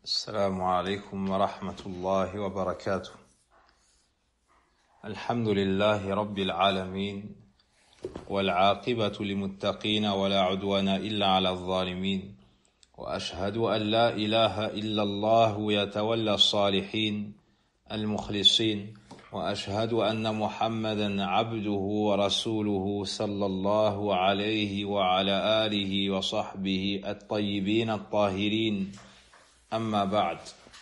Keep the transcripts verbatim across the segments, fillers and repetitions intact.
السلام عليكم ورحمة الله وبركاته. الحمد لله رب العالمين والعاقبة للمتقين ولا عدوان إلا على الظالمين وأشهد أن لا إله إلا الله يتولى الصالحين المخلصين وأشهد أن محمدا عبده ورسوله صلى الله عليه وعلى آله وصحبه الطيبين الطاهرين. Amma ba'd.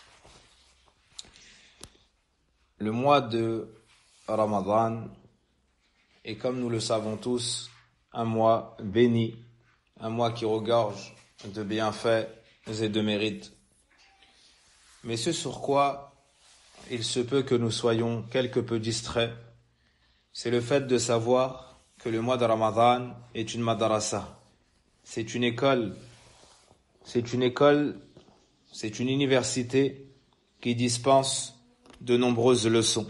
Le mois de Ramadan est, comme nous le savons tous, un mois béni, un mois qui regorge de bienfaits et de mérites. Mais ce sur quoi il se peut que nous soyons quelque peu distraits, c'est le fait de savoir que le mois de Ramadan est une madrasa. C'est une école, c'est une école C'est une université qui dispense de nombreuses leçons.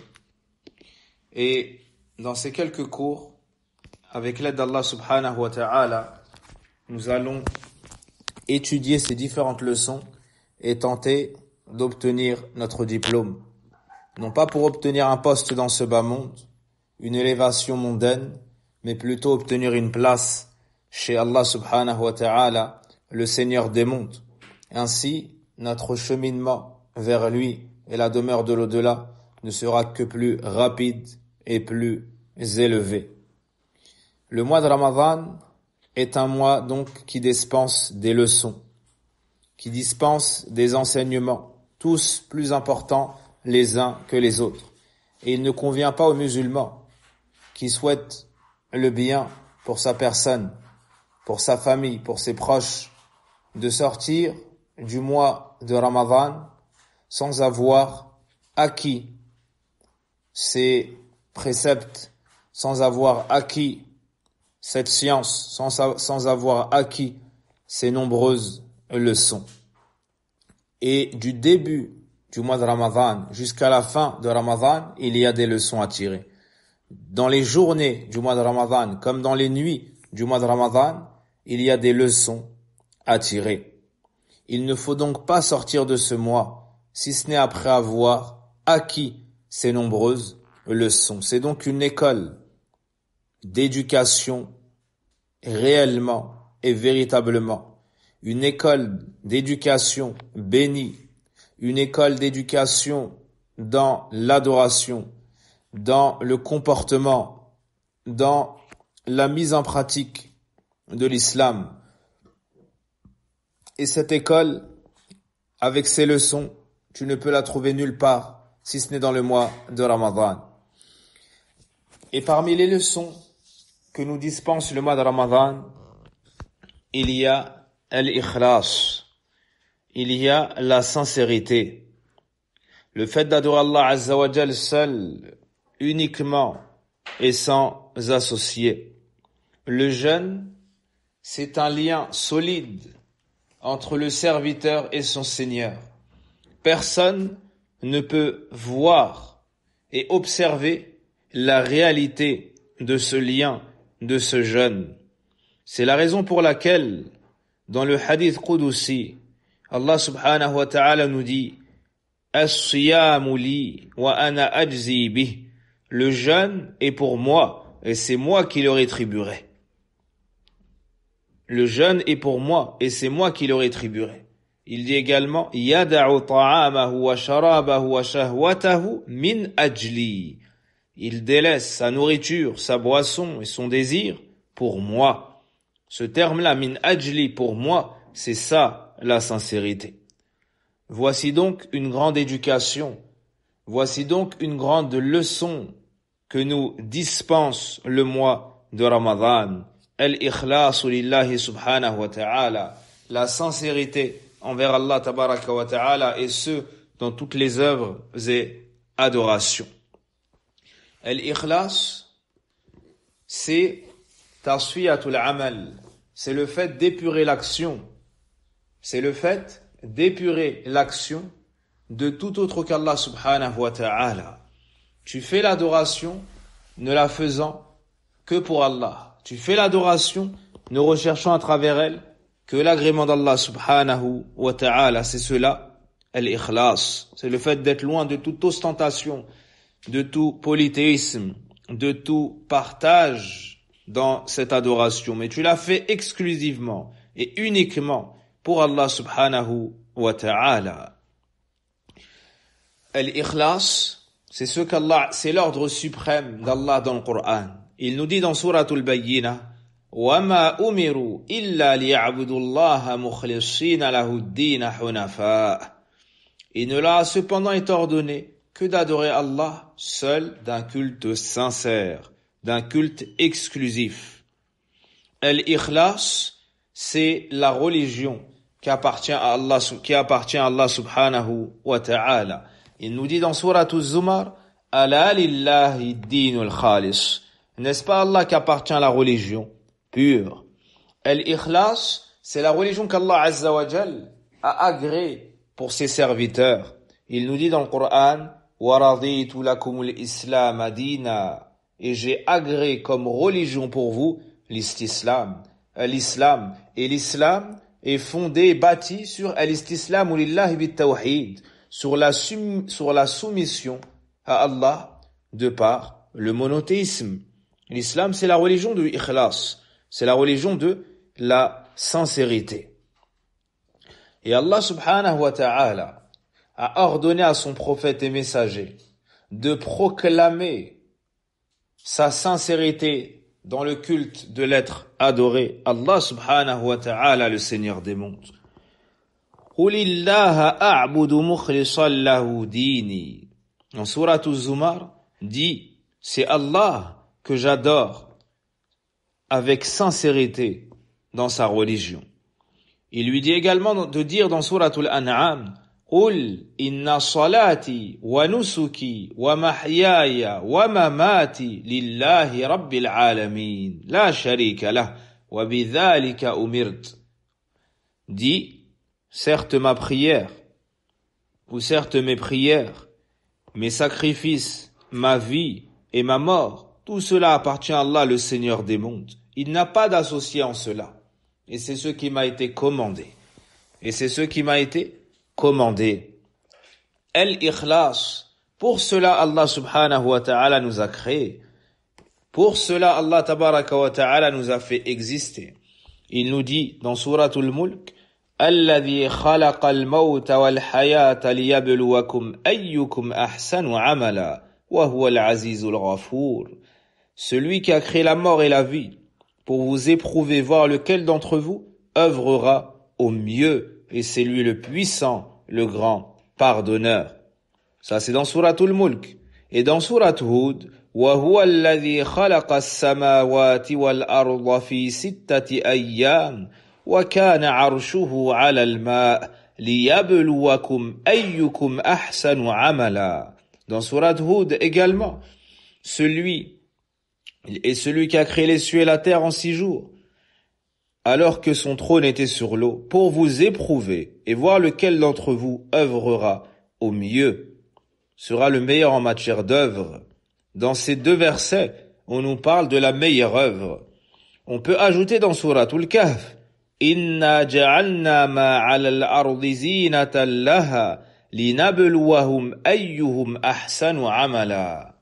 Et dans ces quelques cours, avec l'aide d'Allah subhanahu wa ta'ala, nous allons étudier ces différentes leçons et tenter d'obtenir notre diplôme. Non pas pour obtenir un poste dans ce bas monde, une élévation mondaine, mais plutôt obtenir une place chez Allah subhanahu wa ta'ala, le Seigneur des mondes. Ainsi, notre cheminement vers lui et la demeure de l'au-delà ne sera que plus rapide et plus élevé. Le mois de Ramadan est un mois donc qui dispense des leçons, qui dispense des enseignements, tous plus importants les uns que les autres. Et il ne convient pas aux musulmans qui souhaitent le bien pour sa personne, pour sa famille, pour ses proches, de sortir du mois de Ramadan sans avoir acquis ces préceptes, sans avoir acquis cette science, sans, sans avoir acquis ces nombreuses leçons. Et du début du mois de Ramadan jusqu'à la fin de Ramadan, il y a des leçons à tirer. Dans les journées du mois de Ramadan, comme dans les nuits du mois de Ramadan, il y a des leçons à tirer. Il ne faut donc pas sortir de ce mois, si ce n'est après avoir acquis ces nombreuses leçons. C'est donc une école d'éducation réellement et véritablement, une école d'éducation bénie, une école d'éducation dans l'adoration, dans le comportement, dans la mise en pratique de l'islam. Et cette école, avec ses leçons, tu ne peux la trouver nulle part, si ce n'est dans le mois de Ramadan. Et parmi les leçons que nous dispense le mois de Ramadan, il y a al-ikhlas, il y a la sincérité. Le fait d'adorer Allah Azza wa Jal seul, uniquement et sans associé. Le jeûne, c'est un lien solide entre le serviteur et son Seigneur. Personne ne peut voir et observer la réalité de ce lien, de ce jeûne. C'est la raison pour laquelle, dans le hadith Qudusi, Allah subhanahu wa ta'ala nous dit « As-siyamu li wa ana ajzi bih » Le jeûne est pour moi et c'est moi qui le rétribuerai. Le jeûne est pour moi et c'est moi qui le rétribuerai. Il dit également yada'u ta'amahu wa sharabahu wa shahwatahu min ajli. Il délaisse sa nourriture, sa boisson et son désir pour moi. Ce terme-là, min ajli, pour moi, c'est ça la sincérité. Voici donc une grande éducation. Voici donc une grande leçon que nous dispense le mois de Ramadan. Al-ikhlasu lillahi subhanahu wa ta'ala, la sincérité envers Allah tabaraka wa ta'ala et ce, dans toutes les œuvres et adorations. Al-ikhlas, c'est tasfiyatul amal, c'est le fait d'épurer l'action, c'est le fait d'épurer l'action de tout autre qu'Allah subhanahu wa ta'ala. Tu fais l'adoration ne la faisant que pour Allah. Tu fais l'adoration, ne recherchant à travers elle que l'agrément d'Allah subhanahu wa ta'ala. C'est cela Al-ikhlas, c'est le fait d'être loin de toute ostentation, de tout polythéisme, de tout partage dans cette adoration. Mais tu l'as fait exclusivement et uniquement pour Allah subhanahu wa ta'ala. Al-ikhlas, c'est ce qu'Allah, c'est l'ordre suprême d'Allah dans le Coran. Il nous dit dans Suratul Bayyinah, وَمَا أُمِرُوا إِلَّا لِيَعْبُدُوا اللَّهَ مُخْلِصِينَ لَهُ الدِّينَ حُنَفَاءَ. Il ne leur a cependant été ordonné que d'adorer Allah seul d'un culte sincère, d'un culte exclusif. Al-ikhlas, c'est la religion qui appartient à Allah, qui appartient à Allah subhanahu wa ta'ala. Il nous dit dans Surat Az-Zumar, Ala lillahi dinul khalis. N'est-ce pas Allah qui appartient à la religion pure? Al-ikhlas, c'est la religion qu'Allah Azza wa Jal a agréée pour ses serviteurs. Il nous dit dans le Coran, Wa raditu lakumul islam dina. Et j'ai agréé comme religion pour vous l'istislam. L'islam. Et l'islam est fondé et bâti sur al-istislamu lillahi bit-tawhid, sur la, sum, sur la soumission à Allah de par le monothéisme. L'islam, c'est la religion de l'ikhlas, c'est la religion de la sincérité. Et Allah subhanahu wa ta'ala a ordonné à son prophète et messager de proclamer sa sincérité dans le culte de l'être adoré, Allah subhanahu wa ta'ala, le Seigneur des mondes. قُلِ اللَّهَ أَعْبُدُ مُخْلِصًا لَهُ دِينِي. En Surat Az-Zumar, dit, c'est Allah que j'adore avec sincérité dans sa religion. Il lui dit également de dire dans Surat Al-An'am, قُلْ إِنَّ صَلَاتِي وَنُسُكِي وَمَحْيَايَ وَمَمَاتِي لِلَّهِ رَبِّ الْعَالَمِينَ لَا شَرِيكَ لَهُ وَبِذَلِكَ أُمِرْتُ. Dit, certes ma prière, ou certes mes prières, mes sacrifices, ma vie et ma mort, tout cela appartient à Allah, le Seigneur des mondes. Il n'a pas d'associé en cela. Et c'est ce qui m'a été commandé. Et c'est ce qui m'a été commandé. Al-ikhlas. Pour cela, Allah subhanahu wa ta'ala nous a créés. Pour cela, Allah tabaraka wa ta'ala nous a fait exister. Il nous dit dans Suratul Mulk, الذي خلق الموت والحياة ليبلوكم أيكم أحسن عملا وهو العزيز الغفور. Celui qui a créé la mort et la vie pour vous éprouver, voir lequel d'entre vous œuvrera au mieux, et c'est lui le puissant, le grand pardonneur. Ça c'est dans Suratul Mulk. Et dans Surat Hud, وهو الذي خلق السماوات والأرض في ستة أيام وَكَانَ عَرْشُهُ عَلَى الْمَاءِ لِيَبْلُوَكُمْ أَيُّكُمْ أَحْسَنُ عَمَلًا. Dans Surat Hud également, celui est celui qui a créé les cieux et la terre en six jours, alors que son trône était sur l'eau, pour vous éprouver et voir lequel d'entre vous œuvrera au mieux, sera le meilleur en matière d'œuvre. Dans ces deux versets, on nous parle de la meilleure œuvre. On peut ajouter dans Suratul Kahf, إِنَّا جَعَلْنَا مَا عَلَى الْأَرْضِ زِينَةً لَهَا لِنَبْلُوَهُمْ أَيُّهُمْ أَحْسَنُ عَمَلًا.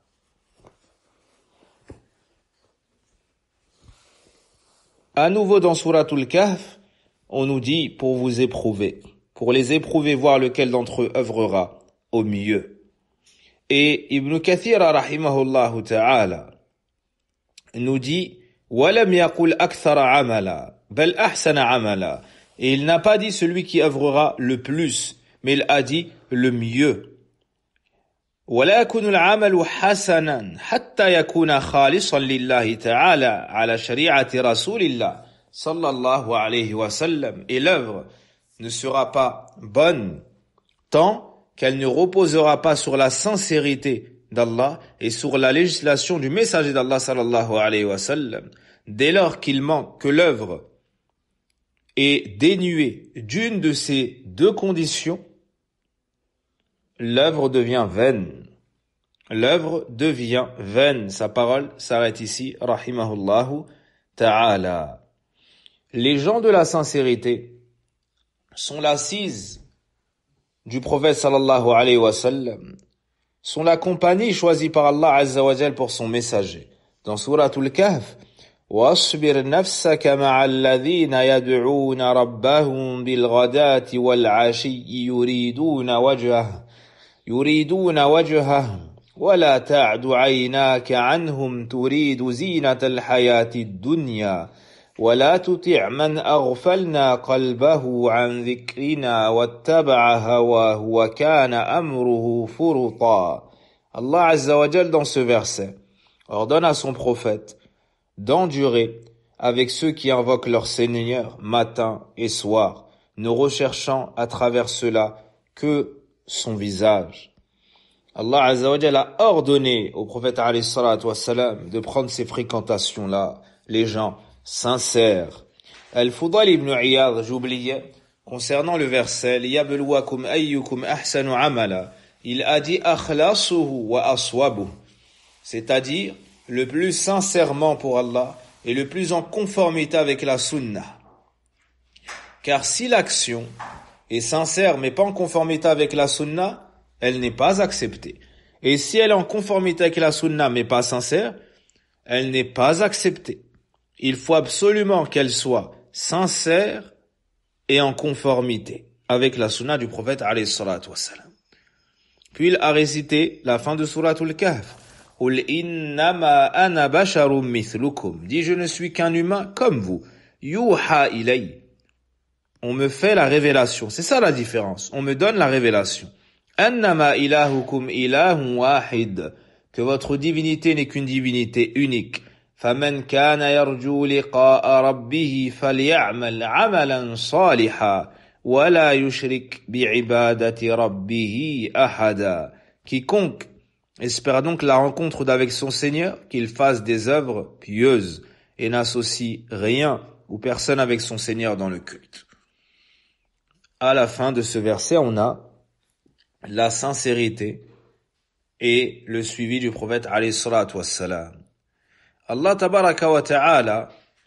À nouveau dans Suratul Kahf, on nous dit pour vous éprouver, pour les éprouver, voir lequel d'entre eux œuvrera au mieux. Et Ibn Kathir rahimahullah ta'ala nous dit وَلَمْ يَقُلْ أَكْثَرَ عَمَلًا بَلْ أَحْسَنَ عَمَلًا. Et il n'a pas dit celui qui œuvrera le plus, mais il a dit le mieux. وَلَا يَكُونُ الْعَمَلُ حَسَنًا حَتَّى يَكُونَ خَالِصًا لِلَّهِ تَعَالَى عَلَى شَرِيعَةِ رَسُولِ اللَّهِ صلى الله عليه وسلم. Et l'œuvre ne sera pas bonne tant qu'elle ne reposera pas sur la sincérité d'Allah et sur la législation du messager d'Allah sallallahu alayhi wa sallam. Dès lors qu'il manque que l'œuvre est dénuée d'une de ces deux conditions, l'œuvre devient vaine. L'œuvre devient vaine. Sa parole s'arrête ici, rahimahullahu ta'ala. Les gens de la sincérité sont l'assise du prophète sallallahu alayhi wa sallam sont la compagnie choisie par Allah azza wa jal pour son messager. Dans Souratul Kahf, وَاصْبِرْ نَفْسَكَ مَعَ الَّذِينَ يَدْعُونَ رَبَّهُمْ بِالْغَدَاةِ وَالْعَشِيِّ يُرِيدُونَ وَجْهَهُ يُرِيدُونَ وَجْهَهُ وَلَا تَعْدُ عَيْنَاكَ عَنْهُمْ تُرِيدُ زِينَةَ الْحَيَاةِ الدُّنْيَا وَلَا تُطِعْ مَنْ أَغْفَلْنَا قَلْبَهُ عَنْ ذِكْرِنَا وَاتَّبَعَ هَوَاهُ وَكَانَ أَمْرُهُ فُرُطًا. Allah Azza wa Jal, dans ce verset, ordonne à son prophète d'endurer avec ceux qui invoquent leur Seigneur matin et soir, ne recherchant à travers cela que son visage. Allah Azza wa Jal a ordonné au prophète alayhi salatu wassalam de prendre ces fréquentations-là, les gens sincères. Al-Fudal ibn Iyad, j'oubliais, concernant le verset, liyabluwakum ayyukum ahsanu amala, il a dit akhlasuhu wa aswabuhu, c'est-à-dire le plus sincèrement pour Allah et le plus en conformité avec la sunnah. Car si l'action est sincère mais pas en conformité avec la sunnah, elle n'est pas acceptée. Et si elle est en conformité avec la sunnah mais pas sincère, elle n'est pas acceptée. Il faut absolument qu'elle soit sincère et en conformité avec la sunnah du prophète alayhi salatu wassalam. Puis il a récité la fin de Souratul Kahf. Qul innama ana basharum mithlukum. Dit, je ne suis qu'un humain comme vous. Yuha ilay. On me fait la révélation. C'est ça la différence. On me donne la révélation. Annama ilahukum ilahun wahid. Que votre divinité n'est qu'une divinité unique. فَمَنْ كَانَ يَرْجُو لِقَاءَ رَبِّهِ فَلْيَعْمَلْ عَمَلًا صَالِحًا وَلَا يُشْرِكْ بِعِبَادَةِ رَبِّهِ أَحَدًا. Quiconque espère donc la rencontre d'avec son Seigneur, qu'il fasse des œuvres pieuses et n'associe rien ou personne avec son Seigneur dans le culte. À la fin de ce verset, on a la sincérité et le suivi du prophète alayhi salatu wassalam. Allah tabaraka wa ta'ala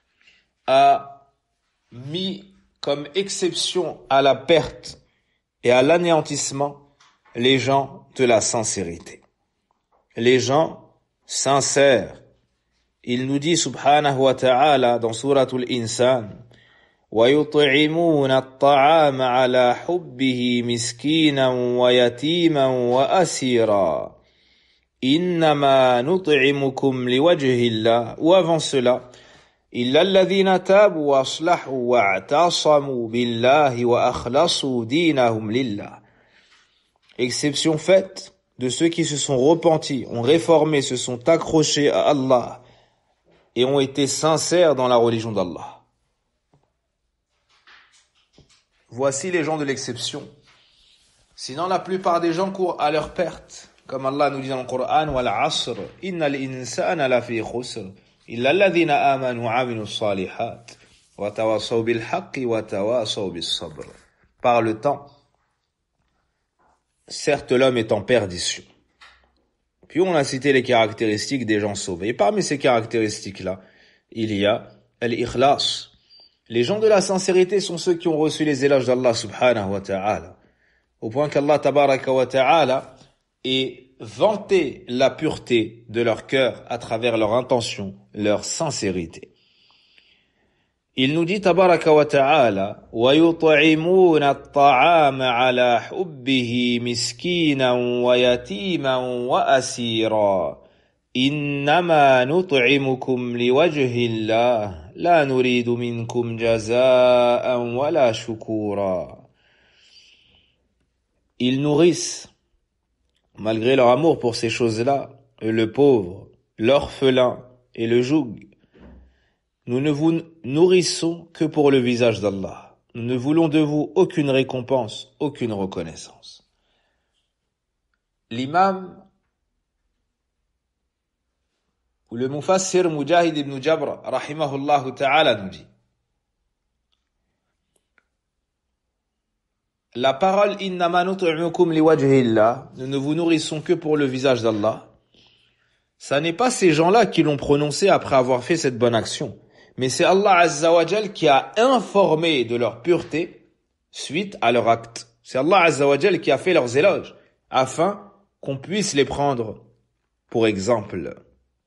a mis comme exception à la perte et à l'anéantissement les gens de la sincérité. Les gens sincères. Il nous dit subhanahu wa ta'ala dans Suratul Insan, وَيُطْعِمُونَ الطَّعَامَ عَلَى حُبِّهِ مِسْكِينًا وَيَتِيمًا وَأَسِيرًا إِنَّمَا نُطْعِمُكُمْ لِوَجْهِ اللَّهِ. Ou avant cela, إِلَّا الَّذِينَ تَابُوا وَأَصْلَحُوا وَاعْتَصَمُوا بِاللَّهِ وَأَخْلَصُوا دِينَهُمْ لِلَّهِ. Exception faite de ceux qui se sont repentis, ont réformé, se sont accrochés à Allah et ont été sincères dans la religion d'Allah. Voici les gens de l'exception. Sinon, la plupart des gens courent à leur perte. Comme Allah nous dit dans le Coran, wal asr, innal insana lafi khusr, illa alladhina amanu wa amilus salihat, wa tawassaw bil haqqi wa tawassaw bis sabr. Par le temps, certes l'homme est en perdition. Puis on a cité les caractéristiques des gens sauvés. Et parmi ces caractéristiques-là, il y a al-ikhlas. Les gens de la sincérité sont ceux qui ont reçu les éloges d'Allah subhanahu wa ta'ala. Au point qu'Allah tabaraka wa ta'ala ait vanté la pureté de leur cœur à travers leur intention, leur sincérité. Il nous dit tabaraka wa ta'ala وَيُطْعِمُونَ الطَّعَامَ عَلَى حُبِّهِ مِسْكِينًا وَيَتِيمًا وَأَسِيرًا إِنَّمَا نُطْعِمُكُمْ لِوَجْهِ اللَّهِ لَا نُرِيدُ مِنْكُمْ جَزَاءً وَلَا شُكُورًا. Ils nourrissent, malgré leur amour pour ces choses-là, le pauvre, l'orphelin et le joug. Nous ne vous nourrissons que pour le visage d'Allah. Nous ne voulons de vous aucune récompense, aucune reconnaissance. L'imam ou le mufassir Mujahid ibn Jabr, rahimahullah ta'ala, nous dit: la parole innama nut'imukum liwajhillah, nous ne vous nourrissons que pour le visage d'Allah, ça n'est pas ces gens-là qui l'ont prononcé après avoir fait cette bonne action, mais c'est Allah Azza wa Jal qui a informé de leur pureté suite à leur acte C'est Allah Azza wa Jal qui a fait leurs éloges, afin qu'on puisse les prendre pour exemple.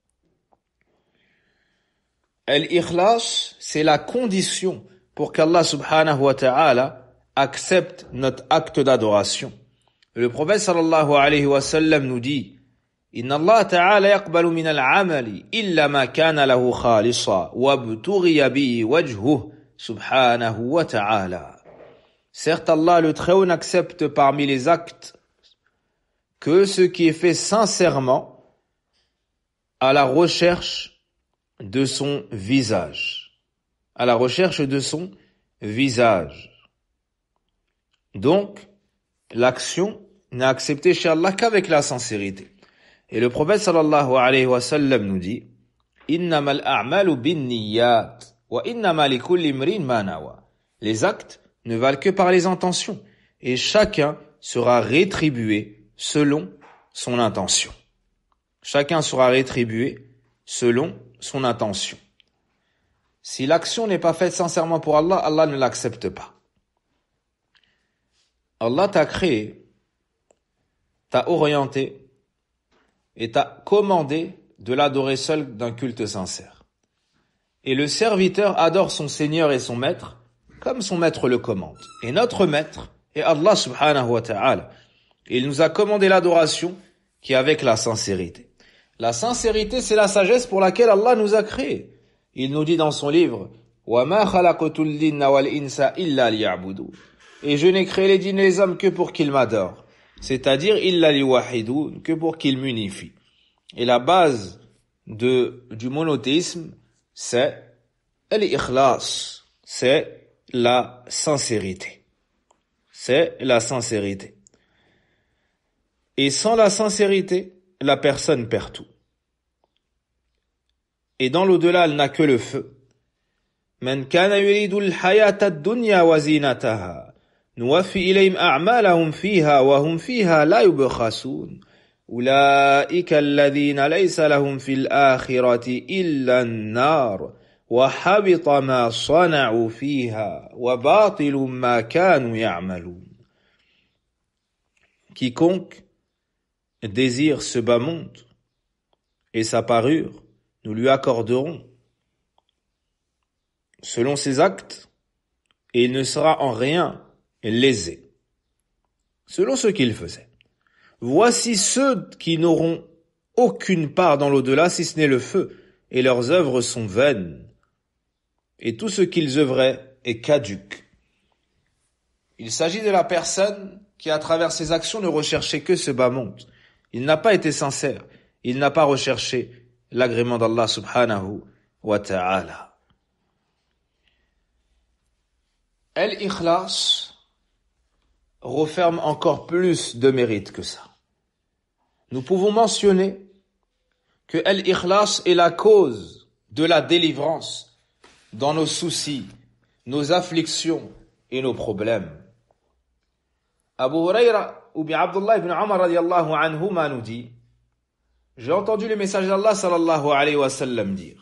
Al-Ikhlas, c'est la condition pour qu'Allah subhanahu wa ta'ala accepte notre acte d'adoration. Le prophète sallallahu alayhi wa sallam nous dit: Inna Allah ta'ala yaqbalu min al-amali illa ma kana lahu khalisa wa btughiya bihi wajhuhu subhanahu wa ta'ala. Certes, Allah le Très-Haut n'accepte parmi les actes que ce qui est fait sincèrement à la recherche de son visage. À la recherche de son visage. Donc, l'action n'est acceptée chez Allah qu'avec la sincérité. Et le prophète sallallahu alayhi wa sallam nous dit: Innamal a'malu binniyat wa innama likulli imrin ma nawa. Les actes ne valent que par les intentions, et chacun sera rétribué selon son intention. Chacun sera rétribué selon son intention. Si l'action n'est pas faite sincèrement pour Allah, Allah ne l'accepte pas. Allah t'a créé, t'a orienté et t'a commandé de l'adorer seul d'un culte sincère. Et le serviteur adore son Seigneur et son Maître comme son Maître le commande. Et notre Maître est Allah subhanahu wa ta'ala. Il nous a commandé l'adoration qui est avec la sincérité. La sincérité, c'est la sagesse pour laquelle Allah nous a créés. Il nous dit dans son livre: وَمَا خَلَقْتُ الْجِنَّ وَالْإِنسَ إِلَّا لِيَعْبُدُونَ. Et je n'ai créé les djinns et les hommes que pour qu'ils m'adorent. C'est-à-dire إِلَّا لِوَحِدُونَ, que pour qu'ils m'unifient. Et la base de, du monothéisme, c'est l'ikhlas, c'est la sincérité. C'est la sincérité. Et sans la sincérité, la personne perd tout. Et dans l'au-delà, elle n'a que le feu. من كان يريد الحياة الدنيا وزينتها نوفي إليهم أعمالهم فيها وهم فيها لا يبخسون أولئك الذين ليس لهم في الآخرة إلا النار وحبط ما صنعوا فيها وباطل ما كانوا يعملون. Quiconque désire ce bas monde et sa parure, nous lui accorderons selon ses actes, et il ne sera en rien lésé, selon ce qu'il faisait. Voici ceux qui n'auront aucune part dans l'au-delà, si ce n'est le feu, et leurs œuvres sont vaines, et tout ce qu'ils œuvraient est caduc. Il s'agit de la personne qui, à travers ses actions, ne recherchait que ce bas monde. Il n'a pas été sincère, il n'a pas recherché l'agrément d'Allah subhanahu wa ta'ala. Al-Ikhlas referme encore plus de mérite que ça. Nous pouvons mentionner que Al-Ikhlas est la cause de la délivrance dans nos soucis, nos afflictions et nos problèmes. Abu Huraira ou bien Abdullah ibn Umar radiyallahu anhuma nous dit: j'ai entendu le message d'Allah sallallahu alayhi wa sallam dire: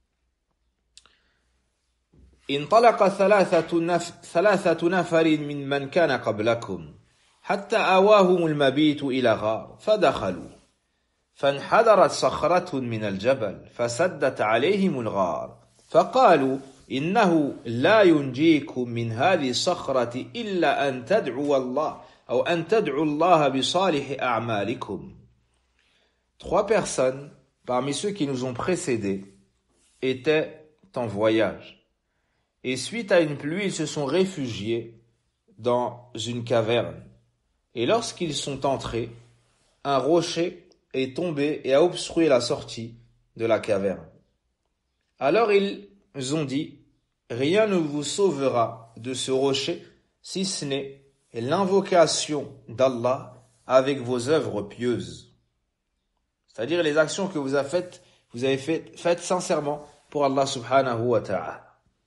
انطلق ثلاثة نف... ثلاثة نفر من من كان قبلكم حتى آواهم المبيت إلى غار فدخلوا فانحدرت صخرة من الجبل فسدت عليهم الغار فقالوا إنه لا ينجيكم من هذه الصخرة إلا أن تدعوا الله أو أن تدعوا الله بصالح أعمالكم. Trois personnes parmi ceux qui nous ont précédés étaient en voyage. Et suite à une pluie, ils se sont réfugiés dans une caverne. Et lorsqu'ils sont entrés, un rocher est tombé et a obstrué la sortie de la caverne. Alors ils ont dit: rien ne vous sauvera de ce rocher si ce n'est l'invocation d'Allah avec vos œuvres pieuses. C'est-à-dire les actions que vous avez faites, vous avez faites, faites sincèrement pour Allah subhanahu wa ta'ala.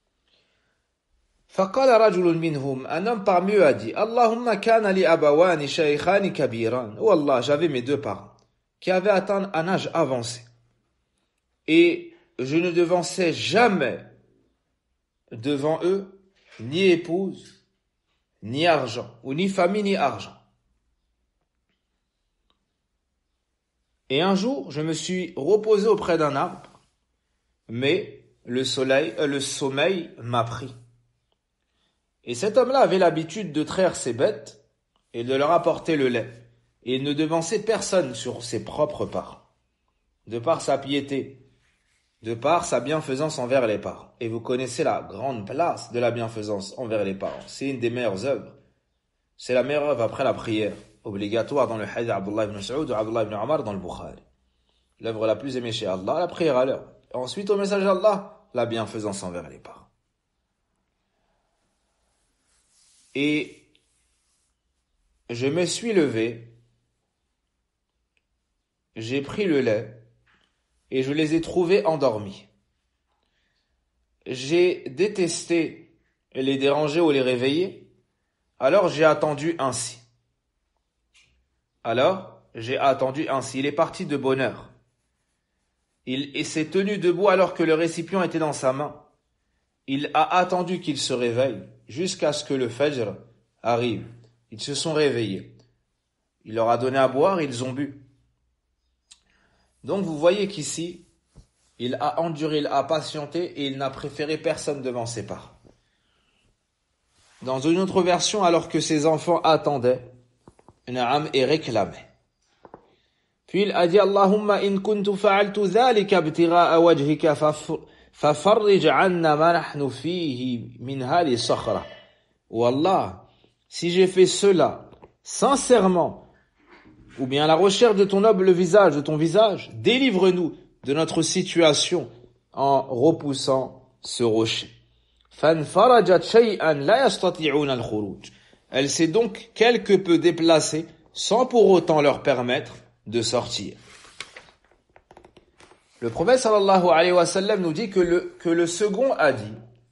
فقال رجل منهم, un homme parmi eux a dit: Allahumma kana li abawani shaykhani kabiran. Oh Allah, j'avais mes deux parents qui avaient atteint un âge avancé et je ne devançais jamais devant eux ni épouse ni argent, ou ni famille, ni argent. Et un jour, je me suis reposé auprès d'un arbre, mais le soleil, euh, le sommeil m'a pris. Et cet homme-là avait l'habitude de traire ses bêtes et de leur apporter le lait. Et il ne devançait personne sur ses propres parents, de par sa piété, de par sa bienfaisance envers les parents. Et vous connaissez la grande place de la bienfaisance envers les parents. C'est une des meilleures œuvres. C'est la meilleure œuvre après la prière, obligatoire dans le hadith d'Abdullah ibn Mas'ud ou Abdullah ibn Omar dans le Bukhari. L'œuvre la plus aimée chez Allah, la prière à l'heure. Ensuite, au message d'Allah, la bienfaisance envers les parents. Et je me suis levé, j'ai pris le lait et je les ai trouvés endormis. J'ai détesté les déranger ou les réveiller, alors j'ai attendu ainsi. Alors, j'ai attendu ainsi. Il est parti de bonne heure. Il s'est tenu debout alors que le récipient était dans sa main. Il a attendu qu'il se réveille jusqu'à ce que le Fajr arrive. Ils se sont réveillés. Il leur a donné à boire, ils ont bu. Donc vous voyez qu'ici, il a enduré, il a patienté et il n'a préféré personne devant ses parents. Dans une autre version, alors que ses enfants attendaient, Naam et réclamaient. Puis il a dit Allahumma in kuntu fa'altu dhalika ibtigha'a wajhika fafarrij 'anna ma nahnu fihi min hadhihi sakhra. Oh Allah, si j'ai fait cela sincèrement, ou bien à la recherche de ton noble visage, de ton visage, délivre-nous de notre situation en repoussant ce rocher. فانفرجت شيئا لا يستطيعون الخروج. Elle s'est donc quelque peu déplacée sans pour autant leur permettre de sortir. Le prophète sallallahu alayhi wa sallam nous dit que le, que le second a dit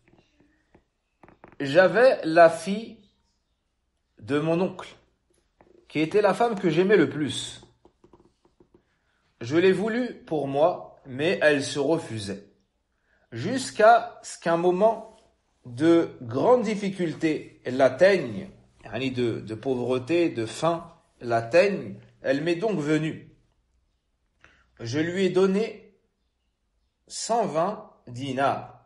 « J'avais la fille de mon oncle, qui était la femme que j'aimais le plus. Je l'ai voulu pour moi, mais elle se refusait. Jusqu'à ce qu'un moment de grande difficulté l'atteigne, de, de pauvreté, de faim, l'atteigne, elle m'est donc venue. Je lui ai donné cent vingt dinars,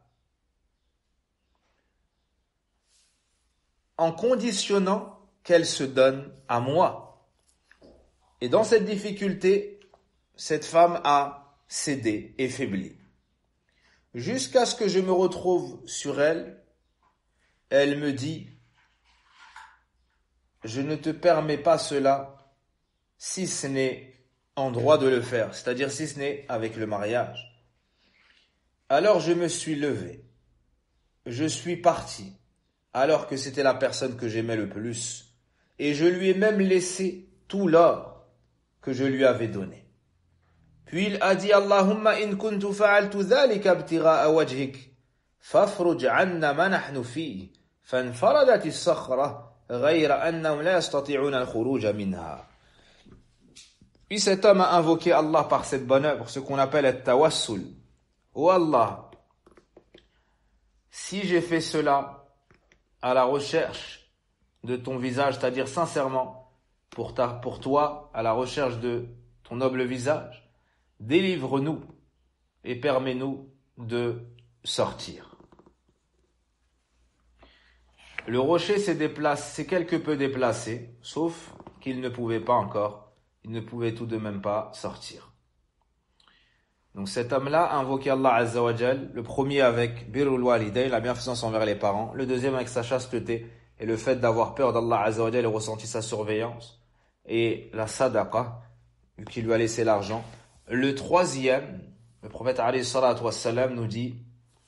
en conditionnant qu'elle se donne à moi. Et dans cette difficulté, cette femme a cédé et faibli. Jusqu'à ce que je me retrouve sur elle, elle me dit « Je ne te permets pas cela si ce n'est en droit de le faire, c'est-à-dire si ce n'est avec le mariage. » Alors je me suis levé, je suis parti, alors que c'était la personne que j'aimais le plus, et je lui ai même laissé tout l'or que je lui avais donné. Puis il a dit Allahumma in kuntu fa'altu dhalika ibtigha'a wajhik fafruj 'anna ma nahnu fihi fanfaradat as-sakhra ghayra annahum la yastati'una al-khuruj minha. Puis cet homme a invoqué Allah par cette bonne œuvre, ce qu'on appelle at-tawassul. Oh Allah, si j'ai fait cela à la recherche de ton visage, c'est-à-dire sincèrement pour, ta, pour toi, à la recherche de ton noble visage, délivre-nous et permets-nous de sortir. Le rocher s'est déplacé, s'est quelque peu déplacé, sauf qu'il ne pouvait pas encore, il ne pouvait tout de même pas sortir. Donc cet homme-là a invoqué Allah Azza wa Jal, le premier avec birrul walidayn, la bienfaisance envers les parents, le deuxième avec sa chasteté et le fait d'avoir peur d'Allah Azza wa Jal et ressenti sa surveillance, et la sadaqa, vu qu'il lui a laissé l'argent. Le troisième, le prophète alayhi salatu wassalam nous dit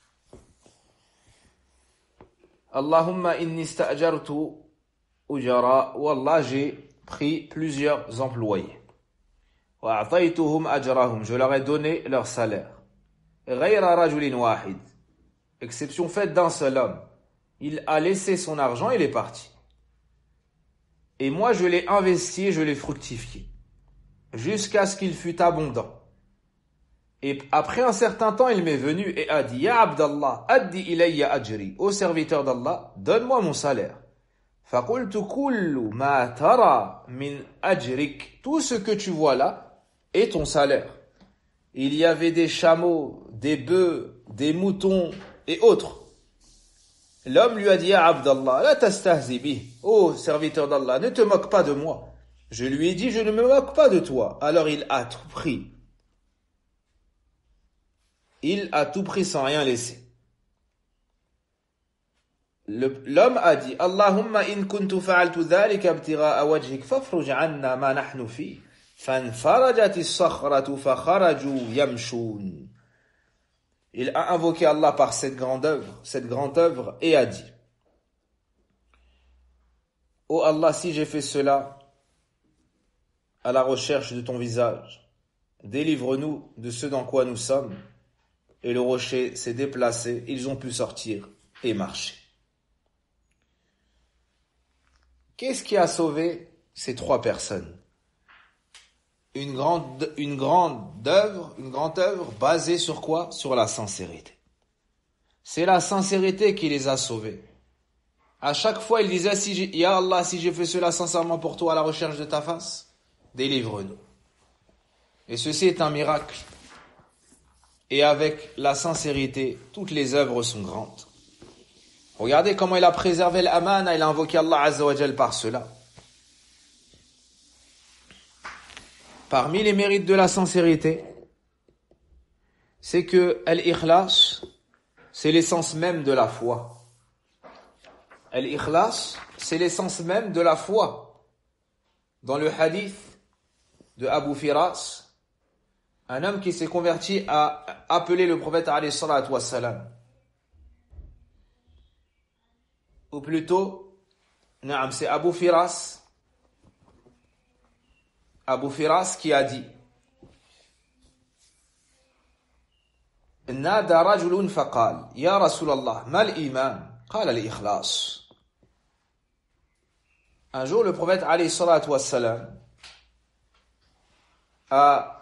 Allahumma inni sta'jartu ujara, wallah j'ai pris plusieurs employés. Wa a'taytuhum ajrahum, je leur ai donné leur salaire. Ghayra rajulin wahid, exception faite d'un seul homme. Il a laissé son argent, il est parti. Et moi je l'ai investi, je l'ai fructifié, jusqu'à ce qu'il fût abondant. Et après un certain temps, il m'est venu et a dit, Ya Abdallah, addi ilayya ajri, ô serviteur d'Allah, donne-moi mon salaire. فَقُلْتُ كُلُّ مَا تَرَى مِنْ أَجْرِكَ. Tout ce que tu vois là est ton salaire. Il y avait des chameaux, des bœufs, des moutons et autres. L'homme lui a dit, « Ya Abdallah, la tastahzi bih. Oh, serviteur d'Allah, ne te moque pas de moi. » Je lui ai dit, « Je ne me moque pas de toi. » Alors il a tout pris. Il a tout pris sans rien laisser. Le, l'homme a dit, « Allahumma in kuntu fa'altu dhalika ibtigha'a wajhik fafruj 'anna ma nahnu fi. » فانفرجت الصخرة فخرجوا يمشون. Il a invoqué Allah par cette grande œuvre, cette grande œuvre, et a dit, ô Allah, si j'ai fait cela à la recherche de ton visage, délivre-nous de ce dans quoi nous sommes. Et le rocher s'est déplacé, ils ont pu sortir et marcher. Qu'est-ce qui a sauvé ces trois personnes? Une grande, une grande œuvre, une grande œuvre basée sur quoi? Sur la sincérité. C'est la sincérité qui les a sauvés. À chaque fois, ils disaient, si j'ai, Ya Allah, si j'ai fait cela sincèrement pour toi à la recherche de ta face, délivre-nous. Et ceci est un miracle. Et avec la sincérité, toutes les œuvres sont grandes. Regardez comment il a préservé l'amana, il a invoqué Allah Azza wa Jal par cela. Parmi les mérites de la sincérité, c'est que al-ikhlas, c'est l'essence même de la foi. Al-ikhlas, c'est l'essence même de la foi. Dans le hadith de Abu Firas, un homme qui s'est converti a appelé le prophète alayhi salatu wassalam. Ou plutôt, naam, c'est Abu Firas, Abu Firas qui a dit, Nada rajulun faqal, Ya Rasulallah, mal iman, qala al-ikhlas. Un jour, le prophète alayhi salatu wassalam a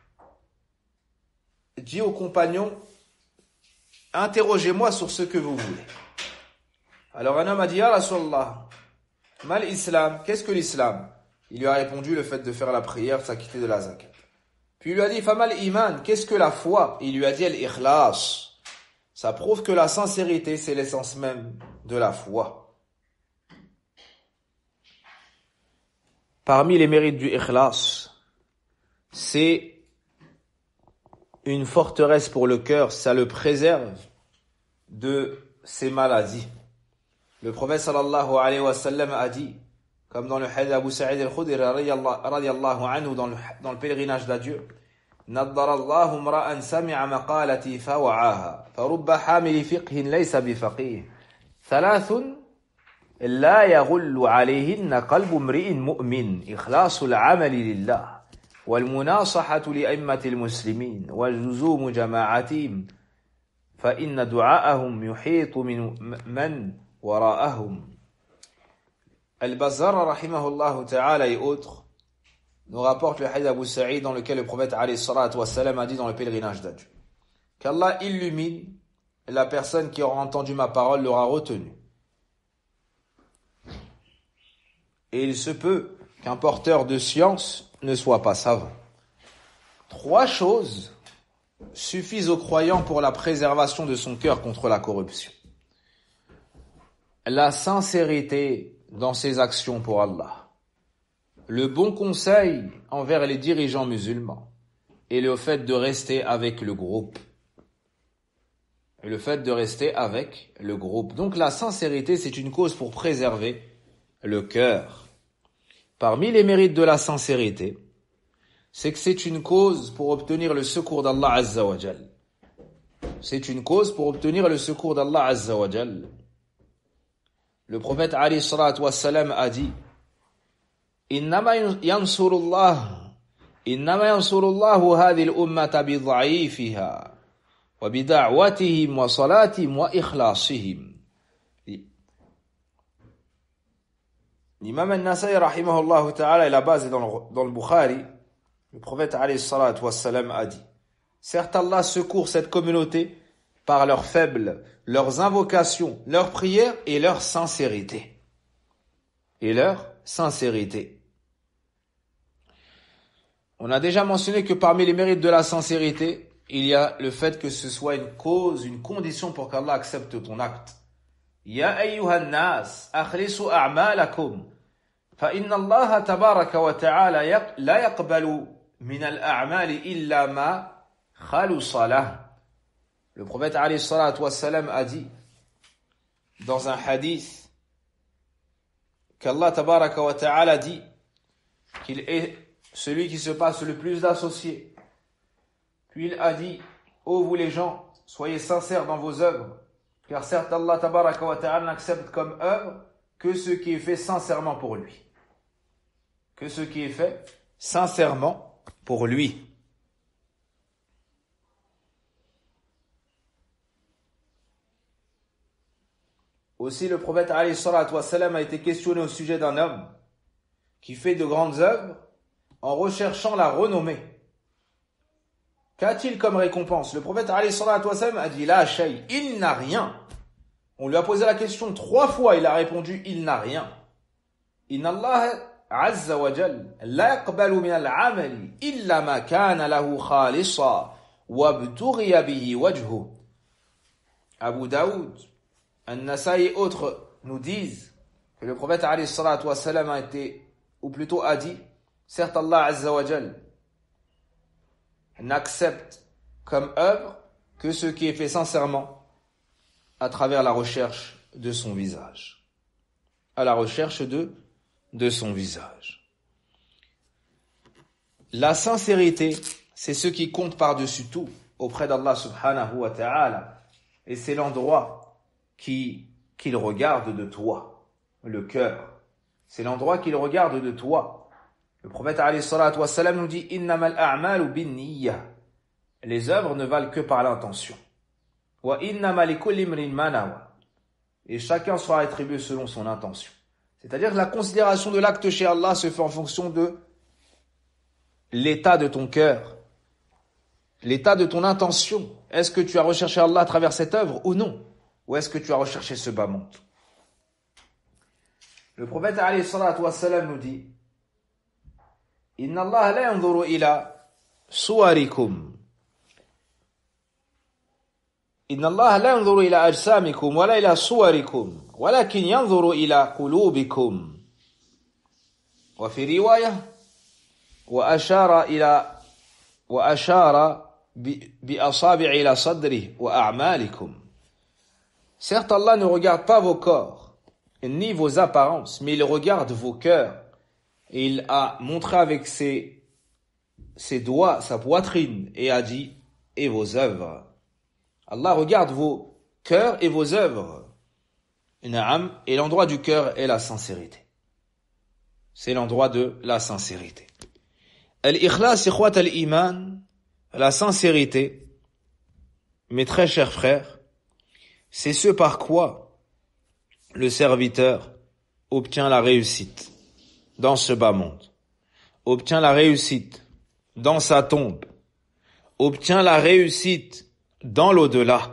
dit aux compagnons, interrogez-moi sur ce que vous voulez. Alors un homme a dit, Ya Rasulallah, mal islam, qu'est-ce que l'islam? Il lui a répondu le fait de faire la prière, de s'acquitter de la zakat. Puis il lui a dit, famal iman, qu'est-ce que la foi? Il lui a dit, al-ikhlas. Ça prouve que la sincérité, c'est l'essence même de la foi. Parmi les mérites du ikhlas, c'est une forteresse pour le cœur, ça le préserve de ses maladies. Le prophète sallallahu alayhi wa sallam a dit, comme dans le hadith d'Abu Sa'id al-Khudri radiyallahu anhu dans le, dans le pèlerinage d'adieu, نَضَّرَ اللَّهُ امْرَأً سَمِعَ مَقَالَتِي فَوَعَاهَا فَرُبَّ حَامِلِ فِقْهٍ لَيْسَ بِفَقِيهٍ ثَلَاثٌ لَا يَغُلُّ عَلَيْهِنَّ قَلْبُ امْرِئٍ مُؤْمِنٍ إِخْلَاصُ الْعَمَلِ لِلَّهِ وَالْمُنَاصَحَةُ لِأَئِمَّةِ الْمُسْلِمِينَ وَلُزُومُ جَمَاعَتِهِمْ فَإِنَّ دُعَاءَهُمْ يُحِيطُ من من وراءهم. Al-Bazzar, rahimahullah ta'ala et autres, nous rapportent le hadith d'Abu Sa'id dans lequel le prophète alayhi salatu wassalam a dit dans le pèlerinage d'adieu, qu'Allah illumine la personne qui aura entendu ma parole, l'aura retenue. Et il se peut qu'un porteur de science ne soit pas savant. Trois choses suffisent aux croyants pour la préservation de son cœur contre la corruption. La sincérité dans ses actions pour Allah, le bon conseil envers les dirigeants musulmans et le fait de rester avec le groupe. Et le fait de rester avec le groupe. Donc la sincérité, c'est une cause pour préserver le cœur. Parmi les mérites de la sincérité, c'est que c'est une cause pour obtenir le secours d'Allah Azza wa Jal. C'est une cause pour obtenir le secours d'Allah Azza wa Jal. Le prophète alayhi salatu wassalam a dit, Innama yansurullah, innama yansurullahu hadhihi al-ummata bi dha'ifiha wa bi da'watihim wa salatihim wa ikhlasihim. L'imam al-Nasai rahimahullah ta'ala est la base dans le, dans le Bukhari. Le prophète alayhi salatu wassalam a dit, certes Allah secourt cette communauté par leurs faibles, leurs invocations, leurs prières et leur sincérité. et leur sincérité. On a déjà mentionné que parmi les mérites de la sincérité, il y a le fait que ce soit une cause, une condition pour qu'Allah accepte ton acte. Ya ayyuhan nas, akhlisu a'malakum, fa inna Allah tabaraka wa ta'ala la yaqbalu min al-a'mali illa ma khalusa lah. Le prophète alayhi salatu wassalam a dit dans un hadith qu'Allah tabaraka wa ta'ala dit qu'il est celui qui se passe le plus d'associés. Puis il a dit, ô vous les gens, soyez sincères dans vos œuvres, car certes Allah tabaraka wa ta'ala n'accepte comme œuvre que ce qui est fait sincèrement pour lui. Que ce qui est fait sincèrement pour lui. Aussi, le prophète alayhi salatu wassalam a été questionné au sujet d'un homme qui fait de grandes œuvres en recherchant la renommée. Qu'a-t-il comme récompense? Le prophète alayhi salatu wassalam a dit la shay, il n'a rien. On lui a posé la question trois fois, il a répondu il n'a rien. Inna Allah azza wa jal la yaqbalu min al-amali illa ma kana lahu khalisa wa btughiya bihi wajhu. Abu Daoud, An-Nasa'i et autres nous disent que le prophète alayhi salatu wassalam a été, ou plutôt a dit, certes Allah azza wa jal n'accepte comme œuvre que ce qui est fait sincèrement à travers la recherche de son visage. À la recherche de, de son visage. La sincérité, c'est ce qui compte par-dessus tout auprès d'Allah subhanahu wa ta'ala. Et c'est l'endroit qui, qu'il regarde de toi, le cœur. C'est l'endroit qu'il regarde de toi. Le prophète alayhi salatu wassalam nous dit innamal a'malu binniyah. Les œuvres ne valent que par l'intention. Wa innama likulli imrin ma nawa. Et chacun sera attribué selon son intention. C'est-à-dire que la considération de l'acte chez Allah se fait en fonction de l'état de ton cœur, l'état de ton intention. Est-ce que tu as recherché Allah à travers cette œuvre ou non? Ou est-ce que tu as recherché ce bas monde? Le prophète alayhi salatu wassalam nous dit Inna Allah la yanzuru ila suwarikum. Inna Allah la yanzuru ila ajsamikum wa la ila suwarikum walakin yanzuru ila qulubikum. Wa fi riwayah wa ashara ila wa ashara bi, bi asabi'i ila sadrihi wa a'malikum. Certes, Allah ne regarde pas vos corps, ni vos apparences, mais il regarde vos cœurs. Et il a montré avec ses, ses doigts, sa poitrine, et a dit, et vos œuvres. Allah regarde vos cœurs et vos œuvres. Et l'endroit du cœur est la sincérité. C'est l'endroit de la sincérité. Al-ikhlas, ikhwat al-iman, la sincérité, mes très chers frères, c'est ce par quoi le serviteur obtient la réussite dans ce bas monde, obtient la réussite dans sa tombe, obtient la réussite dans l'au-delà.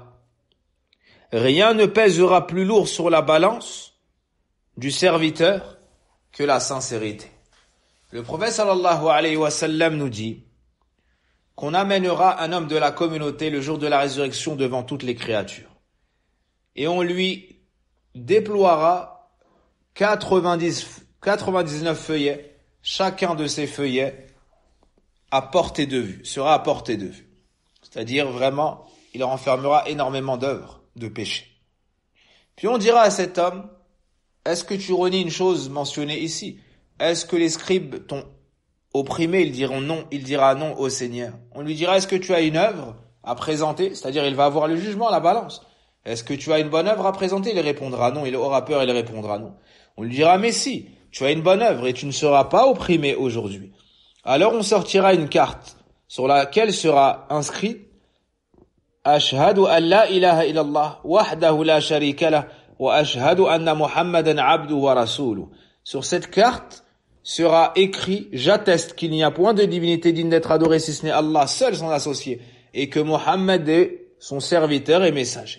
Rien ne pèsera plus lourd sur la balance du serviteur que la sincérité. Le prophète sallallahu alayhi wa sallam nous dit qu'on amènera un homme de la communauté le jour de la résurrection devant toutes les créatures. Et on lui déploiera quatre-vingt-dix, quatre-vingt-dix-neuf feuillets. Chacun de ces feuillets à portée de vue, sera à portée de vue. C'est-à-dire vraiment, il renfermera énormément d'œuvres de péché. Puis on dira à cet homme, est-ce que tu renies une chose mentionnée ici? Est-ce que les scribes t'ont opprimé? Ils diront non, il dira non au Seigneur. On lui dira, est-ce que tu as une œuvre à présenter? C'est-à-dire, il va avoir le jugement, la balance. Est-ce que tu as une bonne œuvre à présenter? Il répondra non. Il aura peur, il répondra non. On lui dira, mais si, tu as une bonne œuvre et tu ne seras pas opprimé aujourd'hui. Alors on sortira une carte sur laquelle sera inscrit Ashhadu an la ilaha illallah wahdahu la sharika lah wa ashhadu anna Muhammadan abduhu wa rasuluhu. Sur cette carte sera écrit, j'atteste qu'il n'y a point de divinité digne d'être adorée si ce n'est Allah seul sans associé et que Mohammed est son serviteur et messager.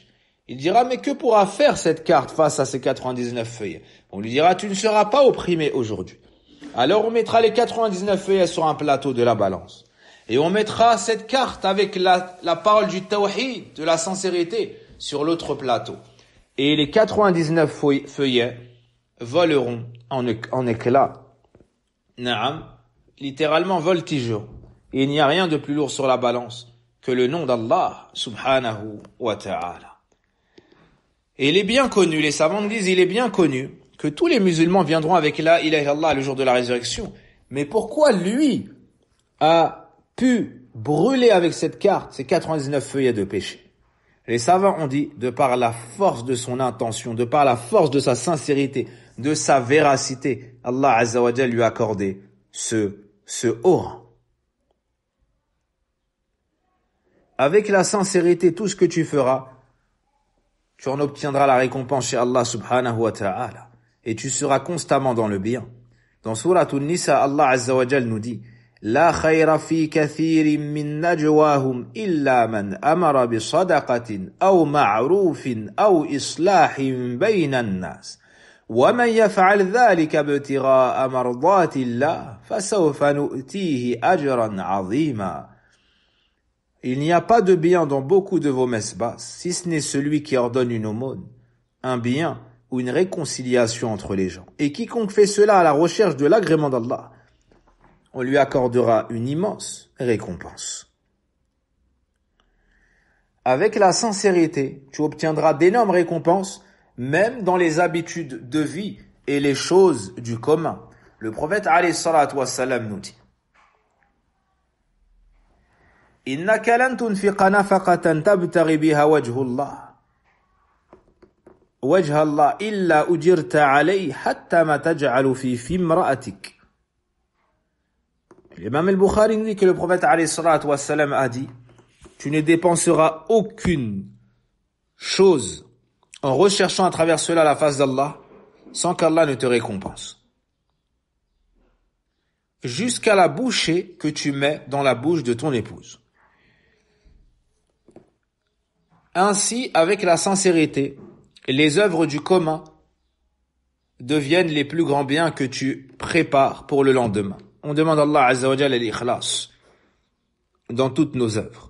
Il dira, mais que pourra faire cette carte face à ces quatre-vingt-dix-neuf feuillets? On lui dira, tu ne seras pas opprimé aujourd'hui. Alors on mettra les quatre-vingt-dix-neuf feuillets sur un plateau de la balance. Et on mettra cette carte avec la, la parole du tawhid, de la sincérité, sur l'autre plateau. Et les quatre-vingt-dix-neuf feuillets voleront en, en éclats. Naam, littéralement voltigeront. Et il n'y a rien de plus lourd sur la balance que le nom d'Allah, subhanahu wa ta'ala. Et il est bien connu, les savants disent, il est bien connu que tous les musulmans viendront avec la ilaha illallah le jour de la résurrection. Mais pourquoi lui a pu brûler avec cette carte ces quatre-vingt-dix-neuf feuillets de péché? Les savants ont dit, de par la force de son intention, de par la force de sa sincérité, de sa véracité, Allah Azza wa Jalla lui a accordé ce, ce haut rang. Avec la sincérité, tout ce que tu feras, tu en obtiendras la récompense chez Allah subhanahu wa ta'ala. Et tu seras constamment dans le bien. Dans Surat An-Nisa, Allah Azza wa Jalla nous dit, لا خير في كثير من نجواهم إلا من أمر بصدقة أو معروف أو إصلاح بين الناس ومن يفعل ذلك ابتغاء مرضات الله فسوف نؤتيه أجرا عظيما. Il n'y a pas de bien dans beaucoup de vos messes basses, si ce n'est celui qui ordonne une aumône, un bien ou une réconciliation entre les gens. Et quiconque fait cela à la recherche de l'agrément d'Allah, on lui accordera une immense récompense. Avec la sincérité, tu obtiendras d'énormes récompenses, même dans les habitudes de vie et les choses du commun. Le prophète alayhi salatu wassalam nous dit, إنك لن تنفق نفقة تبتغي بها وجه الله وجه الله إلا أجرت عليه حتى ما تجعل في في امرأتك. L'imam al-Bukhari nous dit que le prophète alayhi salatu wassalam a dit, tu ne dépenseras aucune chose en recherchant à travers cela la face d'Allah sans qu'Allah ne te récompense. Jusqu'à la bouchée que tu mets dans la bouche de ton épouse. Ainsi, avec la sincérité, les œuvres du commun deviennent les plus grands biens que tu prépares pour le lendemain. On demande à Allah Azza wa Jalla l'ikhlas dans toutes nos œuvres.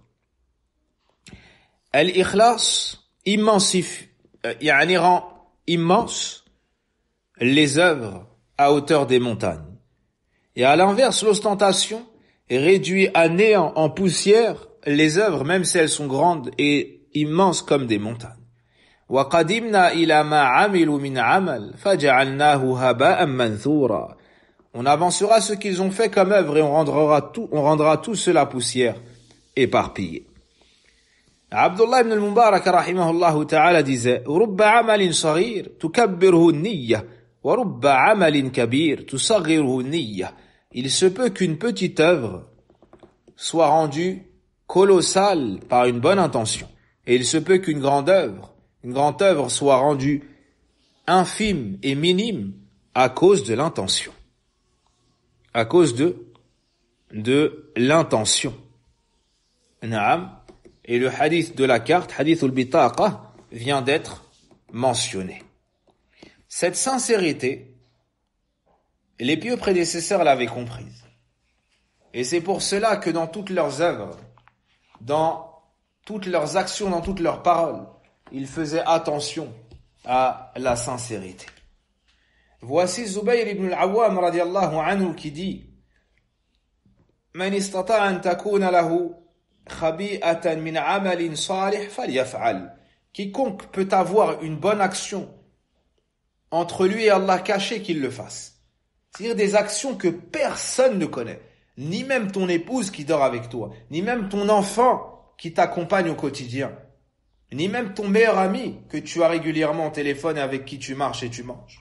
L'ikhlas immensifie, yani rend immense les œuvres à hauteur des montagnes. Et à l'inverse, l'ostentation réduit à néant, en poussière, les œuvres, même si elles sont grandes et immenses comme des montagnes. وَقَدِمْنَا إِلَى مَا عَمِلُوا مِنْ عَمَلٍ فَجَعَلْنَاهُ هَبَاءً مَنْثُورًا. On avancera ce qu'ils ont fait comme œuvre et on rendra tout, on rendra tout cela poussière, éparpillé. Abdullah ibn al-Mubarak rahimahullah ta'ala disait, رُبَّ عَمَلٍ صَغِيرٍ تُكَبِّرُهُ النِّيَّةِ وَرُبَّ عَمَلٍ كَبِيرٍ تُصَغِّرُهُ النِّيَّةِ. Il se peut qu'une petite œuvre soit rendue colossale par une bonne intention. Et il se peut qu'une grande œuvre, une grande œuvre soit rendue infime et minime à cause de l'intention. À cause de, de l'intention. Naam. Et le hadith de la carte, hadith al-bitaqa, vient d'être mentionné. Cette sincérité, les pieux prédécesseurs l'avaient comprise. Et c'est pour cela que dans toutes leurs œuvres, dans toutes leurs actions, dans toutes leurs paroles, ils faisaient attention à la sincérité. Voici Zubayr ibn al-Awwam radiyallahu anhu qui dit, Man istata'a an takuna lahu khabi'atan min 'amalin salih falyaf'al. Quiconque peut avoir une bonne action entre lui et Allah caché, qu'il le fasse. C'est-à-dire des actions que personne ne connaît, ni même ton épouse qui dort avec toi, ni même ton enfant qui t'accompagne au quotidien, ni même ton meilleur ami que tu as régulièrement au téléphone et avec qui tu marches et tu manges.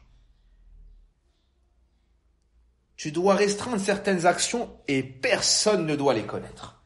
Tu dois restreindre certaines actions et personne ne doit les connaître.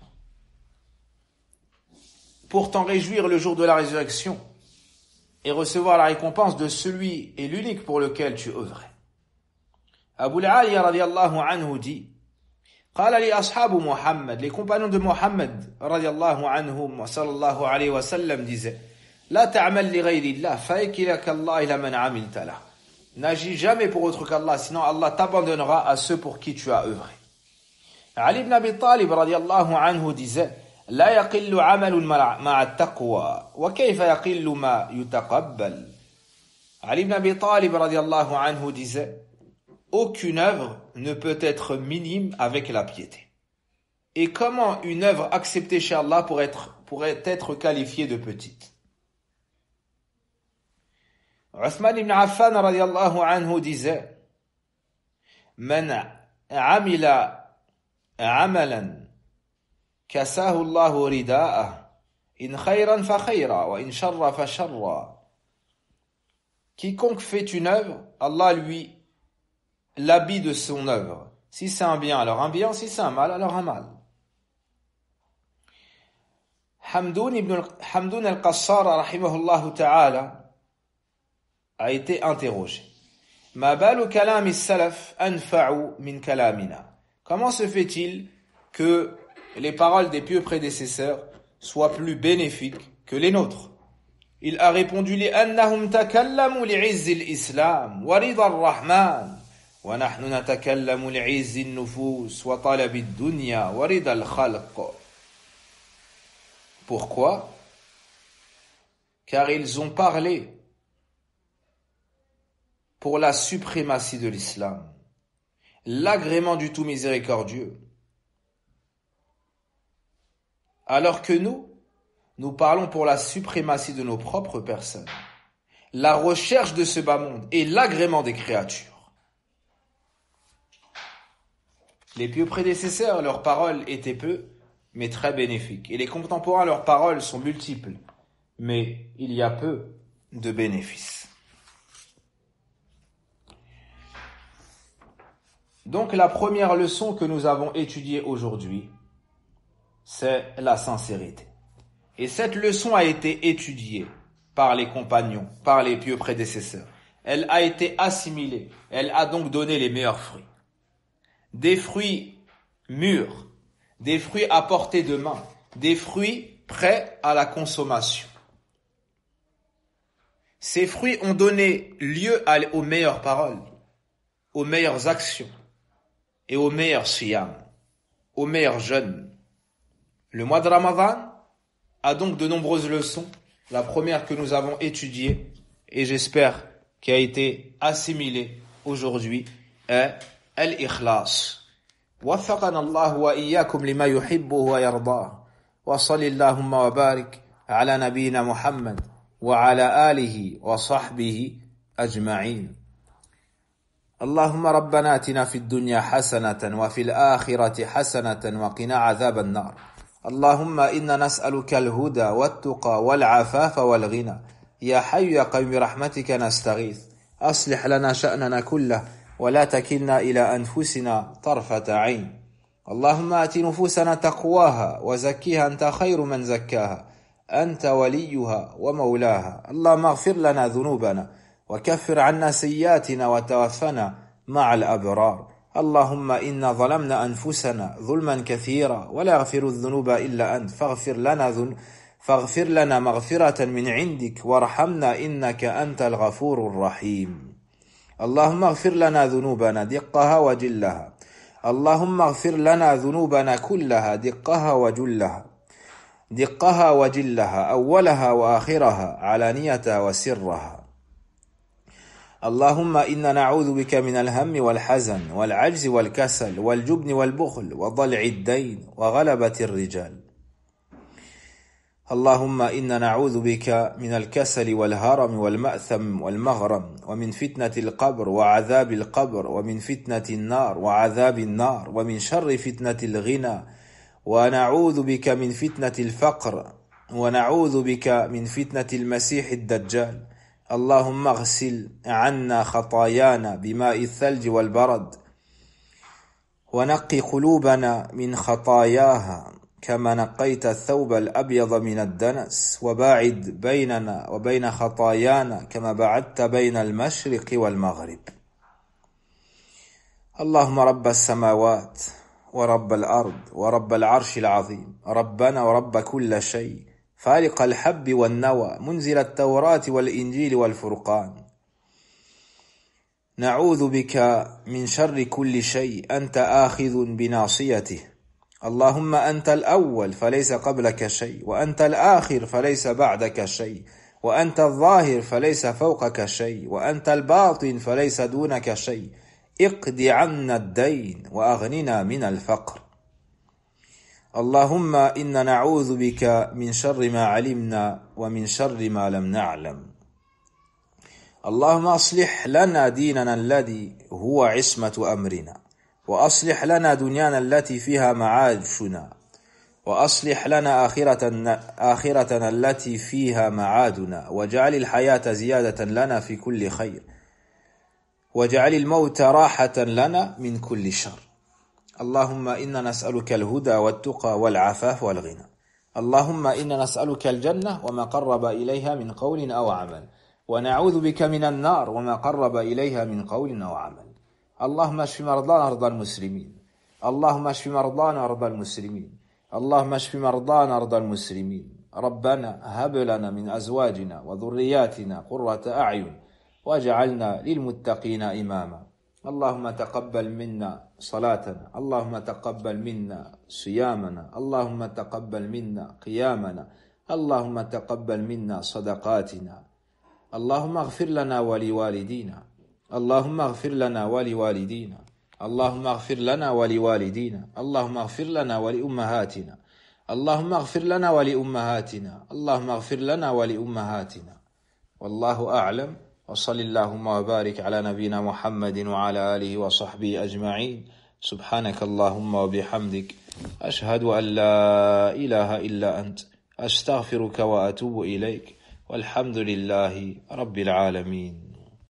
Pour t'en réjouir le jour de la résurrection et recevoir la récompense de celui et l'unique pour lequel tu œuvrais. Abu al-Aliya radiyallahu anhu dit, قال لي أصحاب محمد, les compagnons de Mohammed radiyallahu anhum wa sallallahu alayhi wa sallam disaient, La ta'amal li ghayrillah, fa'ikilaka Allah ila man amilta lah. N'agis jamais pour autre qu'Allah, sinon Allah t'abandonnera à ceux pour qui tu as œuvré. Ali ibn Abi Talib radiyallahu anhu disait: La yaqillu amalun ma'a taqwa, wa kayfa yaqillu ma yutaqabbal. Ali ibn Abi Talib radiyallahu anhu disait: Aucune œuvre ne peut être minime avec la piété. Et comment une œuvre acceptée chez Allah pourrait être, pourrait être qualifiée de petite? Uthman ibn Affan radiyallahu anhu disait: Man amila amalan kasahu Allahu rida'ah in khayran fa khayra wa in sharra fa sharra. Quiconque fait une œuvre, Allah lui l'habit de son œuvre. Si c'est un bien, alors un bien. Si c'est un mal, alors un mal. Hamdoun ibn Hamdoun al-Qassar, rahimahullah ta'ala, a été interrogé. Ma balu kalami salaf anfa'u min kalamina. Comment se fait-il que les paroles des pieux prédécesseurs soient plus bénéfiques que les nôtres? Il a répondu: li annahum takallamu li'izzi al-islam wa rida ar-rahman wa nahnu natakallamu li'izzi an-nufus wa talabi ad-dunya wa rida al-khalq. Pourquoi? Car ils ont parlé pour la suprématie de l'islam, l'agrément du tout miséricordieux. Alors que nous, nous parlons pour la suprématie de nos propres personnes, la recherche de ce bas monde et l'agrément des créatures. Les pieux prédécesseurs, leurs paroles étaient peu, mais très bénéfiques. Et les contemporains, leurs paroles sont multiples, mais il y a peu de bénéfices. Donc la première leçon que nous avons étudiée aujourd'hui, c'est la sincérité. Et cette leçon a été étudiée par les compagnons, par les pieux prédécesseurs. Elle a été assimilée, elle a donc donné les meilleurs fruits. Des fruits mûrs, des fruits à portée de main, des fruits prêts à la consommation. Ces fruits ont donné lieu aux meilleures paroles, aux meilleures actions et aux meilleurs siyam, aux meilleurs jeûnes. Le mois de Ramadan a donc de nombreuses leçons. La première que nous avons étudiée, et j'espère qui a été assimilée aujourd'hui, est al-ikhlas. وفقنا الله وإياكم لما يحبه ويرضاه وصل اللهم وبارك على نبينا محمد وعلى آله وصحبه أجمعين. اللهم ربنا آتنا في الدنيا حسنة وفي الآخرة حسنة وقنا عذاب النار. اللهم إنا نسألك الهدى والتقى والعفاف والغنى. يا حي يا قيوم برحمتك نستغيث. أصلح لنا شأننا كله ولا تكلنا إلى أنفسنا طرفة عين. اللهم آت نفوسنا تقواها وزكيها أنت خير من زكاها أنت وليها ومولاها. اللهم اغفر لنا ذنوبنا وكفر عنا سيئاتنا وتوفنا مع الأبرار. اللهم إنا ظلمنا أنفسنا ظلما كثيرا ولا يغفر الذنوب إلا أنت فاغفر لنا ذن فاغفر لنا مغفرة من عندك وارحمنا إنك أنت الغفور الرحيم. اللهم اغفر لنا ذنوبنا دقها وجلها. اللهم اغفر لنا ذنوبنا كلها دقها وجلها دقها وجلها أولها وآخرها علانيتها وسرها. اللهم إنا نعوذ بك من الهم والحزن والعجز والكسل والجبن والبخل وضلع الدين وغلبة الرجال. اللهم إنا نعوذ بك من الكسل والهرم والمأثم والمغرم ومن فتنة القبر وعذاب القبر ومن فتنة النار وعذاب النار ومن شر فتنة الغنى ونعوذ بك من فتنة الفقر ونعوذ بك من فتنة المسيح الدجال. اللهم اغسل عنا خطايانا بماء الثلج والبرد ونقي قلوبنا من خطاياها كما نقيت الثوب الأبيض من الدنس وباعد بيننا وبين خطايانا كما بعدت بين المشرق والمغرب. اللهم رب السماوات ورب الأرض ورب العرش العظيم ربنا ورب كل شيء فالق الحب والنوى منزل التوراة والإنجيل والفرقان نعوذ بك من شر كل شيء أنت آخذ بناصيته اللهم أنت الأول فليس قبلك شيء وأنت الآخر فليس بعدك شيء وأنت الظاهر فليس فوقك شيء وأنت الباطن فليس دونك شيء اقض عنا الدين وأغننا من الفقر اللهم إنا نعوذ بك من شر ما علمنا ومن شر ما لم نعلم اللهم أصلح لنا ديننا الذي هو عصمة أمرنا وأصلح لنا دنيانا التي فيها معاشنا وأصلح لنا آخرتنا, آخرتنا التي فيها معادنا واجعل الحياة زيادة لنا في كل خير واجعل الموت راحة لنا من كل شر اللهم إنا نسألك الهدى والتقى والعفاف والغنى اللهم إنا نسألك الجنة وما قرب إليها من قول أو عمل ونعوذ بك من النار وما قرب إليها من قول أو عمل اللهم اشف مرضانا ومرضى المسلمين اللهم اشف مرضانا ومرضى المسلمين اللهم اشف مرضانا ومرضى المسلمين ربنا هب لنا من أزواجنا وذرياتنا قرة أعين واجعلنا للمتقين إماما اللهم تقبل منا صلاتنا اللهم تقبل منا صيامنا اللهم تقبل منا قيامنا اللهم تقبل منا صدقاتنا اللهم اغفر لنا ولوالدينا اللهم اغفر لنا ولوالدينا اللهم اغفر لنا ولوالدينا اللهم اغفر لنا ولأمهاتنا اللهم اغفر لنا ولأمهاتنا اللهم اغفر لنا ولأمهاتنا والله أعلم وصل اللهم وبارك على نبينا محمد وعلى آله وصحبه أجمعين سبحانك اللهم وبحمدك أشهد أن لا إله إلا أنت أستغفرك وأتوب إليك والحمد لله رب العالمين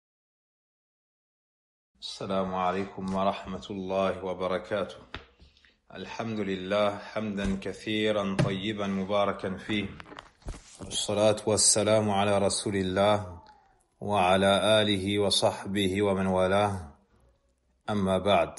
السلام عليكم ورحمة الله وبركاته الحمد لله حمدا كثيرا طيبا مباركا فيه والصلاة والسلام على رسول الله وعلى آله وصحبه ومن والاه أما بعد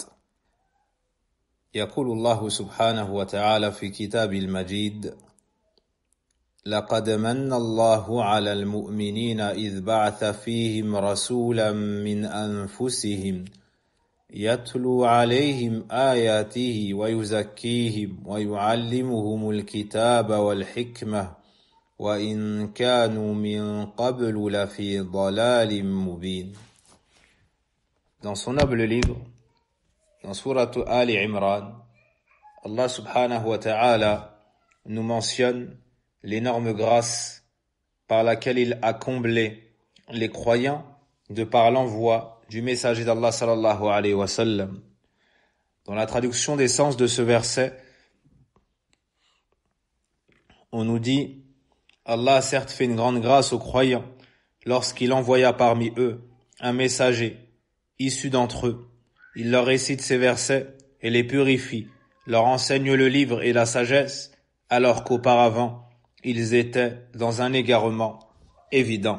يقول الله سبحانه وتعالى في كتاب المجيد لقد من الله على المؤمنين إذ بعث فيهم رسولا من أنفسهم يتلو عليهم آياته ويزكيهم ويعلمهم الكتاب والحكمة وإن كانوا من قبل لفي ضلال مبين. Dans son noble livre, dans Sourate Ali Imran, Allah subhanahu wa ta'ala nous mentionne l'énorme grâce par laquelle il a comblé les croyants de par l'envoi du messager d'Allah sallallahu alayhi wa sallam. Dans la traduction des sens de ce verset, on nous dit Allah a certes fait une grande grâce aux croyants lorsqu'il envoya parmi eux un messager issu d'entre eux. Il leur récite ces versets et les purifie, leur enseigne le livre et la sagesse, alors qu'auparavant, ils étaient dans un égarement évident.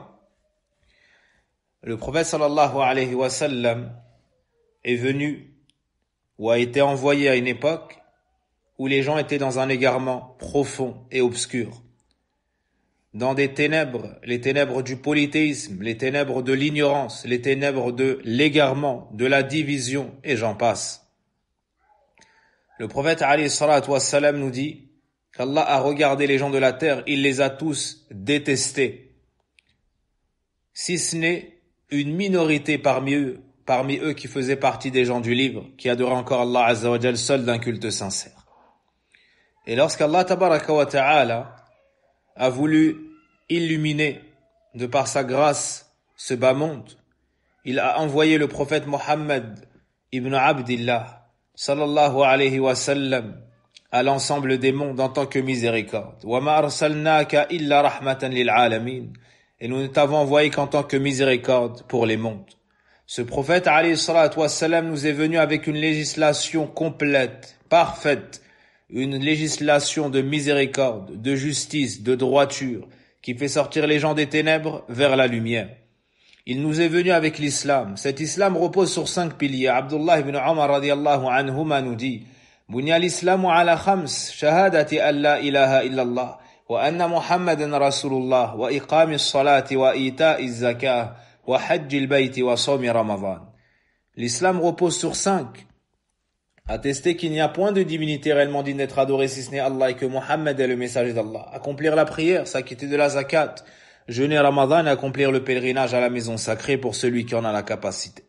Le prophète sallallahu alayhi wa sallam est venu ou a été envoyé à une époque où les gens étaient dans un égarement profond et obscur. Dans des ténèbres, les ténèbres du polythéisme, les ténèbres de l'ignorance, les ténèbres de l'égarement, de la division, et j'en passe. Le prophète alayhi salatu wassalam nous dit qu'Allah a regardé les gens de la terre, il les a tous détestés. Si ce n'est une minorité parmi eux, parmi eux qui faisaient partie des gens du livre, qui adoraient encore Allah azza wa jal seul d'un culte sincère. Et lorsqu'Allah tabaraka wa ta'ala a voulu illuminer de par sa grâce ce bas monde, il a envoyé le prophète Mohammed ibn Abdillah sallallahu alayhi wa sallam à l'ensemble des mondes en tant que miséricorde. Wa ma arsalnaka illa rahmatan lil alamin. Et nous ne t'avons envoyé qu'en tant que miséricorde pour les mondes. Ce prophète alayhi salatu wassalam nous est venu avec une législation complète, parfaite, une législation de miséricorde, de justice, de droiture, qui fait sortir les gens des ténèbres vers la lumière. Il nous est venu avec l'islam. Cet islam repose sur cinq piliers. Abdullah ibn Umar radiyallahu anhuma nous dit: Bunya l'islamu ala khams, shahadati an la ilaha illallah, وأن محمدا رسول الله وإقام الصلاة وإيتاء الزكاة وحج البيت وصوم رمضان. L'islam repose sur cinq. Attester qu'il n'y a point de divinité réellement digne d'être adorée si ce n'est Allah et que Mohammed est le messager d'Allah. Accomplir la prière, s'acquitter de la zakat, jeûner Ramadan et accomplir le pèlerinage à la maison sacrée pour celui qui en a la capacité.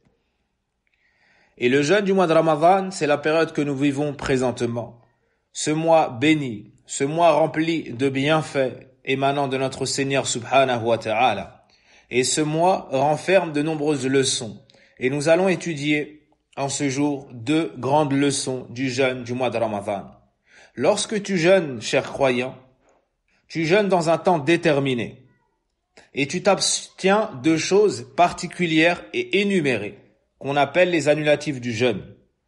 Et le jeûne du mois de Ramadan, c'est la période que nous vivons présentement. Ce mois béni, ce mois rempli de bienfaits émanant de notre Seigneur subhanahu wa ta'ala. Et ce mois renferme de nombreuses leçons. Et nous allons étudier en ce jour deux grandes leçons du jeûne du mois de Ramadan. Lorsque tu jeûnes, cher croyant, tu jeûnes dans un temps déterminé. Et tu t'abstiens de choses particulières et énumérées, qu'on appelle les annulatifs du jeûne.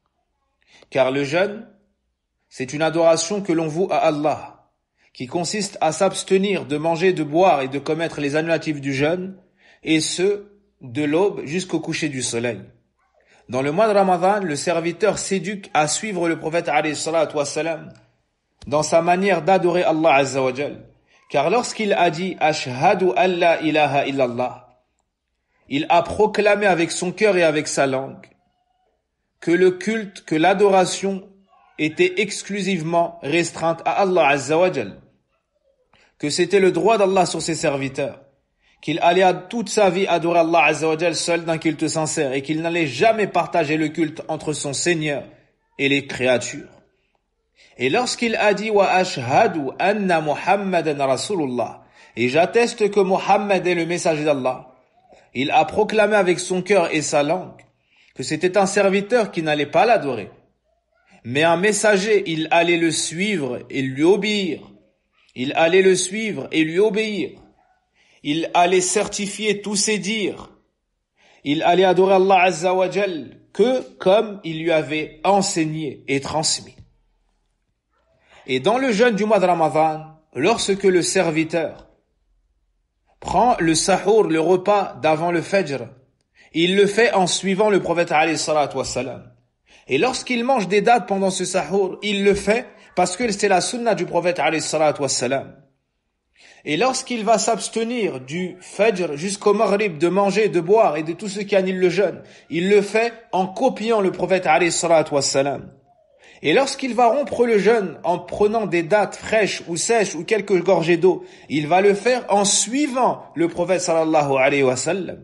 Car le jeûne, c'est une adoration que l'on voue à Allah, qui consiste à s'abstenir de manger, de boire et de commettre les annulatifs du jeûne, et ce, de l'aube jusqu'au coucher du soleil. Dans le mois de Ramadan, le serviteur s'éduque à suivre le prophète alayhi salatu wassalam dans sa manière d'adorer Allah azza wa jal. Car lorsqu'il a dit « Ashhadu an la ilaha illallah », il a proclamé avec son cœur et avec sa langue que le culte, que l'adoration était exclusivement restreinte à Allah azza wa jal, que c'était le droit d'Allah sur ses serviteurs, qu'il allait à toute sa vie adorer Allah azza wa jal seul d'un culte sincère et qu'il n'allait jamais partager le culte entre son Seigneur et les créatures. Et lorsqu'il a dit « Wa ashhadu anna Muhammadan Rasulullah » et j'atteste que Muhammad est le messager d'Allah, il a proclamé avec son cœur et sa langue que c'était un serviteur qui n'allait pas l'adorer, mais un messager, il allait le suivre et lui obéir. Il allait le suivre et lui obéir. Il allait certifier tous ses dires. Il allait adorer Allah azza wa jal que comme il lui avait enseigné et transmis. Et dans le jeûne du mois de Ramadan, lorsque le serviteur prend le sahour, le repas d'avant le fajr, il le fait en suivant le prophète alayhi salatu wassalam. Et lorsqu'il mange des dates pendant ce sahour, il le fait parce que c'est la sunna du prophète alayhi salatu wassalam. Et lorsqu'il va s'abstenir du fajr jusqu'au maghrib de manger, de boire et de tout ce qui annule le jeûne, il le fait en copiant le prophète alayhi salatu wassalam. Et lorsqu'il va rompre le jeûne en prenant des dattes fraîches ou sèches ou quelques gorgées d'eau, il va le faire en suivant le prophète sallallahu alayhi wa sallam.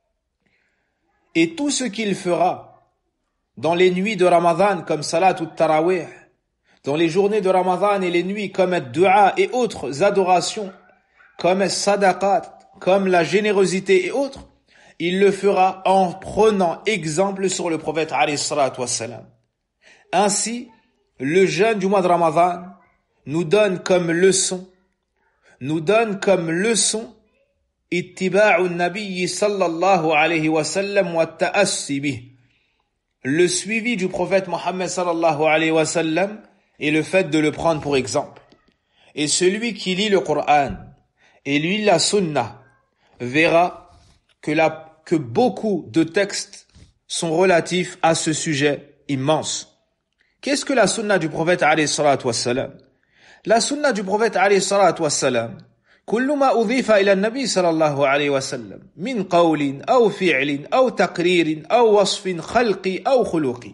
Et tout ce qu'il fera dans les nuits de Ramadan comme salat ou tarawih, dans les journées de Ramadan et les nuits comme dua et autres adorations, comme sadaqat, comme la générosité et autres, il le fera en prenant exemple sur le prophète alayhi salatu wassalam. Ainsi, le jeûne du mois de Ramadan nous donne comme leçon, nous donne comme leçon ittiba'u nabiyyi sallallahu alayhi wa sallam wa ta'assi bih, le suivi du prophète Mohammed sallallahu alayhi wa sallam et le fait de le prendre pour exemple. Et celui qui lit le Coran et lit la Sunna verra que, la, que beaucoup de textes sont relatifs à ce sujet immense. Qu'est-ce que la Sunna du prophète alayhi salatu wassalam? La Sunna du prophète alayhi salatu wassalam, كل ما أضيف إلى النبي صلى الله عليه وسلم من قول أو فعل أو تقرير أو وصف خلقي أو خلقي.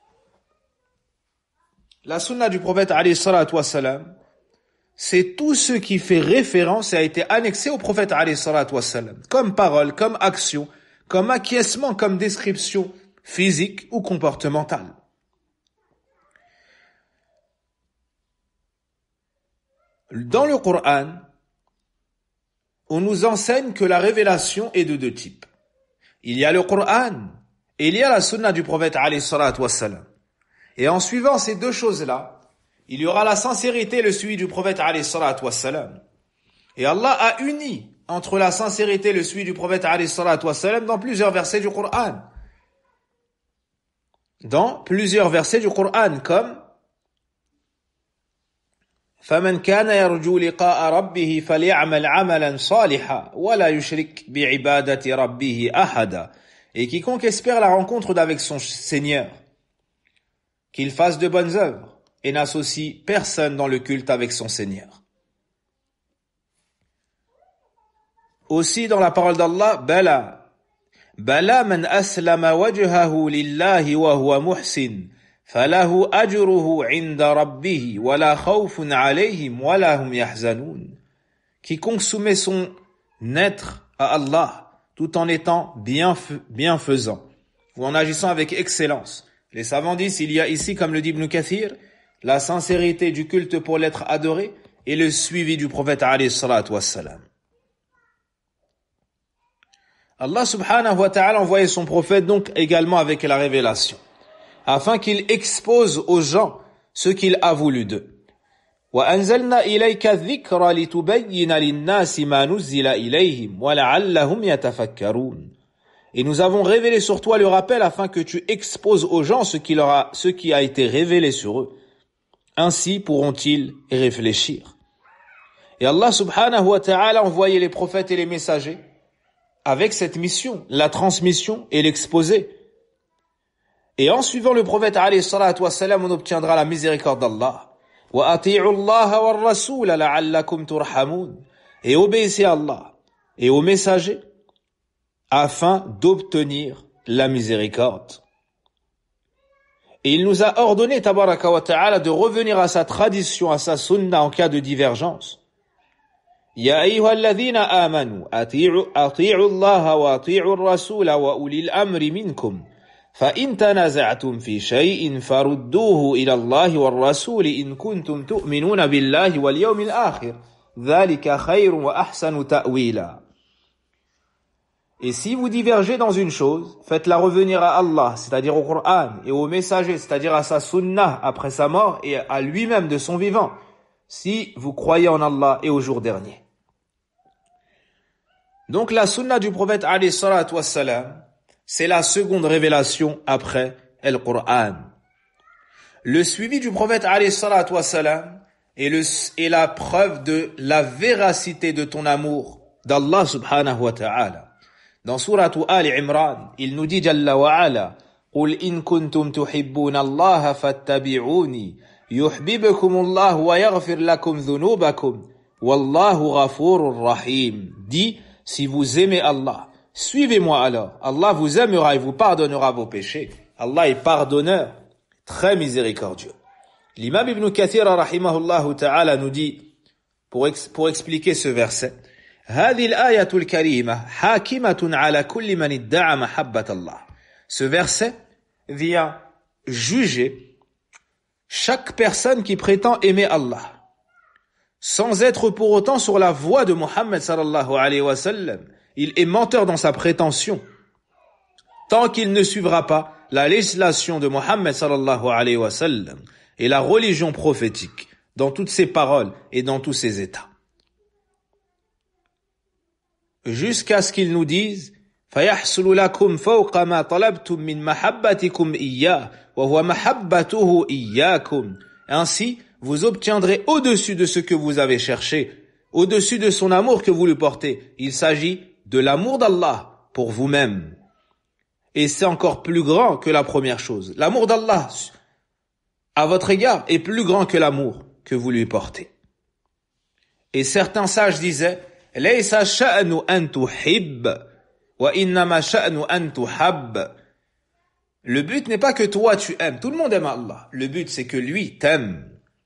La sunna du prophète alayhi salatu wassalam, c'est tout ce qui fait référence et a été annexé au prophète alayhi salatu wassalam, comme parole, comme action, comme acquiescement, comme description physique ou comportementale. Dans le Coran, on nous enseigne que la révélation est de deux types. Il y a le Coran et il y a la sunna du prophète alayhi salatu wassalam. Et en suivant ces deux choses-là, il y aura la sincérité et le suivi du prophète alayhi salatu wassalam. Et Allah a uni entre la sincérité et le suivi du prophète alayhi salatu wassalam dans plusieurs versets du Coran. Dans plusieurs versets du Coran, comme فَمَنْ كَانَ يَرْجُو لِقَاءَ رَبِّهِ فَلْيَعْمَلْ عَمَلًا صَالِحًا وَلَا يُشْرِكْ بِعِبَادَةِ رَبِّهِ أَحَدًا. Et quiconque espère la rencontre d'avec son Seigneur, qu'il fasse de bonnes œuvres et n'associe personne dans le culte avec son Seigneur. Aussi dans la parole d'Allah, Bala. Bala man aslama wajhahu lillahi wa huwa muhsin. Falahu ajruhu inda rabbihi wa la khawfun alayhim wa la hum yahzanun. Quiconque soumet son être à Allah tout en étant bienfaisant ou en agissant avec excellence. Les savants disent, il y a ici, comme le dit Ibn Kathir, la sincérité du culte pour l'être adoré et le suivi du prophète alayhi salatu wassalam. Allah subhanahu wa ta'ala envoyait son prophète donc également avec la révélation, afin qu'il expose aux gens ce qu'il a voulu d'eux. وَأَنزَلْنَا إِلَيْكَ الذِّكْرَ لِتُبَيِّنَ لِلنَّاسِ مَا نُزِّلَ إِلَيْهِمْ وَلَعَلَّهُمْ يَتَفَكَّرُونَ. Et nous avons révélé sur toi le rappel afin que tu exposes aux gens ce qui, leur a, ce qui a été révélé sur eux. Ainsi pourront-ils réfléchir. Et Allah subhanahu wa ta'ala envoyait les prophètes et les messagers avec cette mission, la transmission et l'exposé. Et en suivant le prophète alayhi salatu wassalam, on obtiendra la miséricorde d'Allah. وَأَطِيعُوا اللَّهَ وَالرَّسُولَ لَعَلَّكُمْ تُرْحَمُونَ. Et obéissez à Allah et aux messagers afin d'obtenir la miséricorde. Et il nous a ordonné, tabaraka wa ta'ala, de revenir à sa tradition, à sa sunna en cas de divergence. يَا أَيُّهَا الَّذِينَ آمَنُوا أَطِيعُوا اللَّهَ وَأَطِيعُوا الرَّسُولَ وَأُولِي الْأَمْرِ مِنْكُمْ فَإِنْ تَنَازَعْتُمْ فِي شَيْءٍ فَرُدُّوهُ إِلَى اللَّهِ وَالرَّسُولِ إِن كُنتُمْ تُؤْمِنُونَ بِاللَّهِ وَالْيَوْمِ الْآخِرِ ذَلِكَ خَيْرٌ وَأَحْسَنُ تَأْوِيلًا. Et si vous divergez dans une chose, faites-la revenir à Allah, c'est-à-dire au Coran, et au messager, c'est-à-dire à sa sunnah après sa mort et à lui-même de son vivant, si vous croyez en Allah et au jour dernier. Donc la sunnah du prophète alayhi salatu wassalam, c'est la seconde révélation après le Coran. Le suivi du prophète alayhi salatu wassalam est, le, est la preuve de la véracité de ton amour d'Allah subhanahu wa ta'ala. Dans sourate Ali Imran, il nous dit Jalla wa ala, قُلْ إِن كُنْتُمْ تُحِبُّونَ اللَّهَ فَاتَّبِعُونِي يُحْبِبْكُمُ اللَّهُ وَيَغْفِرْ لَكُمْ ذُنُوبَكُمْ وَاللَّهُ غَفُورٌ رَحِيمٌ. Dit, si vous aimez Allah, suivez-moi alors. Allah vous aimera et vous pardonnera vos péchés. Allah est pardonneur, très miséricordieux. L'imam Ibn Kathir rahimahullah ta'ala nous dit, pour, ex, pour expliquer ce verset, هذه الآية الكريمة حاكمة على كل من ادعى محبة الله. Ce verset vient juger chaque personne qui prétend aimer Allah, sans être pour autant sur la voie de Muhammad sallallahu alayhi wa sallam. Il est menteur dans sa prétention, tant qu'il ne suivra pas la législation de Muhammad sallallahu alayhi wa sallam et la religion prophétique dans toutes ses paroles et dans tous ses états. Jusqu'à ce qu'il nous dise فَيَحْصُلُ لَكُمْ فَوْقَ مَا طَلَبْتُمْ مِنْ مَحَبَّتِكُمْ إِيَّاهُ وَهُوَ مَحَبَّتُهُ إِيَّاكُمْ. Ainsi, vous obtiendrez au-dessus de ce que vous avez cherché, au-dessus de son amour que vous lui portez. Il s'agit de l'amour d'Allah pour vous-même. Et c'est encore plus grand que la première chose. L'amour d'Allah à votre égard est plus grand que l'amour que vous lui portez. Et certains sages disaient لَيْسَ شَأْنُ أَن تُحِبَّ وَإِنَّمَا شَأْنُ أَن تُحَبَّ. Le but n'est pas que toi tu aimes. Tout le monde aime Allah. Le but c'est que lui t'aime.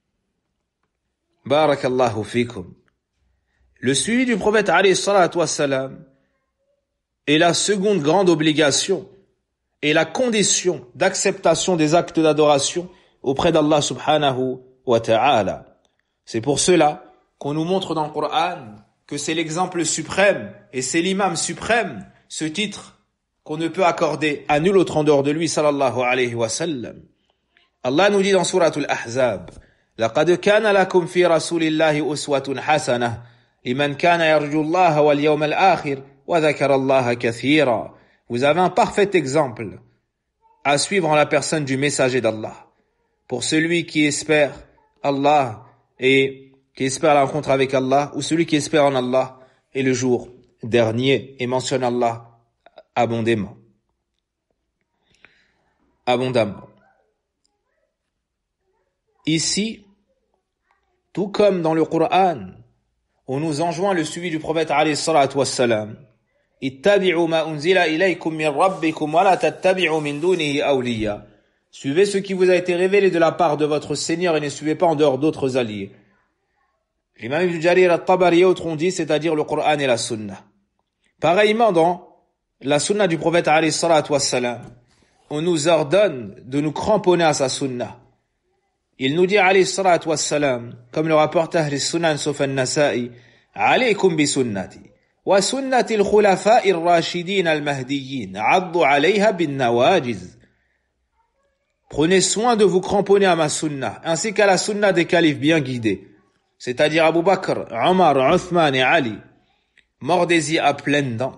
Barakallahu fikum. Le suivi du prophète alayhi salatu wassalam est la seconde grande obligation et la condition d'acceptation des actes d'adoration auprès d'Allah subhanahu wa ta'ala. C'est pour cela qu'on nous montre dans le Coran que c'est l'exemple suprême et c'est l'imam suprême, ce titre qu'on ne peut accorder à nul autre en dehors de lui sallallahu alayhi wa sallam. Allah nous dit dans sourate Al-Ahzab, لَقَدْ كَانَ لَكُمْ فِي رَسُولِ اللَّهِ أُسْوَةٌ حَسَنَةٌ لِمَنْ كَانَ يَرْجُو اللَّهَ وَالْيَوْمَ الْآخِرِ وَذَكَرَ اللَّهَ كَثِيرًا. Vous avez un parfait exemple à suivre en la personne du messager d'Allah. Pour celui qui espère Allah et qui espère la rencontre avec Allah, ou celui qui espère en Allah et le jour dernier et mentionne Allah abondamment. Abondamment. Ici, tout comme dans le Coran, on nous enjoint le suivi du prophète alayhi salatu wassalam. Ittabi'u ma unzila ilaykum min rabbikum wa la tattabi'u min dunihi awliya. Suivez ce qui vous a été révélé de la part de votre Seigneur et ne suivez pas en dehors d'autres alliés. L'imam Ibn Jarir al-Tabari et autres ont dit, c'est-à-dire le Coran et la Sunna. Pareillement dans la Sunna du prophète alayhi salatu wassalam, on nous ordonne de nous cramponner à sa Sunna. Il nous dit alayhi salatu wassalam, comme le rapporte Ahl Sunan sauf al-Nasa'i, alaykum bi sunnati wa sunnati al-khulafa'i ar-rashidin al-mahdiyyin, addu alayha bin nawajiz. Prenez soin de vous cramponner à ma Sunna, ainsi qu'à la Sunna des califes bien guidés, c'est-à-dire Abu Bakr, Omar, Uthman et Ali, mordez-y à pleines dents.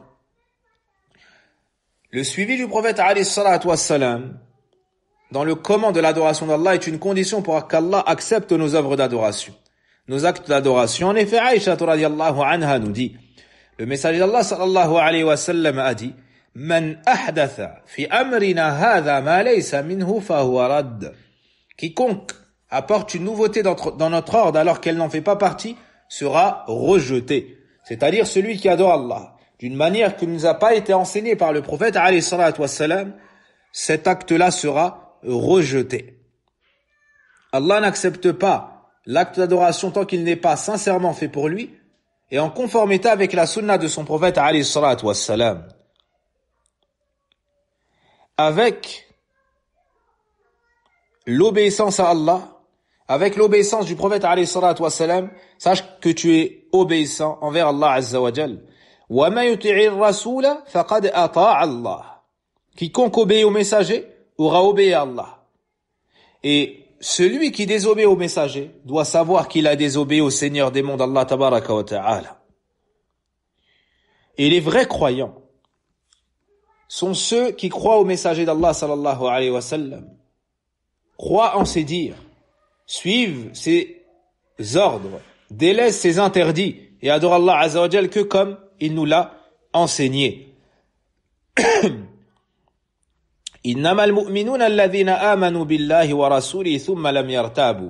Le suivi du prophète alayhi salatu wassalam dans le comment de l'adoration d'Allah est une condition pour qu'Allah accepte nos œuvres d'adoration, nos actes d'adoration. En effet, Aïcha radiyallahu anha nous dit, le messager d'Allah sallallahu alayhi wa sallam a dit, Man ahdatha fi amrina hadha ma laysa minhu fahuwa radd. Quiconque apporte une nouveauté dans notre ordre alors qu'elle n'en fait pas partie sera rejeté. C'est-à-dire celui qui adore Allah d'une manière qui ne nous a pas été enseignée par le prophète alayhi salatu wassalam, cet acte-là sera rejeté. Allah n'accepte pas l'acte d'adoration tant qu'il n'est pas sincèrement fait pour lui et en conformité avec la sunna de son prophète alayhi salatu wassalam. Avec l'obéissance à Allah, avec l'obéissance du prophète alayhi salatu wassalam, sache que tu es obéissant envers Allah azza wa jal. Wa ma yuti'ir rasula faqad ata'a Allah. Quiconque obéit au messager aura obéi à Allah. Et celui qui désobéit au messager doit savoir qu'il a désobéi au Seigneur des mondes, Allah tabaraka wa ta'ala. Et les vrais croyants sont ceux qui croient au messager d'Allah sallallahu alayhi wa sallam, croient en ses dires, suivent ses ordres, délaissent ses interdits et adorent Allah azza wa jal que comme il nous l'a enseigné. Innamal mu'minuna alladhina amanu billahi wa rasulihi thumma lam yartabu.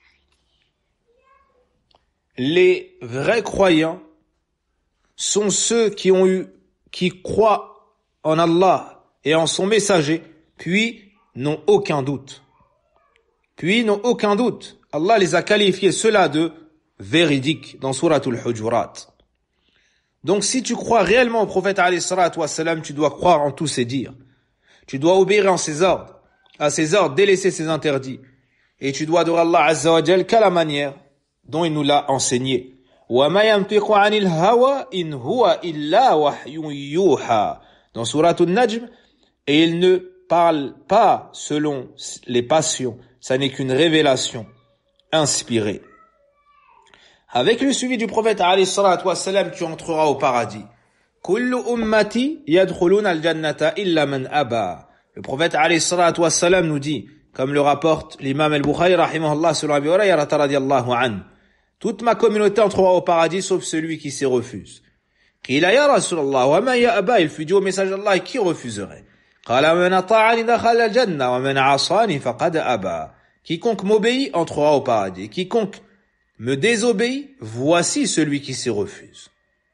Les vrais croyants sont ceux qui ont eu, qui croient en Allah et en son messager, puis n'ont aucun doute. Puis n'ont aucun doute. Allah les a qualifiés ceux-là de véridiques dans Suratul Hujurat. Donc si tu crois réellement au prophète alayhi salatu wassalam, tu dois croire en tous ses dires. Tu dois obéir en ses ordres, à ses ordres, délaisser ses interdits. Et tu dois adorer Allah azza wa jal qu'à la manière dont il nous l'a enseigné. Wa ma yantiqu 'anil hawa in huwa illa wahyun yuha. Dans Suratul Najm, et il ne parle pas selon les passions, ça n'est qu'une révélation inspirée. Avec le suivi du prophète alayhi salatu wassalam, tu entreras au paradis. Kullu ummati yadkhuluna al-jannata illa man aba. Le prophète alayhi salatu wassalam nous dit, comme le rapporte l'imam al-Bukhari rahimahullah selon Abi Hurayrah radiyallahu anhu, toute ma communauté entrera au paradis sauf celui qui s'y refuse. Qila ya Rasulallah wa man ya'ba, il fut dit au message d'Allah, qui refuserait? Qala man ata'ani dakhala al-janna wa man 'asani faqad aba. Quiconque m'obéit entrera au paradis. Quiconque me désobéit, voici celui qui s'y refuse.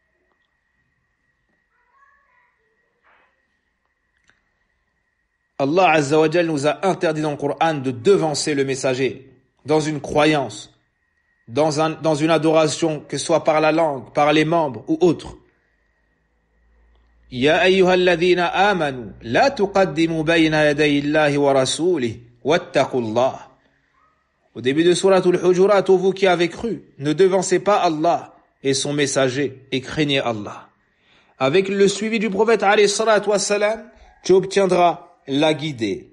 Allah azza wa jal nous a interdit dans le Coran de devancer le messager dans une croyance, dans un, dans une adoration, que ce soit par la langue, par les membres ou autre. Ya ayyuhalladhina amanu, la tuqaddimu bayna yaday Allahi wa rasulihi, wattaqullah. Au début de Suratul Hujurat, ô vous qui avez cru, ne devancez pas Allah et son messager et craignez Allah. Avec le suivi du prophète alayhi salatu wassalam, tu obtiendras la guidée.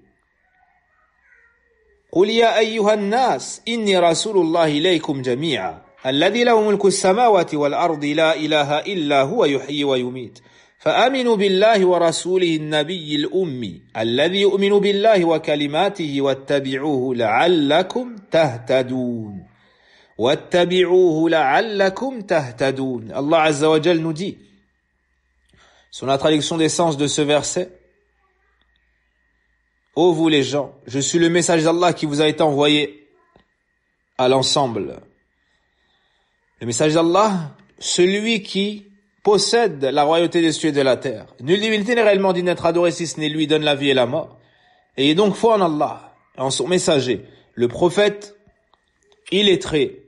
قل يا أيها الناس إني رسول الله إليكم جميعا الذي له ملك السماوات والأرض لا إله إلا هو يحيي ويميت فآمنوا بالله ورسوله النبي الأمي الذي يؤمن بالله وكلماته واتبعوه لعلكم تهتدون واتبعوه لعلكم تهتدون. Allah Azza wa Jal nous dit, sur la traduction des sens de ce verset, ô vous les gens, je suis le messager d'Allah qui vous a été envoyé à l'ensemble. Le message d'Allah, celui qui possède la royauté des cieux et de la terre. Nulle divinité n'est réellement digne d'être adorée si ce n'est lui, donne la vie et la mort. Ayez donc foi en Allah, et en son messager, le prophète illettré,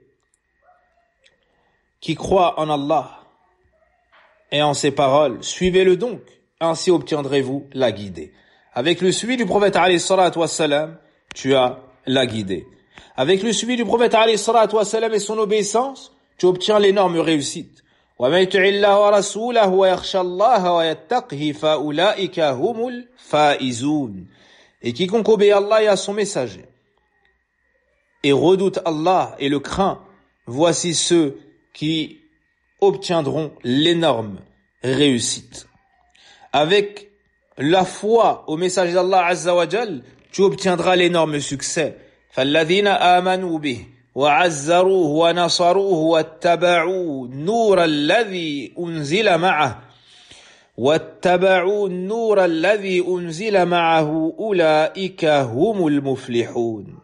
qui croit en Allah et en ses paroles. Suivez-le donc, ainsi obtiendrez-vous la guidée. Avec le suivi du prophète alayhi salatu wassalam, tu as la guidée. Avec le suivi du prophète alayhi salatu wassalam et son obéissance, tu obtiens l'énorme réussite. وَمَن يُطِعِ اللَّهَ وَرَسُولَهُ وَيَخْشَ اللَّهَ وَيَتَّقْهِ فَأُولَئِكَ هُمُ الْفَائِزُونَ. Et quiconque obéit à Allah et à son messager, et redoute Allah et le craint, voici ceux qui obtiendront l'énorme réussite. Avec la foi au message d'Allah Azza wa Jal, tu obtiendras l'énorme succès. فَالَّذِينَ آمَنُوا بِهِ وَعَزَّرُوهُ وَنَصَرُوهُ وَاتَّبَعُوا نُورَ الَّذِي أُنزِلَ مَعَهُ وَاتَّبَعُوا النُّورَ الَّذِي أُنزِلَ مَعَهُ أُولَئِكَ هُمُ الْمُفْلِحُونَ.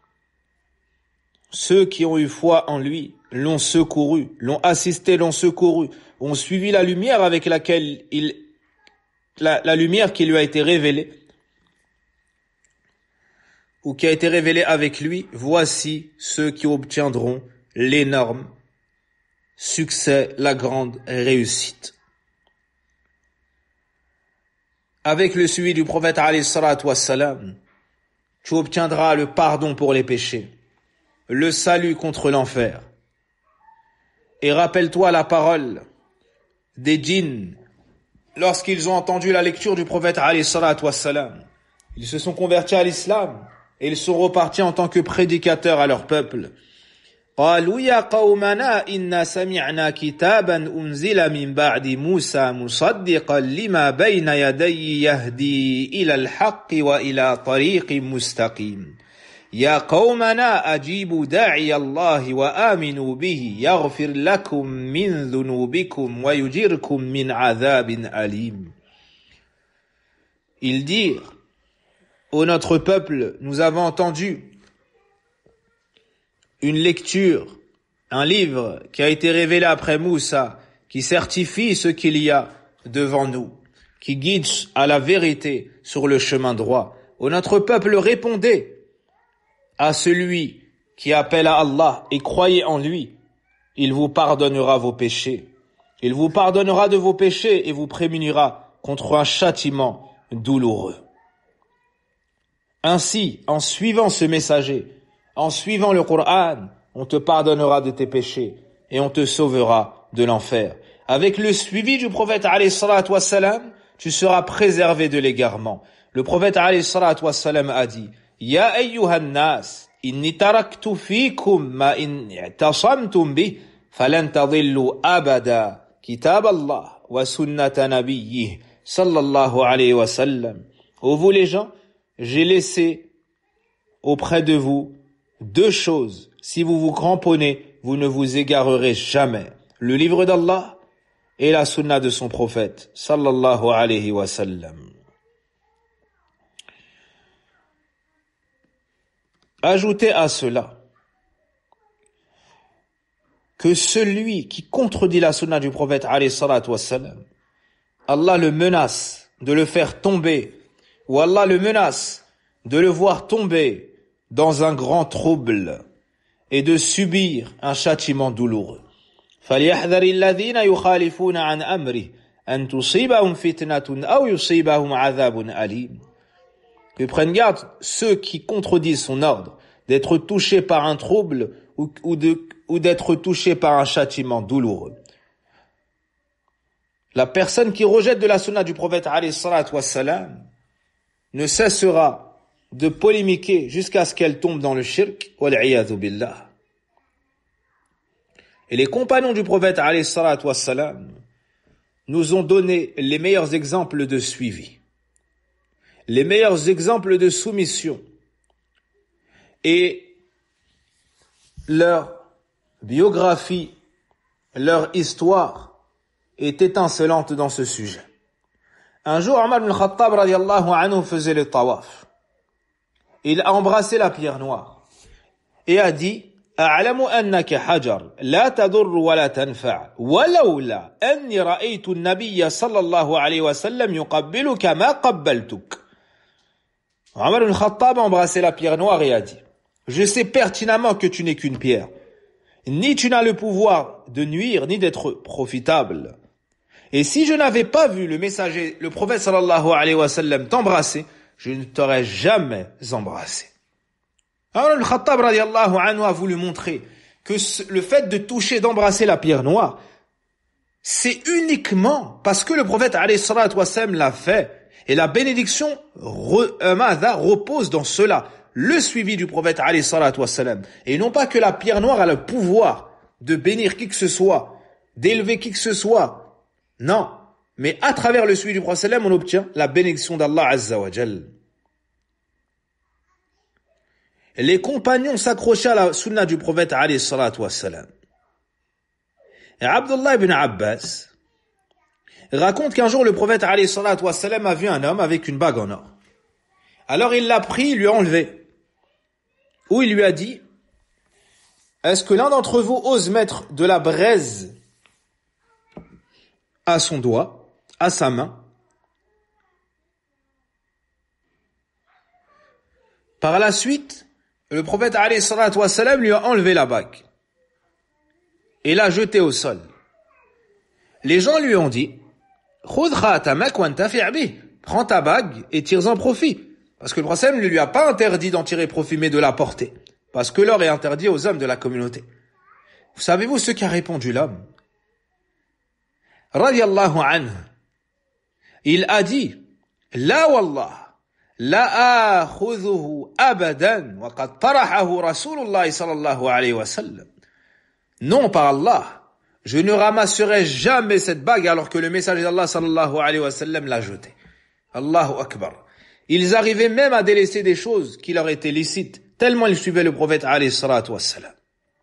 Ceux qui ont eu foi en lui, l'ont secouru, l'ont assisté, l'ont secouru, ont suivi la lumière avec laquelle il, la, la lumière qui lui a été révélée, ou qui a été révélée avec lui, voici ceux qui obtiendront l'énorme succès, la grande réussite. Avec le suivi du prophète alayhi salatu wassalam, tu obtiendras le pardon pour les péchés, le salut contre l'enfer. Et rappelle-toi la parole des djinns lorsqu'ils ont entendu la lecture du prophète alayhi salatu wassalam. Ils se sont convertis à l'islam et ils sont repartis en tant que prédicateurs à leur peuple. قالوا يا قومنا إنا سمعنا كتابا أنزل من بعد موسى مصدقا لما بين يديه يهدي إلى الحق وإلى طريق مستقيم يا قومنا أجيبوا داعي الله وآمنوا به يغفر لكم من ذنوبكم ويجركم من عذاب أليم. Ils dirent: Ô notre peuple, nous avons entendu une lecture, un livre qui a été révélé après Moussa, qui certifie ce qu'il y a devant nous, qui guide à la vérité sur le chemin droit. Ô notre peuple, répondez à celui qui appelle à Allah et croyez en lui. Il vous pardonnera vos péchés. Il vous pardonnera de vos péchés et vous prémunira contre un châtiment douloureux. Ainsi, en suivant ce messager, en suivant le Coran, on te pardonnera de tes péchés et on te sauvera de l'enfer. Avec le suivi du prophète alayhi salatu wassalam, tu seras préservé de l'égarement. Le prophète alayhi salatu wassalam a dit: Ya ayyuhan nas, inni taraktu fikum ma in i'tasamtum bih, falan tadillu abada, kitab Allah wa sunnata nabiyyih, sallallahu alayhi wa sallam. Ô vous les gens, j'ai laissé auprès de vous deux choses. Si vous vous cramponnez, vous ne vous égarerez jamais. Le livre d'Allah et la sunna de son prophète, sallallahu alayhi wa sallam. Ajoutez à cela que celui qui contredit la sunna du prophète, alayhi salatu wa sallam, Allah le menace de le faire tomber, ou Allah le menace de le voir tomber dans un grand trouble et de subir un châtiment douloureux. فَلْيَحْذَرِ الَّذِينَ يُخَالِفُونَ عَنْ أَمْرِهِ أَنْ تُصِيبَهُمْ فِتْنَةٌ أَوْ يُصِيبَهُمْ عَذَابٌ أَلِيمٌ. Que prennent garde ceux qui contredisent son ordre, d'être touchés par un trouble ou, ou, de, ou d'être touchés par un châtiment douloureux. La personne qui rejette de la sunna du prophète alayhi salatu wassalam ne cessera de polémiquer jusqu'à ce qu'elle tombe dans le shirk, wal-'iyadhu billah. Et les compagnons du prophète alayhi salatu wassalam nous ont donné les meilleurs exemples de suivi, les meilleurs exemples de soumission, et leur biographie, leur histoire est étincelante dans ce sujet. Un jour, Omar ibn Khattab radiyallahu anhu faisait le tawaf. Il a embrassé la pierre noire et a dit: أعلم أنك حجر لا تضر ولا تنفع ولولا أني رأيت النبي صلى الله عليه وسلم يقبلك ما قبلتك. Omar ibn Khattab a embrassé la pierre noire et a dit: Je sais pertinemment que tu n'es qu'une pierre, ni tu n'as le pouvoir de nuire ni d'être profitable. Et si je n'avais pas vu le messager, le prophète sallallahu alayhi wa sallam t'embrasser, je ne t'aurais jamais embrassé. Alors le Khattab radiallahu anhu a voulu montrer que le fait de toucher, d'embrasser la pierre noire, c'est uniquement parce que le prophète alayhi salatu wa sallam l'a fait. Et la bénédiction re, euh, repose dans cela, le suivi du prophète alayhi salatu wa sallam. Et non pas que la pierre noire a le pouvoir de bénir qui que ce soit, d'élever qui que ce soit. Non, mais à travers le suivi du prophète sallam, on obtient la bénédiction d'Allah azza wa jal. Les compagnons s'accrochaient à la sunna du prophète alayhi salatu wa sallam. Et Abdullah ibn Abbas raconte qu'un jour le prophète alayhi salatu wa sallam a vu un homme avec une bague en or. Alors il l'a pris, il lui a enlevé. Ou il lui a dit: Est-ce que l'un d'entre vous ose mettre de la braise à son doigt, à sa main? Par la suite, le prophète alayhi salatu wa sallam lui a enlevé la bague et l'a jetée au sol. Les gens lui ont dit: Prends ta bague et tire-en profit. Parce que le prophète ne lui a pas interdit d'en tirer profit, mais de la porter. Parce que l'or est interdit aux hommes de la communauté. Vous savez-vous ce qu'a répondu l'homme? Radiallahu anhu. Il a dit: La wallah, la akhudhuhu abadan, wa qad tarahahu Rasulullah sallallahu alayhi wa sallam. Non, par Allah, je ne ramasserai jamais cette bague alors que le messager d'Allah sallallahu alayhi wa sallam l'a jetée. Allahu Akbar. Ils arrivaient même à délaisser des choses qui leur étaient licites, tellement ils suivaient le prophète alayhi salatu wa sallam.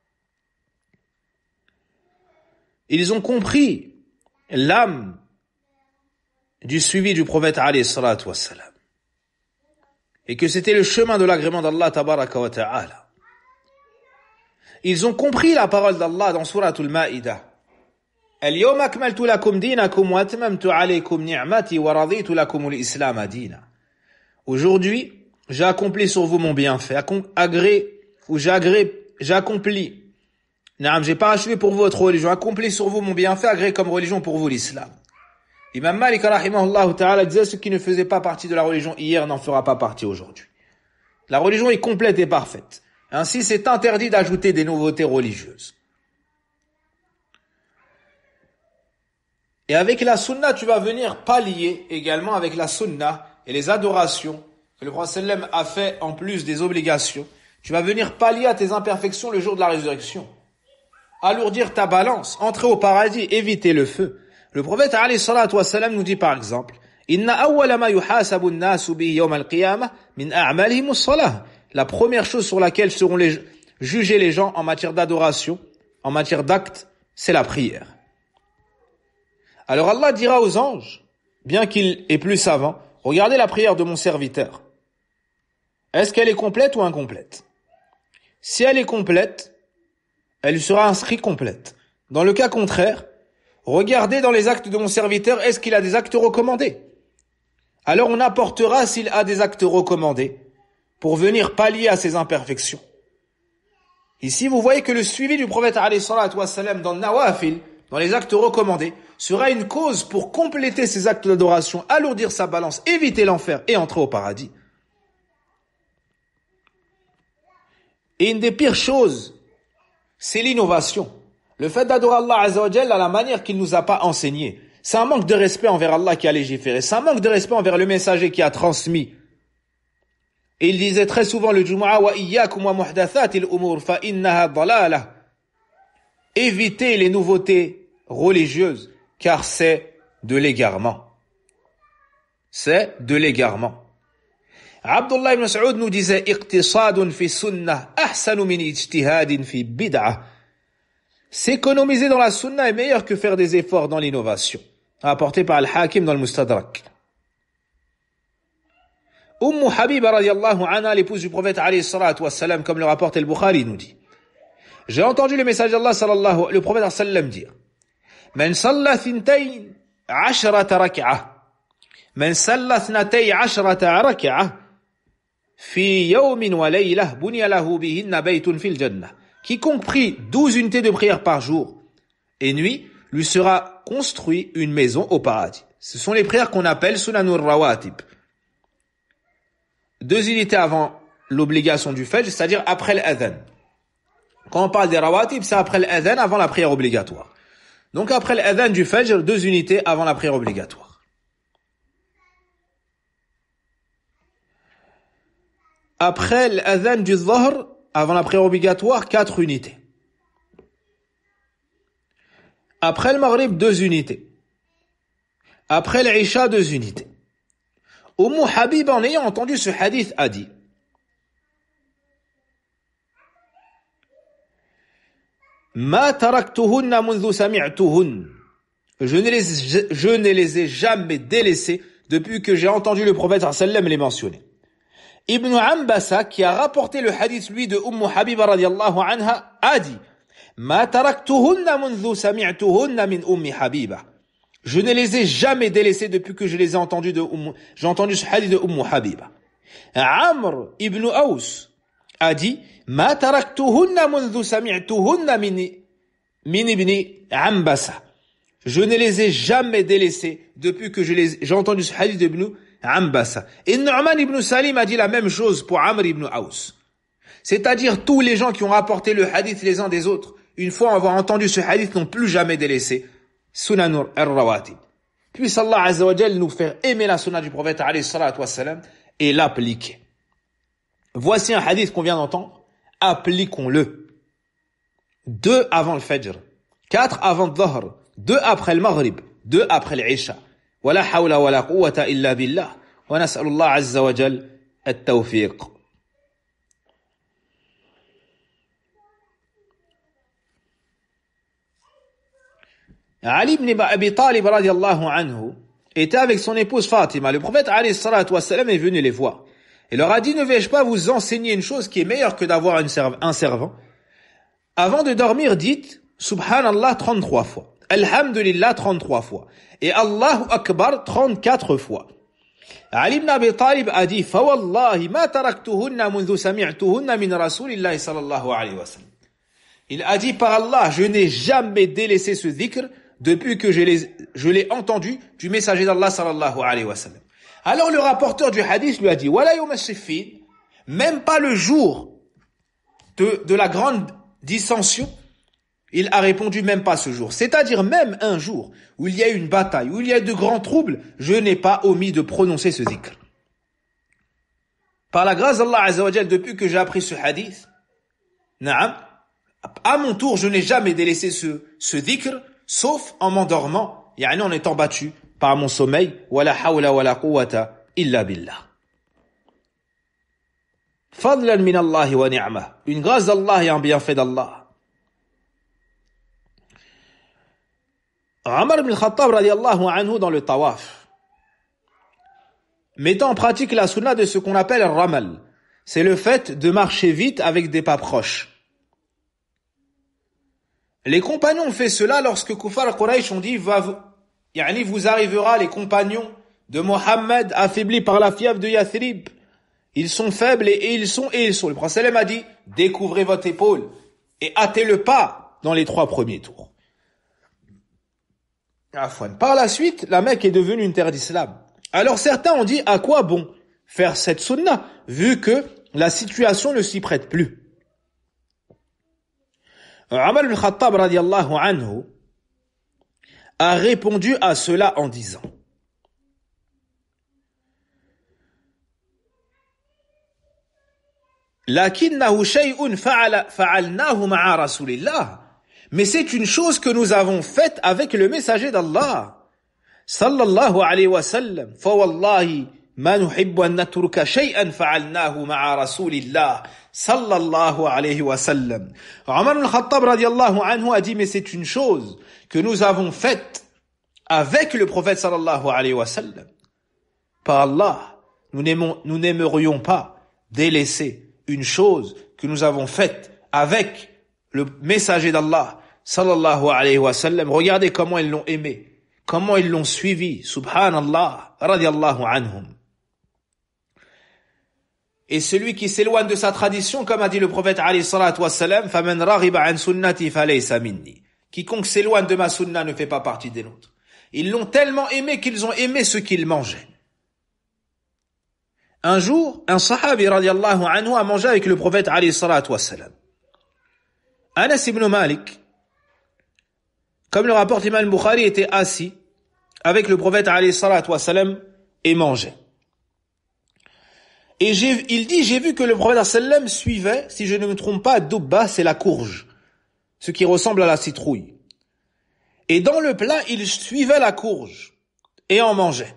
Ils ont compris l'âme du suivi du prophète alayhi salatu wa sallam. Et que c'était le chemin de l'agrément d'Allah tabaraka wa ta'ala. Ils ont compris la parole d'Allah dans Suratul Ma'idah. اليوم أكملت لكم دينكم وأتممت عليكم نعمتي ورضيت لكم الإسلام دينا. Aujourd'hui, j'ai accompli sur vous mon bienfait, agré ou j'ai agré, j'ai accompli. Non, j'ai parachevé pour vous votre religion, accompli sur vous mon bienfait, agré comme religion pour vous l'islam. Imam Malik rahimahullah ta'ala disait: ce qui ne faisait pas partie de la religion hier n'en fera pas partie aujourd'hui. La religion est complète et parfaite. Ainsi, c'est interdit d'ajouter des nouveautés religieuses. Et avec la sunna, tu vas venir pallier également avec la sunna et les adorations que le prophète sallam a fait en plus des obligations. Tu vas venir pallier à tes imperfections le jour de la résurrection. Alourdir ta balance, entrer au paradis, éviter le feu. Le prophète alayhi salatu wa sallam nous dit par exemple: Inna awwala ma yuhasabu an-nasu bihi yawm al-qiyamah min a'malihim as-salah. La première chose sur laquelle seront les, jugés les gens en matière d'adoration, en matière d'acte, c'est la prière. Alors Allah dira aux anges, bien qu'il est plus savant: regardez la prière de mon serviteur. Est-ce qu'elle est complète ou incomplète? Si elle est complète, elle lui sera inscrite complète. Dans le cas contraire, regardez dans les actes de mon serviteur, est-ce qu'il a des actes recommandés? Alors on apportera s'il a des actes recommandés pour venir pallier à ses imperfections. Ici, vous voyez que le suivi du prophète alayhi salatu wa sallam dans le nawafil, dans les actes recommandés, sera une cause pour compléter ses actes d'adoration, alourdir sa balance, éviter l'enfer et entrer au paradis. Et une des pires choses, c'est l'innovation. Le fait d'adorer Allah Azza wa Jalla à la manière qu'il nous a pas enseigné. C'est un manque de respect envers Allah qui a légiféré. C'est un manque de respect envers le messager qui a transmis. Et il disait très souvent le Jumu'ah: wa iyyakum wa muhdathatil umur fa innaha dalalah. Évitez les nouveautés religieuses, car c'est de l'égarement. C'est de l'égarement. Abdullah ibn Mas'ud nous disait: iqtisadun fi sunnah ahsanu min ijtihadin fi bid'ah. S'économiser dans la sunna est meilleur que faire des efforts dans l'innovation. Apporté par Al-Hakim dans le Mustadrak. Umm Habiba radiyallahu anha, l'épouse du prophète alayhi salatu wa salam, comme le rapporte Al-Bukhari, nous dit: j'ai entendu le messager d'Allah sallallahu, le prophète sallam dire, Man salla thintayn ashrata rak'ah, Man salla thnatay ashrata rak'ah, fi yawmin wa laylah, bunya lahu bihinna baytun fil jannah. Quiconque prie douze unités de prière par jour et nuit, lui sera construit une maison au paradis. Ce sont les prières qu'on appelle sunanur rawatib. Deux unités avant l'obligation du fajr, c'est-à-dire après l'adhan. Quand on parle des rawatib, c'est après l'adhan, avant la prière obligatoire. Donc après l'adhan du fajr, deux unités avant la prière obligatoire. Après l'adhan du dhuhr, avant la prière obligatoire, quatre unités. Après le maghrib, deux unités. Après l'isha, deux unités. Umm Habib, en ayant entendu ce hadith, a dit, Ma taraktuhunna mundhu sami'tuhun. Je ne les, je, je ne les ai jamais délaissées depuis que j'ai entendu le prophète sallam les mentionner. Ibn Ambassa, qui a rapporté le hadith, lui, de Umm Habiba radiallahu anha, a dit, Ma taraktuhunna mundhu sami'tuhunna min Ummi Habiba. Je ne les ai jamais délaissées depuis que je les ai entendus de Umm, j'ai entendu ce hadith de Umm Habiba. Amr ibn Aus a dit, Ma taraktuhunna mundhu sami'tuhunna min, min ibn Ambassa. Je ne les ai jamais délaissées depuis que je les, j'ai entendu ce hadith d'Ibn Ambassa. Et Nu'man ibn Salim a dit la même chose pour Amr ibn Aus. C'est-à-dire tous les gens qui ont rapporté le hadith les uns des autres, une fois avoir entendu ce hadith, n'ont plus jamais délaissé Sunanur al-Rawatib. Puisse Allah Azza wa Jal nous faire aimer la sunna du prophète alayhi salatu wassalam et l'appliquer. Voici un hadith qu'on vient d'entendre. Appliquons-le. Deux avant le Fajr, quatre avant le Dhuhr, deux après le Maghrib, deux après l'Isha. Wala hawla wala quwwata illa billah. Wa nas'alullah azza wa jal at-tawfiq. Ali ibn Abi Talib radiallahu anhu était avec son épouse Fatima. Le prophète alayhi salatu wassalam est venu les voir. Et leur a dit, ne vais-je pas vous enseigner une chose qui est meilleure que d'avoir un servant? Avant de dormir, dites, Subhanallah trente-trois fois. Alhamdulillah trente-trois fois. Et Allahu Akbar trente-quatre fois. Ali ibn Abi Talib a dit, Fawallahi ma taraktuhunna mundhu sami'tuhunna min rasulillahi sallallahu alayhi wa sallam. Il a dit, par Allah, je n'ai jamais délaissé ce dhikr depuis que je l'ai, je l'ai entendu du messager d'Allah sallallahu alayhi wa sallam. Alors le rapporteur du hadith lui a dit, Wala yawm as-siffin, même pas le jour de, de la grande dissension, il a répondu même pas ce jour. C'est-à-dire même un jour où il y a eu une bataille, où il y a eu de grands troubles, je n'ai pas omis de prononcer ce dhikr. Par la grâce d'Allah Azza wa Jal, depuis que j'ai appris ce hadith, na'am, à mon tour, je n'ai jamais délaissé ce, ce dhikr, sauf en m'endormant, yani en étant battu par mon sommeil, wala hawla wala quwwata illa billah. Fadlan min Allah wa ni'mah. Une grâce d'Allah et un bienfait d'Allah. Omar ibn Khattab radiallahu anhu dans le tawaf, mettant en pratique la sunna de ce qu'on appelle le ramal. C'est le fait de marcher vite avec des pas proches. Les compagnons ont fait cela lorsque Kufar Quraysh ont dit, va vous, yani vous arrivera les compagnons de Mohammed affaiblis par la fièvre de Yathrib. Ils sont faibles et, et ils sont et ils sont. Le prophète a dit, découvrez votre épaule et hâtez le pas dans les trois premiers tours. Par la suite, la Mecque est devenue une terre d'islam. Alors certains ont dit, à quoi bon faire cette sunna, vu que la situation ne s'y prête plus. Omar ibn Khattab radiallahu anhu a répondu à cela en disant, Lakinnahu shay'un fa'alnahu ma'a rasulillah. Mais c'est une chose que nous avons faite avec le messager d'Allah. Sallallahu alayhi wa sallam. Fa wallahi ma nuhibbu an natruka shay'an fa'alnahu ma'a rasulillah. Sallallahu alayhi wa sallam. Omar ibn Khattab radiallahu anhu a dit, mais c'est une chose que nous avons faite avec le prophète sallallahu alayhi wa sallam. Par Allah, nous n'aimons, nous n'aimerions pas délaisser une chose que nous avons faite avec le messager d'Allah, sallallahu alayhi wa sallam, regardez comment ils l'ont aimé, comment ils l'ont suivi, subhanallah, radiyallahu anhum. Et celui qui s'éloigne de sa tradition, comme a dit le prophète alayhi salatu wassalam, faman raghiba an sunnati falaysa minni. Quiconque s'éloigne de ma sunna ne fait pas partie des nôtres. Ils l'ont tellement aimé qu'ils ont aimé ce qu'ils mangeaient. Un jour, un sahabi radiallahu anhu a mangé avec le prophète alayhi salatu wassalam. Anas ibn Malik, comme le rapporte Imam al-Bukhari, était assis avec le prophète alayhi salatu wassalam et mangeait. Et j'ai, il dit, j'ai vu que le prophète sallam suivait, si je ne me trompe pas, dubba, c'est la courge, ce qui ressemble à la citrouille. Et dans le plat, il suivait la courge et en mangeait.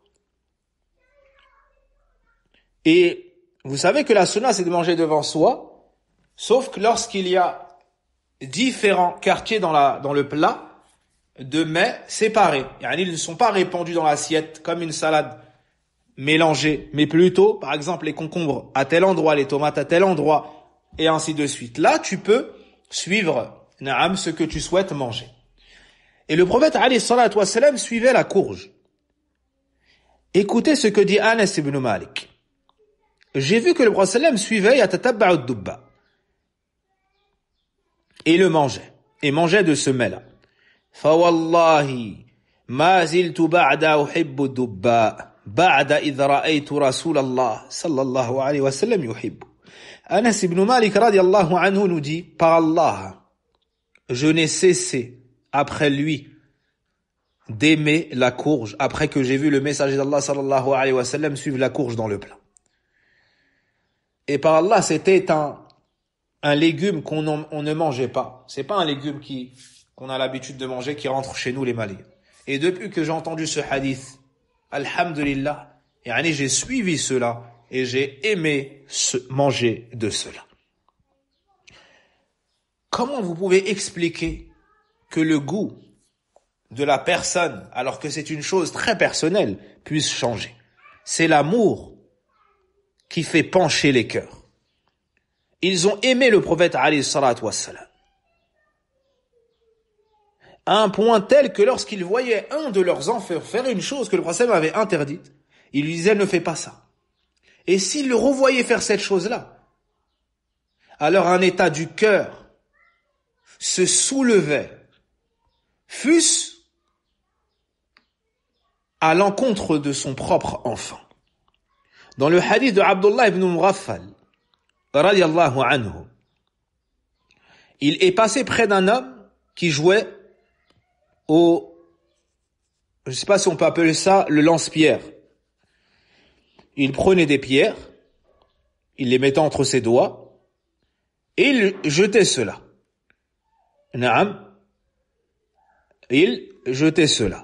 Et vous savez que la sunna, c'est de manger devant soi, sauf que lorsqu'il y a différents quartiers dans, la, dans le plat, de mets séparés. Ils ne sont pas répandus dans l'assiette comme une salade mélangée, mais plutôt, par exemple, les concombres à tel endroit, les tomates à tel endroit, et ainsi de suite. Là, tu peux suivre, na'am, ce que tu souhaites manger. Et le prophète, alayhi salatu wassalam, suivait la courge. Écoutez ce que dit Anas ibn Malik. J'ai vu que le prophète sallam suivait yatatabba'u ad-dubba. Et le mangeait. Et mangeait de ce mets-là. Fa wallahi ma ziltu ba'da uhibbu ad-dubba ba'da idh ra'aytu Rasulallah sallallahu alayhi wa sallam yuhibbu. Anas ibn Malik radiyallahu anhu nous dit, par Allah, je n'ai cessé après lui d'aimer la courge, après que j'ai vu le messager d'Allah sallallahu alayhi wa sallam suivre la courge dans le plat. Et par Allah, c'était un, un légume qu'on on, on ne mangeait pas. C'est pas un légume qui, qu'on a l'habitude de manger, qui rentre chez nous les Maliens. Et depuis que j'ai entendu ce hadith, alhamdulillah, yani j'ai suivi cela et j'ai aimé se, manger de cela. Comment vous pouvez expliquer que le goût de la personne, alors que c'est une chose très personnelle, puisse changer? C'est l'amour qui fait pencher les cœurs. Ils ont aimé le prophète alayhi salatu wassalam à un point tel que lorsqu'ils voyaient un de leurs enfants faire une chose que le prophète avait interdite, ils lui disaient ne fais pas ça. Et s'ils le revoyaient faire cette chose-là, alors un état du cœur se soulevait, fût-ce à l'encontre de son propre enfant. Dans le hadith de Abdullah ibn Mughaffal, radiyallahu anhu, il est passé près d'un homme qui jouait au, je ne sais pas si on peut appeler ça, le lance-pierre. Il prenait des pierres, il les mettait entre ses doigts, et il jetait cela. Naam, il jetait cela.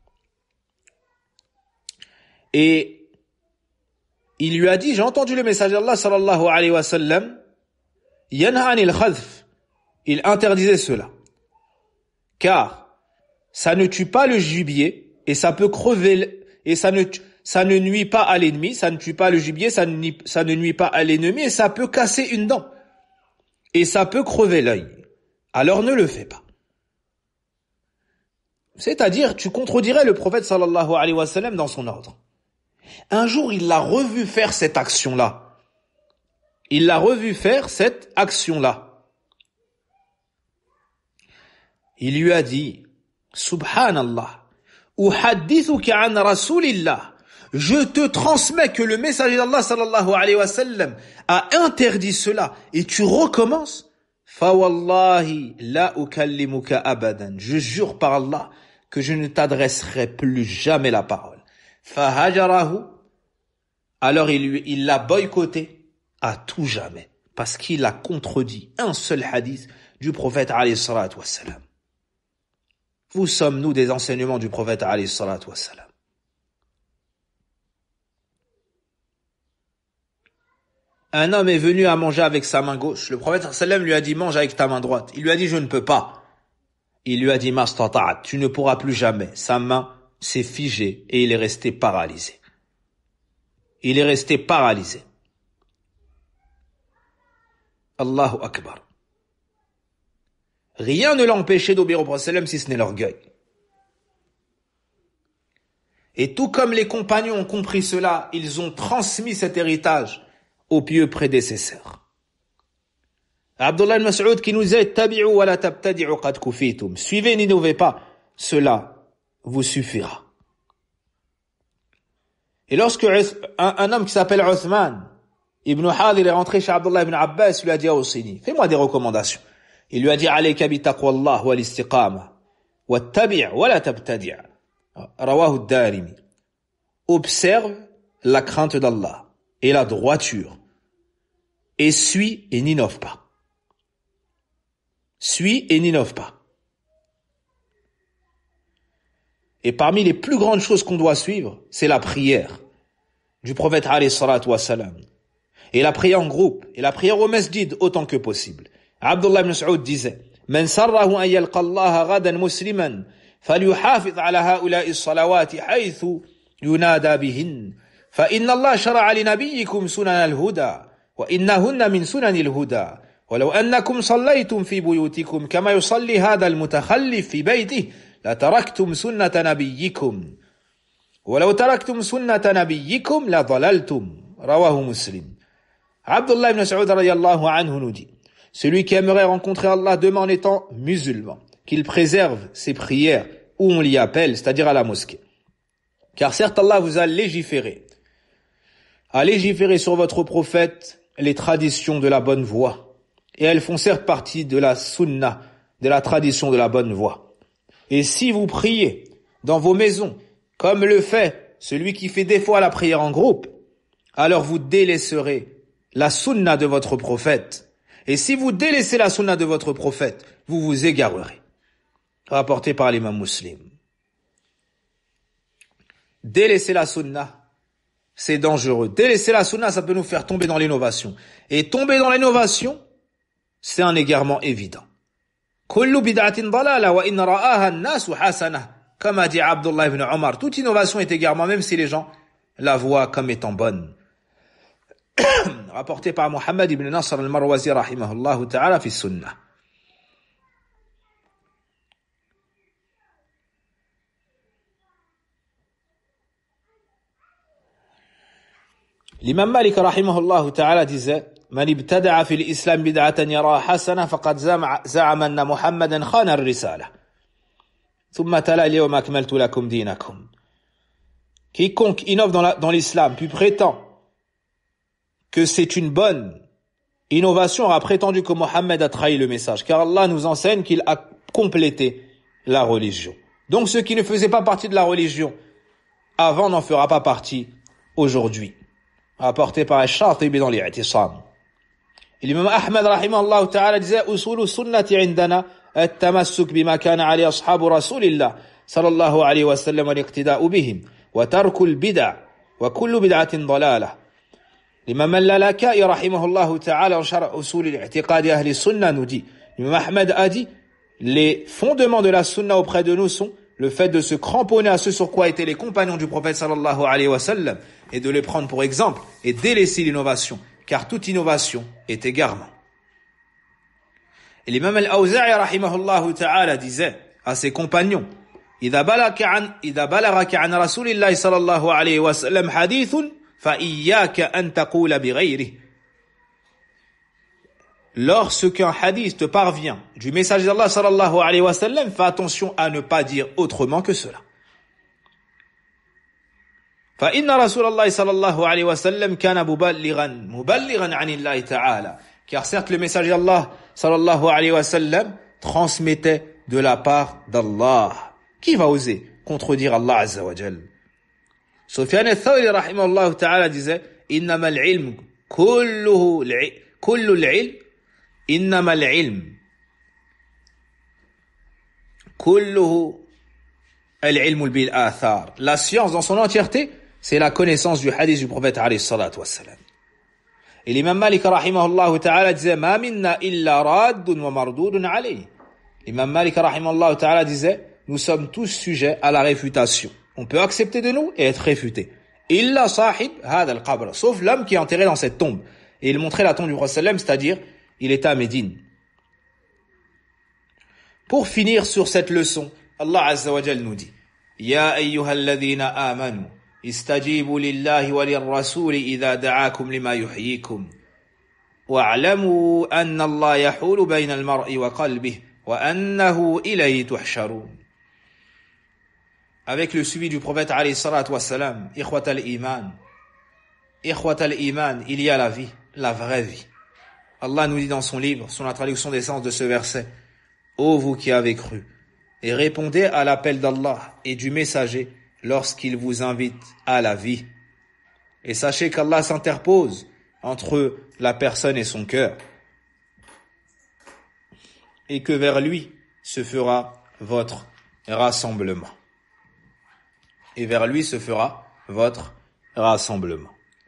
Et il lui a dit, j'ai entendu le messager d'Allah sallallahu alayhi wa sallam, yanha anil khadf, il interdisait cela. Car ça ne tue pas le gibier et ça peut crever, et ça ne, ça ne nuit pas à l'ennemi, ça ne tue pas le gibier, ça ne, ça ne nuit pas à l'ennemi et ça peut casser une dent. Et ça peut crever l'œil. Alors ne le fais pas. C'est-à-dire, tu contredirais le prophète sallallahu alayhi wa sallam dans son ordre. Un jour, il l'a revu faire cette action-là. Il l'a revu faire cette action-là. Il lui a dit, Subhanallah, uhaddithuka an rasulillah, je te transmets que le messager d'Allah sallallahu alayhi wa sallam a interdit cela et tu recommences. Fa wallahi la ukallimuka abadan, je jure par Allah que je ne t'adresserai plus jamais la parole. Fahajarahu, alors il lui, il l'a boycotté à tout jamais, parce qu'il a contredit un seul hadith du prophète alayhi salatu wassalam. Où sommes-nous des enseignements du prophète alayhi salatu wassalam? Un homme est venu à manger avec sa main gauche. Le prophète sallam lui a dit, mange avec ta main droite. Il lui a dit, je ne peux pas. Il lui a dit, mastata'at, tu ne pourras plus jamais. Sa main s'est figée et il est resté paralysé. Il est resté paralysé. Allahu Akbar. Rien ne l'a empêché d'obéir au prophète si ce n'est l'orgueil. Et tout comme les compagnons ont compris cela, ils ont transmis cet héritage aux pieux prédécesseurs. Abdullah ibn Mas'ud qui nous dit « Tabi'u wa la tabtadi'u qad kufitum » Suivez, n'innovez pas, cela vous suffira. Et lorsque un, un homme qui s'appelle Uthman ibn Hadir est rentré chez Abdullah ibn Abbas, il lui a dit « Awsini, fais-moi des recommandations ». Il lui a dit « Alayka bi taqwallah wal istiqama, wa tabi' wa la tabtadi'» Rawahu ad-Darimi. Observe la crainte d'Allah et la droiture et suis et n'innove pas. Suis et n'innove pas. Et parmi les plus grandes choses qu'on doit suivre, c'est la prière du prophète alayhi salatu wa salam. Et la prière en groupe, et la prière au masjid autant que possible. Abdullah ibn Mas'ud disait, Man sarrahu an yalqa Allah ghadan musliman, falyuhafiz ala haula'i as-salawati haythu yunada bihin. Fa inna Allah shara'a li nabiyyikum sunan al-huda, wa innahunna min sunan al-huda. ولو أنكم صليتم في بيوتكم كما يصلي هذا المتخلف في بيته لتركتم سنة نبيكم ولو تركتم سنة نبيكم لضللتم رواه مسلم. Abdullah ibn Mas'ud radiyallahu anhu nous dit, celui qui aimerait rencontrer Allah demain en étant musulman, qu'il préserve ses prières où on l'y appelle, c'est-à-dire à la mosquée. Car certes Allah vous a légiféré, a légiféré sur votre prophète les traditions de la bonne voie. Et elles font certes partie de la sunna, de la tradition de la bonne voie. Et si vous priez dans vos maisons, comme le fait celui qui fait défaut à la prière en groupe, alors vous délaisserez la sunna de votre prophète. Et si vous délaissez la sunna de votre prophète, vous vous égarerez. Rapporté par l'imam Muslim. Délaisser la sunna, c'est dangereux. Délaisser la sunna, ça peut nous faire tomber dans l'innovation. Et tomber dans l'innovation, c'est un égarement évident. Kullu bid'atin dalala wa in ra'aha an-nasu hasanah. Comme a dit Abdullah ibn Omar, toute innovation est égarement, même si les gens la voient comme étant bonne. Rapporté par Muhammad ibn Nasr al-Marwazi rahimahullah ta'ala fi sunnah. L'imam Malik rahimahullah ta'ala disait, من ابتدع في الإسلام بدعة يراها حسنة فقد زعم أن محمدا خان الرسالة ثم تلا اليوم أكملت لكم دينكم. Quiconque innove dans, la, dans l'islam puis prétend que c'est une bonne innovation aura prétendu que Mohammed a trahi le message, car Allah nous enseigne qu'il a complété la religion. Donc ce qui ne faisait pas partie de la religion avant n'en fera pas partie aujourd'hui. Rapporté par Al-Shatibi dans l'I'tisam. L'imam Ahmad rahimahullah ta'ala disait usulu sunnati indana at-tamassuk bima kana alayhi ashabu rasulillah sallallahu alayhi wa sallam wa liqtida'u bihim wa tarku al-bid'a wa kullu bid'atin dalalah. L'imam al-Lalaka'i rahimahullah ta'ala en sharh usul al-i'tiqad ahli sunnah nous dit, l'imam Ahmad a dit, les fondements de la sunna auprès de nous sont le fait de se cramponner à ce sur quoi étaient les compagnons du prophète sallallahu alayhi wa sallam et de les prendre pour exemple et délaisser l'innovation. Car toute innovation est égarement. Et l'imam al-Awza'i rahimahullah ta'ala disait à ses compagnons, إذا بلغك عن إذا بلغك عن رسول الله صلى الله عليه وسلم حديث فإياك أن تقول بغيره. Lorsqu'un hadith te parvient du message d'Allah sallallahu alayhi wa sallam, fais attention à ne pas dire autrement que cela. فإن رسول الله صلى الله عليه وسلم كان مبلغا مبلغا عن الله تعالى. Car certes le message d'Allah sallallahu alayhi wa sallam transmettait de la part d'Allah. Qui va oser contredire Allah azza wa jal? Sufyan al-Thawri rahimahullah ta'ala disait إنما العلم كله كل العلم إنما العلم كله العلم بالآثار. La science dans son entièreté, c'est la connaissance du hadith du prophète alayhi salatu wassalam. Et l'imam Malik rahimahullah ta'ala disait ma minna illa raddun wa mardudun alayhi. L'imam Malik rahimahullah ta'ala disait nous sommes tous sujets à la réfutation. On peut accepter de nous et être réfuté. Illa sahib hada al-qabr, sauf l'homme qui est enterré dans cette tombe. Et il montrait la tombe du prophète sallam, c'est-à-dire il était à Médine. Pour finir sur cette leçon, Allah Azza wa Jal nous dit Ya ayyuhalladhina amanu istajibu lillahi wa lirrasuli idha da'akum lima yuhyikum wa'lamu anna Allah yahulu bayna al-mar'i wa qalbihi wa annahu ilayhi tuhsharun. Avec le suivi du prophète alayhi salatu wassalam, ikhwat al-iman, ikhwat al-iman, il y a la vie, la vraie vie. Allah nous dit dans son livre, sur la traduction des sens de ce verset, ô vous qui avez cru, et répondez à l'appel d'Allah et du messager lorsqu'il vous invite à la vie. Et sachez qu'Allah s'interpose entre la personne et son cœur, et que vers lui se fera votre rassemblement. Et vers lui se fera votre rassemblement.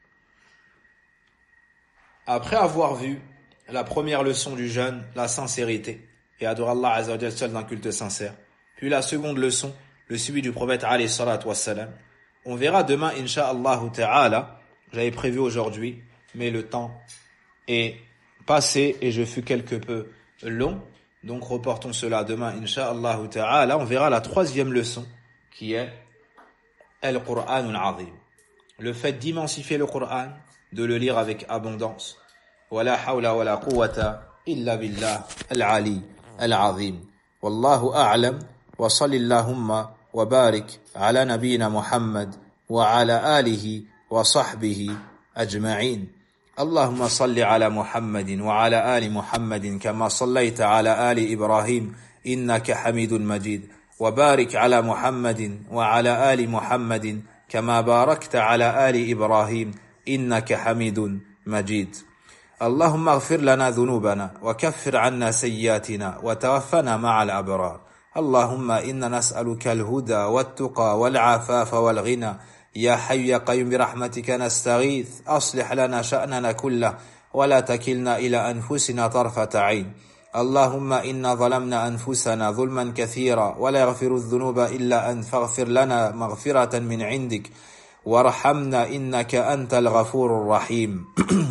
Après avoir vu la première leçon du jeûne, la sincérité, et adorer Allah Azza wa Jal seul d'un culte sincère, puis la seconde leçon, le suivi du prophète alayhi salatu wassalam, on verra demain, insha'Allah ta'ala, j'avais prévu aujourd'hui, mais le temps est passé et je fus quelque peu long, donc reportons cela demain, insha'Allah ta'ala, on verra la troisième leçon, qui est Al-Qur'an al-Azim. Le fait d'immensifier le Qur'an, de le lire avec abondance. Wala hawla wala quwwata illa billah al-Ali al-Azim. Wallahu a'lam wa salillahumma wa barik ala nabiyyina Muhammad wa ala alihi wa sahbihi ajma'in. اللهم صل على محمد وعلى آل محمد كما صليت على آل إبراهيم إنك حميد مجيد وبارك على محمد وعلى آل محمد كما باركت على آل إبراهيم إنك حميد مجيد اللهم اغفر لنا ذنوبنا وكفر عنا سيئاتنا وتوفنا مع الأبرار اللهم إنا نسألك الهدى والتقى والعفاف والغنى يا حي يا قيوم برحمتك نستغيث أصلح لنا شأننا كله ولا تكلنا إلى أنفسنا طرفة عين اللهم إنا ظلمنا أنفسنا ظلما كثيرا ولا يغفر الذنوب إلا أنت فاغفر لنا مغفرة من عندك وارحمنا إنك أنت الغفور الرحيم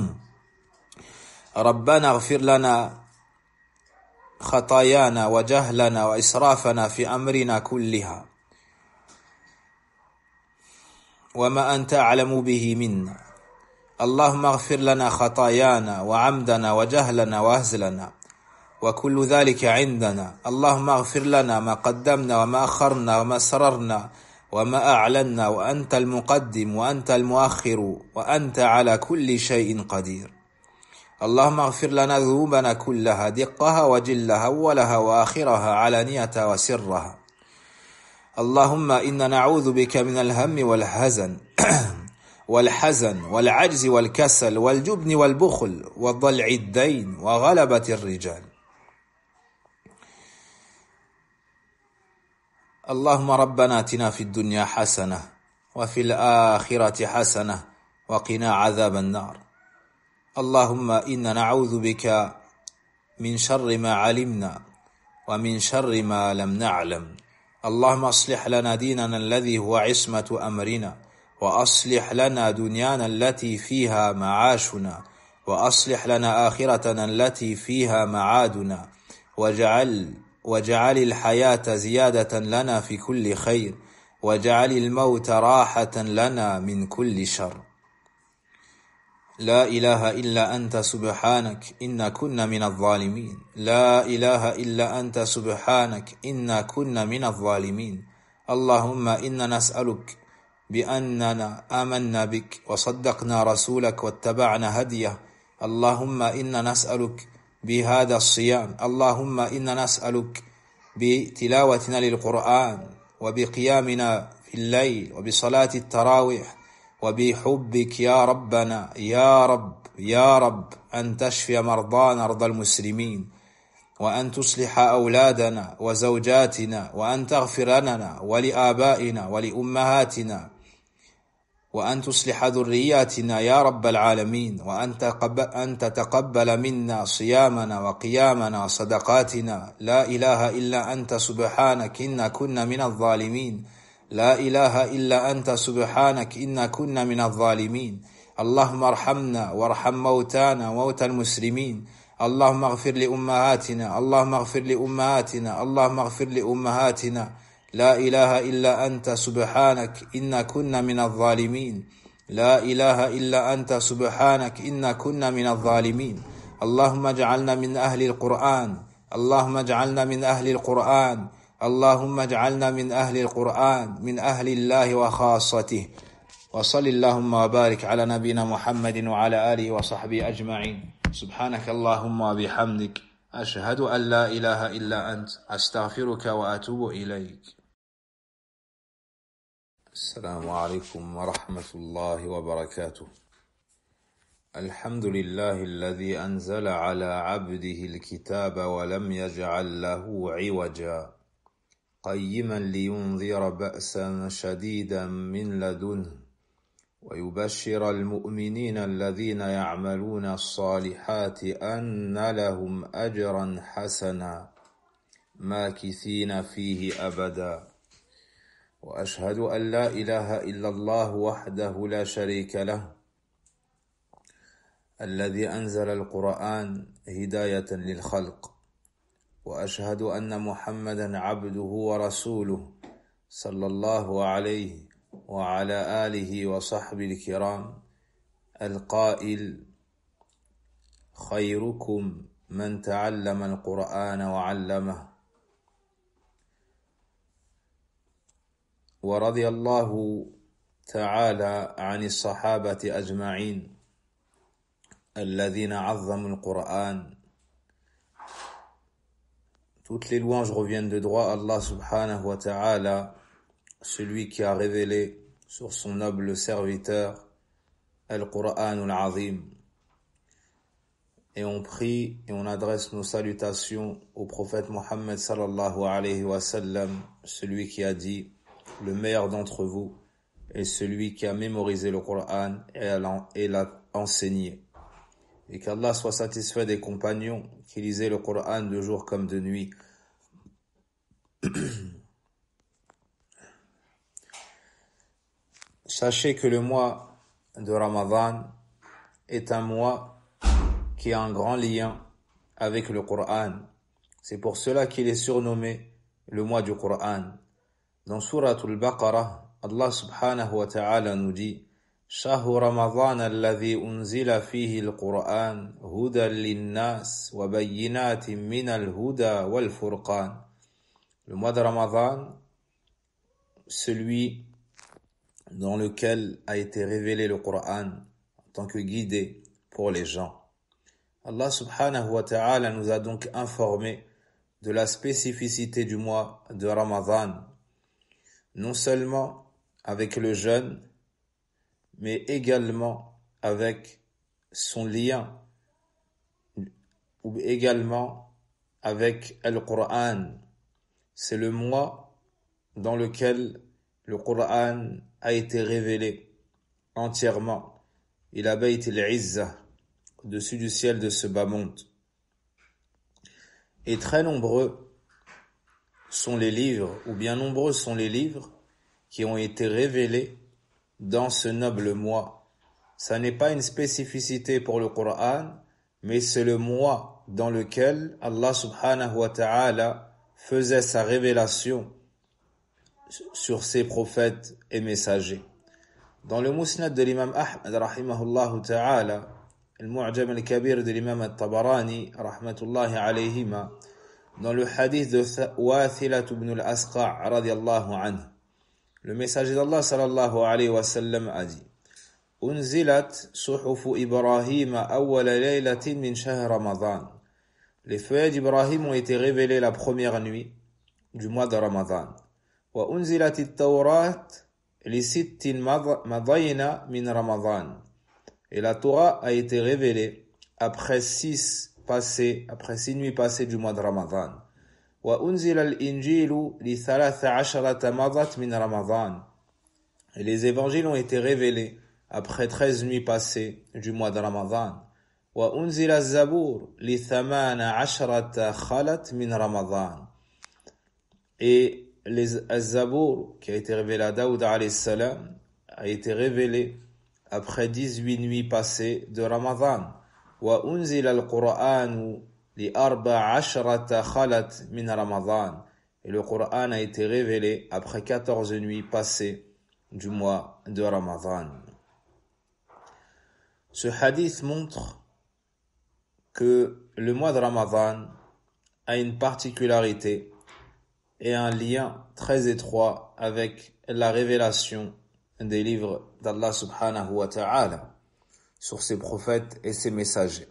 ربنا اغفر لنا خطايانا وجهلنا وإسرافنا في أمرنا كلها وما أنت أعلم به منا اللهم اغفر لنا خطايانا وعمدنا وجهلنا وهزلنا وكل ذلك عندنا اللهم اغفر لنا ما قدمنا وما أخرنا وما سررنا وما أعلنا وأنت المقدم وأنت المؤخر وأنت على كل شيء قدير اللهم اغفر لنا ذنوبنا كلها دقها وجلها أولها وآخرها علانيتها وسرها اللهم إنا نعوذ بك من الهم والحزن والحزن والعجز والكسل والجبن والبخل وضلع الدين وغلبة الرجال اللهم ربنا آتنا في الدنيا حسنة وفي الآخرة حسنة وقنا عذاب النار اللهم إنا نعوذ بك من شر ما علمنا ومن شر ما لم نعلم اللهم اصلح لنا ديننا الذي هو عصمة أمرنا وأصلح لنا دنيانا التي فيها معاشنا وأصلح لنا آخرتنا التي فيها معادنا واجعل واجعل الحياة زيادة لنا في كل خير واجعل الموت راحة لنا من كل شر لا إله إلا أنت سبحانك إنا كنا من الظالمين لا إله إلا أنت سبحانك إنا كنا من الظالمين اللهم إنا نسألك بأننا آمنا بك وصدقنا رسولك واتبعنا هديه اللهم إنا نسألك بهذا الصيام اللهم إنا نسألك بتلاوتنا للقرآن وبقيامنا في الليل وبصلاة التراويح وبحبك يا ربنا يا رب يا رب أن تشفي مرضانا مرضى المسلمين وأن تصلح أولادنا وزوجاتنا وأن تغفر لنا ولآبائنا ولأمهاتنا وأن تصلح ذرياتنا يا رب العالمين وأن تتقبل منا صيامنا وقيامنا وصدقاتنا لا إله إلا أنت سبحانك إنا كنا من الظالمين لا إله إلا أنت سبحانك إنا كنا من الظالمين اللهم ارحمنا وارحم موتانا وموتى المسلمين اللهم اغفر لأمهاتنا اللهم اغفر لأمهاتنا اللهم اغفر لأمهاتنا لا إله إلا أنت سبحانك إنا كنا من الظالمين لا إله إلا أنت سبحانك إنا كنا من الظالمين اللهم اجعلنا من أهل القرآن اللهم اجعلنا من أهل القرآن اللهم اجعلنا من أهل القرآن من أهل الله وخاصته وصل اللهم وبارك على نبينا محمد وعلى آله وصحبه أجمعين سبحانك اللهم وبحمدك أشهد أن لا إله إلا أنت أستغفرك وأتوب إليك السلام عليكم ورحمة الله وبركاته الحمد لله الذي أنزل على عبده الكتاب ولم يجعل له عوجا قيما لينذر بأسا شديدا من لدنه ويبشر المؤمنين الذين يعملون الصالحات أن لهم أجرا حسنا ماكثين فيه أبدا وأشهد أن لا إله إلا الله وحده لا شريك له الذي أنزل القرآن هداية للخلق وأشهد أن محمدا عبده ورسوله صلى الله عليه وعلى آله وصحبه الكرام القائل خيركم من تعلم القرآن وعلمه ورضي الله تعالى عن الصحابة أجمعين الذين عظموا القرآن. Toutes les louanges reviennent de droit à Allah subhanahu wa ta'ala, celui qui a révélé sur son noble serviteur Al-Qur'an al-Azim. Et on prie et on adresse nos salutations au prophète Mohammed sallallahu alayhi wa sallam, celui qui a dit le meilleur d'entre vous est celui qui a mémorisé le Qur'an et l'a enseigné. Et qu'Allah soit satisfait des compagnons qui lisaient le Qur'an de jour comme de nuit. Sachez que le mois de Ramadan est un mois qui a un grand lien avec le Qur'an. C'est pour cela qu'il est surnommé le mois du Qur'an. Dans Surat al-Baqarah, Allah subhanahu wa ta'ala nous dit شهر رمضان الذي أنزل فيه القرآن هدى للناس وبينات من الهدى والفرقان. Le mois de Ramadan, celui dans lequel a été révélé le Qur'an en tant que guidé pour les gens. Allah subhanahu wa ta'ala nous a donc informé de la spécificité du mois de Ramadan, non seulement avec le jeûne, mais également avec son lien, ou également avec le Qur'an. C'est le mois dans lequel le Qur'an a été révélé entièrement. Il a Bayt al-Izzah, au-dessus du ciel de ce bas monde. Et très nombreux sont les livres, ou bien nombreux sont les livres qui ont été révélés dans ce noble mois. Ça n'est pas une spécificité pour le Qur'an, mais c'est le mois dans lequel Allah subhanahu wa ta'ala faisait sa révélation sur ses prophètes et messagers. Dans le Musnad de l'imam Ahmad rahimahullah ta'ala, le Mu'jam al-Kabir de l'imam al-Tabarani rahmatullahi alayhima, dans le hadith de Wathilat ibn al-Asqa' radiyallahu anhu, le messager d'Allah sallallahu alayhi wa sallam a dit Unzilat suhufu Ibrahim awwala laylatin min shahr Ramadan. Les feuillets d'Ibrahim ont été révélés la première nuit du mois de Ramadan. Wa unzilat at-Tawrat li sittin madayna min Ramadan. Et la Torah a été révélée après six passés, après six nuits passées du mois de Ramadan. وأنزل الإنجيل لثلاث عشرة مضت من رمضان. Et les évangiles ont été révélés après treize nuits passées du mois de Ramadan. وأنزل الزبور لثمان عشرة خلت من رمضان. Et les Zabour, qui a été révélé à Daoud alayhi salam, a été révélé après dix-huit nuits passées de Ramadan. وأنزل القرآن لأربع عشرة خلت من رمضان. Et le Coran a été révélé après quatorze nuits passées du mois de Ramadan. Ce hadith montre que le mois de Ramadan a une particularité et un lien très étroit avec la révélation des livres d'Allah subhanahu wa ta'ala sur ses prophètes et ses messagers.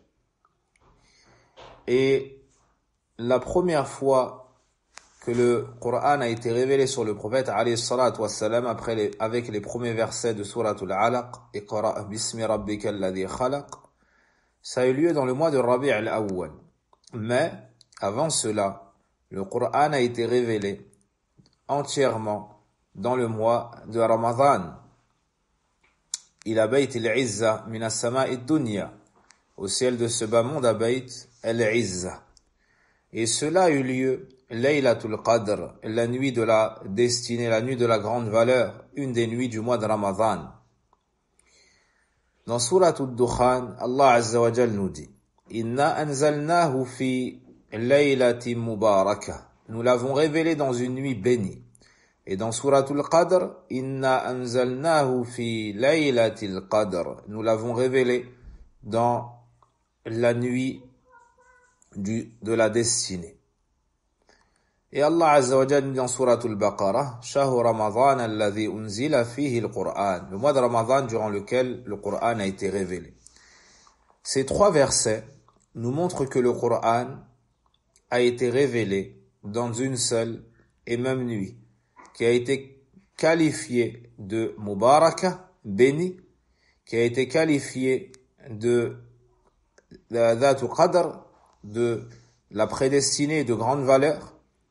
Et la première fois que le Coran a été révélé sur le prophète alayhi salatu wassalam après les, avec les premiers versets de Sourate Al-Alaq, Iqra' bismi rabbika alladhi khalaq, ça a eu lieu dans le mois de Rabi' al-Awwal. Mais avant cela, le Coran a été révélé entièrement dans le mois de Ramadan. Ila bayt al-izza min as-sama'i ad-dunya, au ciel de ce bas monde à Bayt al-Izza. Et cela a eu lieu Laylatul Qadr, la nuit de la destinée, la nuit de la grande valeur, une des nuits du mois de Ramadan. Dans Souratul Dukhan, Allah Azza wa Jal nous dit: Inna anzalnahu fi laylatin mubarakah. Nous l'avons révélé dans une nuit bénie. Et dans Souratul Qadr, Inna anzalnahu fi laylatil Qadr. Nous l'avons révélé dans la nuit du, de la destinée. Et Allah Azza wa Jalla dit dans Souratul Baqarah, Shahru Ramadan alladhi unzila fihi al-Qur'an. Le mois de Ramadan durant lequel le Qur'an a été révélé. Ces trois versets nous montrent que le Qur'an a été révélé dans une seule et même nuit, qui a été qualifiée de Mubaraka, béni, qui a été qualifiée de Dhatu Qadr, de la prédestinée de grande valeur,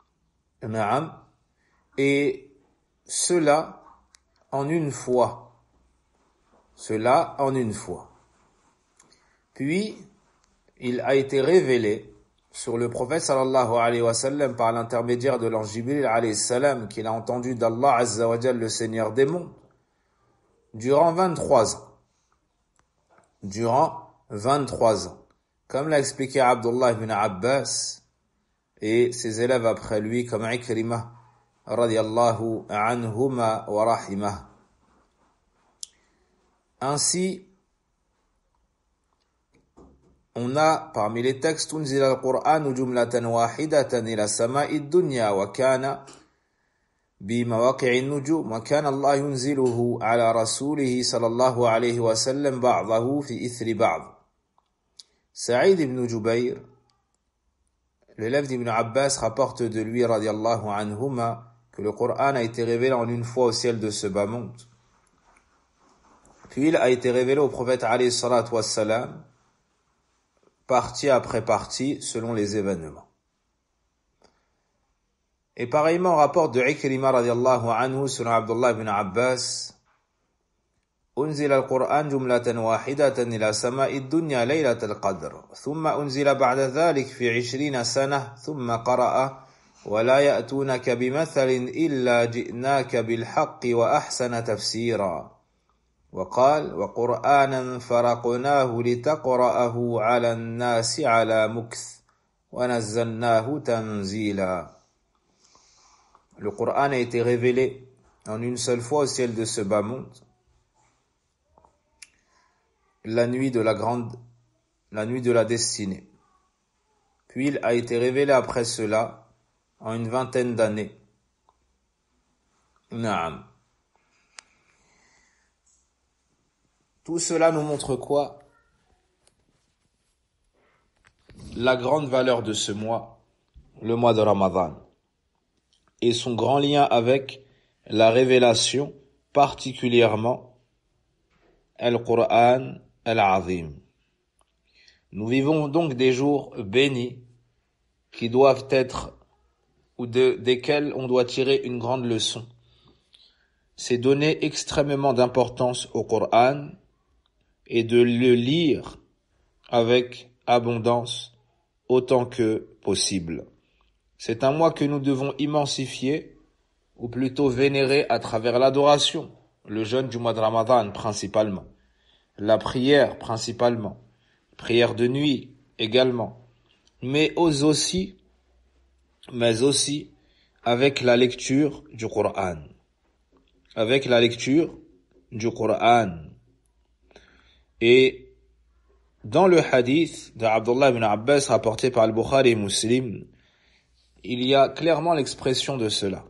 et cela en une fois. Cela en une fois. Puis, il a été révélé sur le prophète sallallahu alayhi wa sallam par l'intermédiaire de l'ange Jibril alayhi salam qu'il a entendu d'Allah Azza wa Jal, le Seigneur des mondes, durant vingt-trois ans. Durant vingt-trois ans. Comme l'a expliqué Abdullah ibn Abbas et ses élèves après lui comme Ikrimah radiyallahu anhuma wa rahimah. Ainsi, on a parmi les textes unzila al-Qur'an jumlatan wahidatan ila sama'i ad-dunya wa kana bi mawaqi'i an-nujum wa kana Allah yunziluhu ala rasulihi sallallahu alayhi wa sallam ba'dahu fi ithri ba'd. Sa'id ibn Jubayr, l'élève d'Ibn Abbas, rapporte de lui, radiyallahu anhuma, que le Coran a été révélé en une fois au ciel de ce bas monde. Puis il a été révélé au prophète alayhi salatu wassalam, partie après partie, selon les événements. Et pareillement, rapporte de Ikrimah radiyallahu anhu, selon Abdullah ibn Abbas, أنزل القرآن جملة واحدة إلى سماء الدنيا ليلة القدر ثم أنزل بعد ذلك في عشرين سنة ثم قرأ ولا يأتونك بمثل إلا جئناك بالحق وأحسن تفسيرا وقال وقرآنا فرقناه لتقرأه على الناس على مكث ونزلناه تنزيلا. Le Coran a été révélé en une seule fois au ciel de ce bas monde, la nuit de la grande, la nuit de la destinée. Puis il a été révélé après cela en une vingtaine d'années. Naam. Tout cela nous montre quoi? La grande valeur de ce mois, le mois de Ramadan, et son grand lien avec la révélation, particulièrement Al-Qur'an Al-Azim. Nous vivons donc des jours bénis qui doivent être, ou de, desquels on doit tirer une grande leçon. C'est donner extrêmement d'importance au Coran et de le lire avec abondance autant que possible. C'est un mois que nous devons immensifier, ou plutôt vénérer à travers l'adoration, le jeûne du mois de Ramadan principalement, la prière principalement, prière de nuit également, mais aussi, mais aussi avec la lecture du Coran. Avec la lecture du Coran. Et dans le hadith d'Abdullah ibn Abbas rapporté par Al-Bukhari et Muslim, il y a clairement l'expression de cela.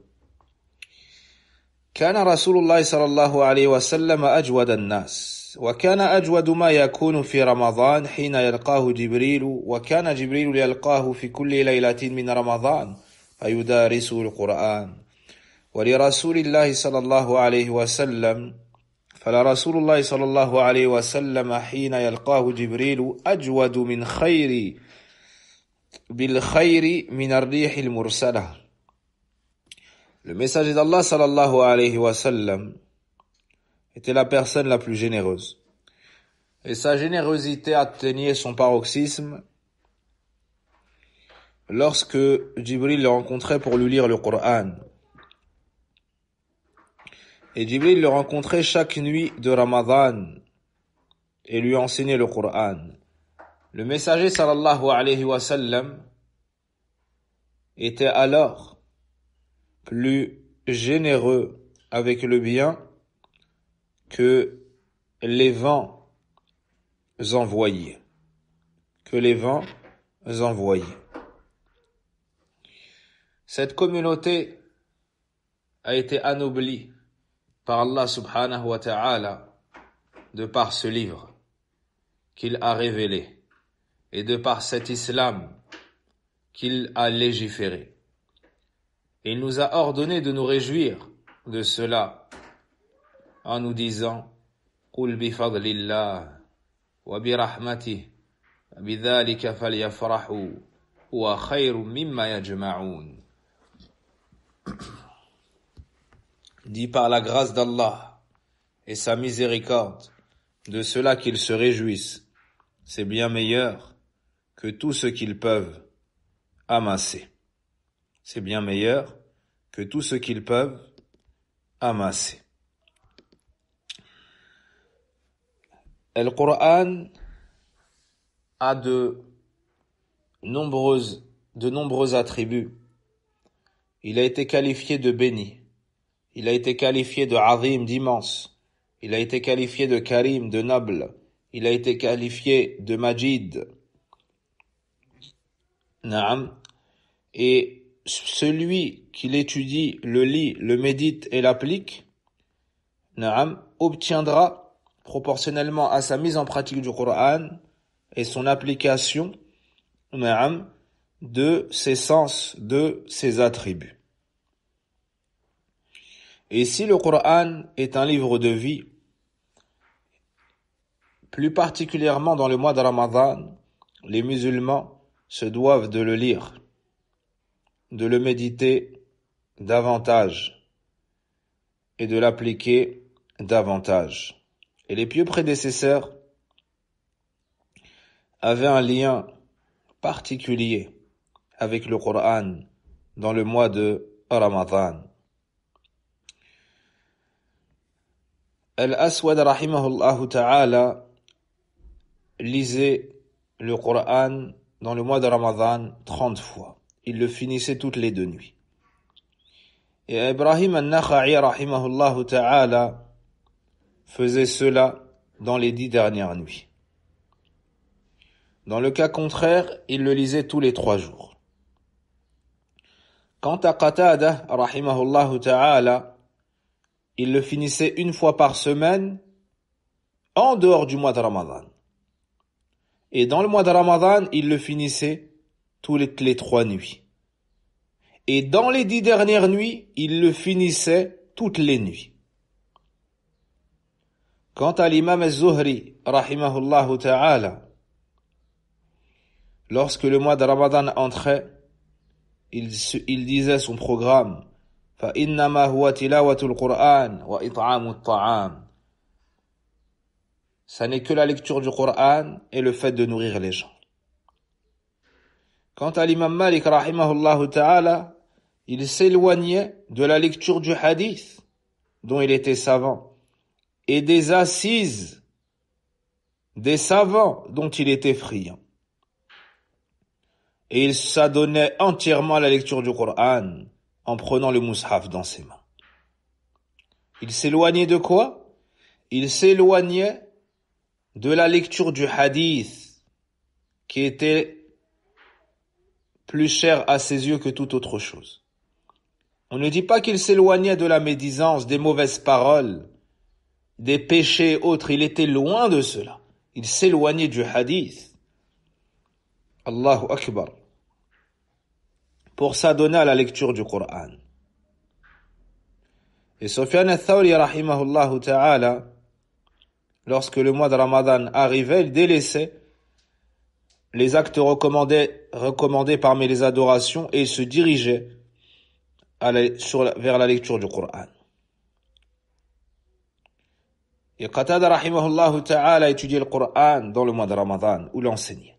كان رسول الله صلى الله عليه وسلم أجود الناس وكان أجود ما يكون في رمضان حين يلقاه جبريل وكان جبريل يلقاه في كل ليلة من رمضان فيدارسه القرآن ولرسول الله صلى الله عليه وسلم فلرسول الله صلى الله عليه وسلم حين يلقاه جبريل أجود من خير بالخير من الريح المرسلة. Le messager d'Allah sallallahu alayhi wa sallam était la personne la plus généreuse. Et sa générosité atteignait son paroxysme lorsque Jibril le rencontrait pour lui lire le Coran. Et Jibril le rencontrait chaque nuit de Ramadan et lui enseignait le Coran. Le messager sallallahu alayhi wa sallam était alors plus généreux avec le bien que les vents envoyés. Que les vents envoyés. Cette communauté a été anoblie par Allah subhanahu wa ta'ala de par ce livre qu'il a révélé et de par cet islam qu'il a légiféré. Et il nous a ordonné de nous réjouir de cela en nous disant قُلْ بِفَضْلِ اللَّهِ وَبِرَحْمَتِهِ بِذَلِكَ فَلْيَفْرَحُوا هُوَ خَيْرٌ مِمَّا يَجْمَعُونَ. Dit par la grâce d'Allah et sa miséricorde, de cela qu'ils se réjouissent, c'est bien meilleur que tout ce qu'ils peuvent amasser. C'est bien meilleur que tout ce qu'ils peuvent amasser. Le Coran a de nombreuses, de nombreux attributs. Il a été qualifié de béni. Il a été qualifié de azim, d'immense. Il a été qualifié de karim, de noble. Il a été qualifié de majid. Naam. Et celui qui l'étudie, le lit, le médite et l'applique, naam, obtiendra proportionnellement à sa mise en pratique du Coran et son application, naam, de ses sens, de ses attributs. Et si le Coran est un livre de vie, plus particulièrement dans le mois de Ramadan, les musulmans se doivent de le lire, de le méditer davantage et de l'appliquer davantage. Et les pieux prédécesseurs avaient un lien particulier avec le Coran dans le mois de Ramadan. Al-Aswad rahimahullah ta'ala lisait le Coran dans le mois de Ramadan trente fois. Il le finissait toutes les deux nuits. Et Ibrahim al-Nakha'i rahimahullah ta'ala faisait cela dans les dix dernières nuits. Dans le cas contraire, il le lisait tous les trois jours. Quant à Qatada rahimahullah ta'ala, il le finissait une fois par semaine en dehors du mois de Ramadan. Et dans le mois de Ramadan, il le finissait toutes les trois nuits. Et dans les dix dernières nuits, il le finissait toutes les nuits. Quant à l'imam al-Zuhri, rahimahullah ta'ala, lorsque le mois de Ramadan entrait, il, il disait son programme, فَإِنَّمَا هُوَ تِلَاوَةُ الْقُرْآنِ وَإِطْعَامُ الطَّعَامِ. Ça n'est que la lecture du Coran et le fait de nourrir les gens. Quant à l'imam Malik, rahimahullah ta'ala, il s'éloignait de la lecture du hadith, dont il était savant, et des assises des savants dont il était friand. Et il s'adonnait entièrement à la lecture du Coran en prenant le mushaf dans ses mains. Il s'éloignait de quoi? Il s'éloignait de la lecture du hadith, qui était plus cher à ses yeux que toute autre chose. On ne dit pas qu'il s'éloignait de la médisance, des mauvaises paroles, des péchés autres. Il était loin de cela. Il s'éloignait du hadith. Allahu Akbar. Pour s'adonner à la lecture du Coran. Et Sufyan al-Thawri, rahimahullah ta'ala, lorsque le mois de Ramadan arrivait, il délaissait les actes recommandés, recommandés parmi les adorations et il se dirigeait à la, sur la, vers la lecture du Coran. Et Qatada, rahimahullah ta'ala, étudiait le Coran dans le mois de Ramadan, ou l'enseignait.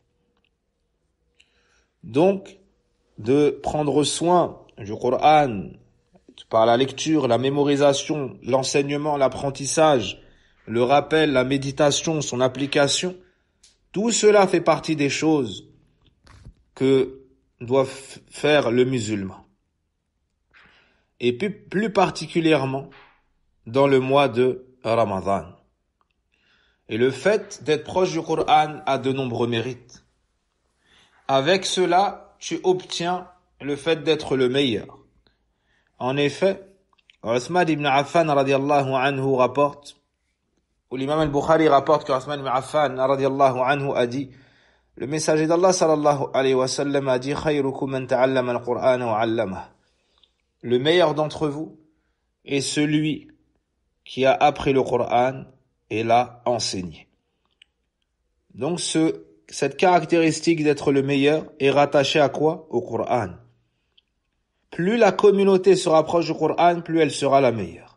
Donc, de prendre soin du Coran par la lecture, la mémorisation, l'enseignement, l'apprentissage, le rappel, la méditation, son application, tout cela fait partie des choses que doit faire le musulman. Et plus, plus particulièrement dans le mois de Ramadan. Et le fait d'être proche du Coran a de nombreux mérites. Avec cela, tu obtiens le fait d'être le meilleur. En effet, Uthman ibn Affan radiallahu anhu rapporte, ou l'imam al-Bukhari rapporte que Uthman ibn Affan radiallahu anhu a dit, le messager d'Allah sallallahu alayhi wa sallam a dit, khayrukum man ta'allama al-Qur'ana wa 'allamahu. Le meilleur d'entre vous est celui qui a appris le Coran et l'a enseigné. Donc ce, cette caractéristique d'être le meilleur est rattachée à quoi? Au Coran. Plus la communauté se rapproche du Coran, plus elle sera la meilleure.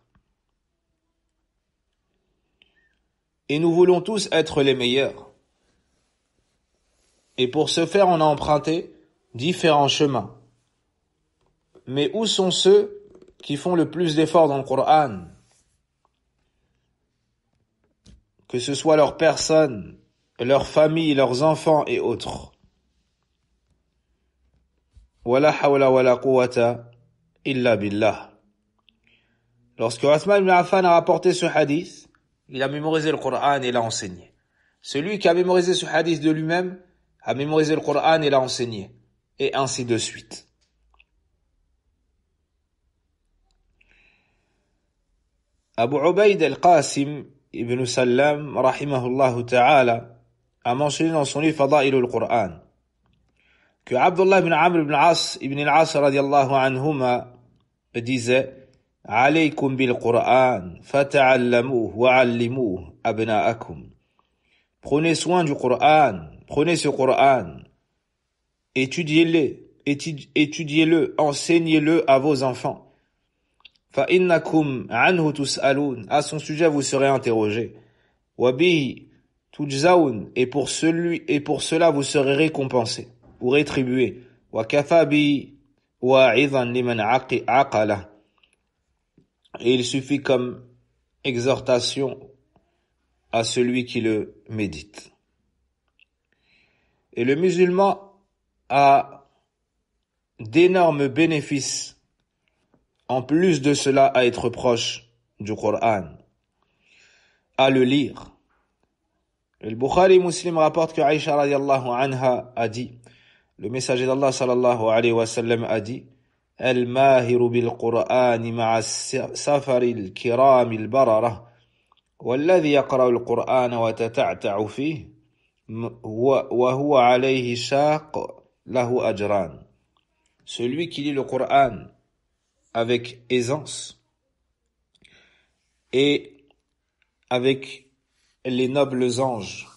Et nous voulons tous être les meilleurs. Et pour ce faire, on a emprunté différents chemins. Mais où sont ceux qui font le plus d'efforts dans le Coran? Que ce soit leurs personnes, leurs familles, leurs enfants et autres. Wala hawla wala quwwata illa billah. Lorsque Uthman ibn Affan a rapporté ce hadith, il a mémorisé le Coran et l'a enseigné. Celui qui a mémorisé ce hadith de lui-même a mémorisé le Coran et l'a enseigné. Et ainsi de suite. Abu Ubayd al-Qasim ibn Sallam, rahimahullah ta'ala, a mentionné dans son livre Fadail al-Qur'an que Abdullah ibn Amr ibn As ibn al-As radiyallahu anhuma disait alaykum bil Qur'an fata'allamuhu wa'allimuhu abna'akum. Prenez soin du Qur'an, prenez ce Qur'an, étudiez-le, étudiez-le, enseignez-le à vos enfants. Fa innakum anhu tus'alun, à son sujet vous serez interrogés. Wa bihi tujzaun, et pour celui et pour cela vous serez récompensés ou rétribués. Wa kafa bi wa'idhan liman aqala, et il suffit comme exhortation à celui qui le médite. Et le musulman a d'énormes bénéfices en plus de cela à être proche du Coran, à le lire. Et le Bukhari Muslim rapporte que Aïcha radiallahu anha a dit, le messager d'Allah sallallahu alayhi wa sallam a dit, al-mahiru bil Qur'an ma'a safari al-kiram al-barara walladhi yaqra'u al-Qur'an wa tata'ta'u fihi wa huwa alayhi shaq lahu ajran. Celui qui lit le Coran avec aisance et avec les nobles anges.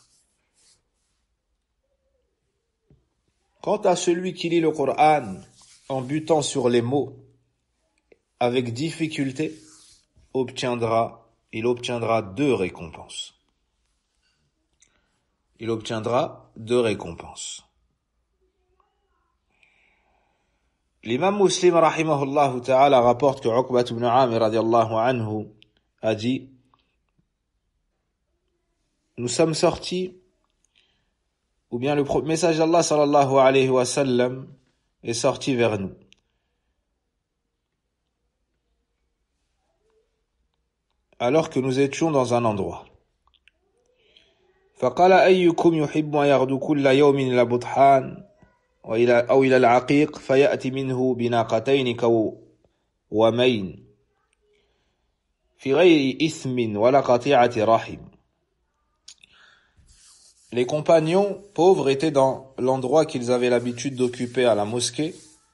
Quant à celui qui lit le Coran en butant sur les mots avec difficulté, obtiendra, il obtiendra deux récompenses. Il obtiendra deux récompenses. L'imam Muslim rahimahullah ta'ala rapporte que Uqbat ibn Amir radiallahu anhu a dit nous sommes sortis, ou bien le message d'Allah sallallahu alayhi wa sallam est sorti vers nous. Alors que nous étions dans un endroit. فقال أيكم يحب أن يغدو كل يوم إلى بطحان وإلى أو إلى العقيق فيأتي منه بناقتين كومين في غير إثم ولا قطيعة رحم. Les compagnons pauvres étaient dans l'endroit qu'ils avaient l'habitude d'occuper à la mosquée.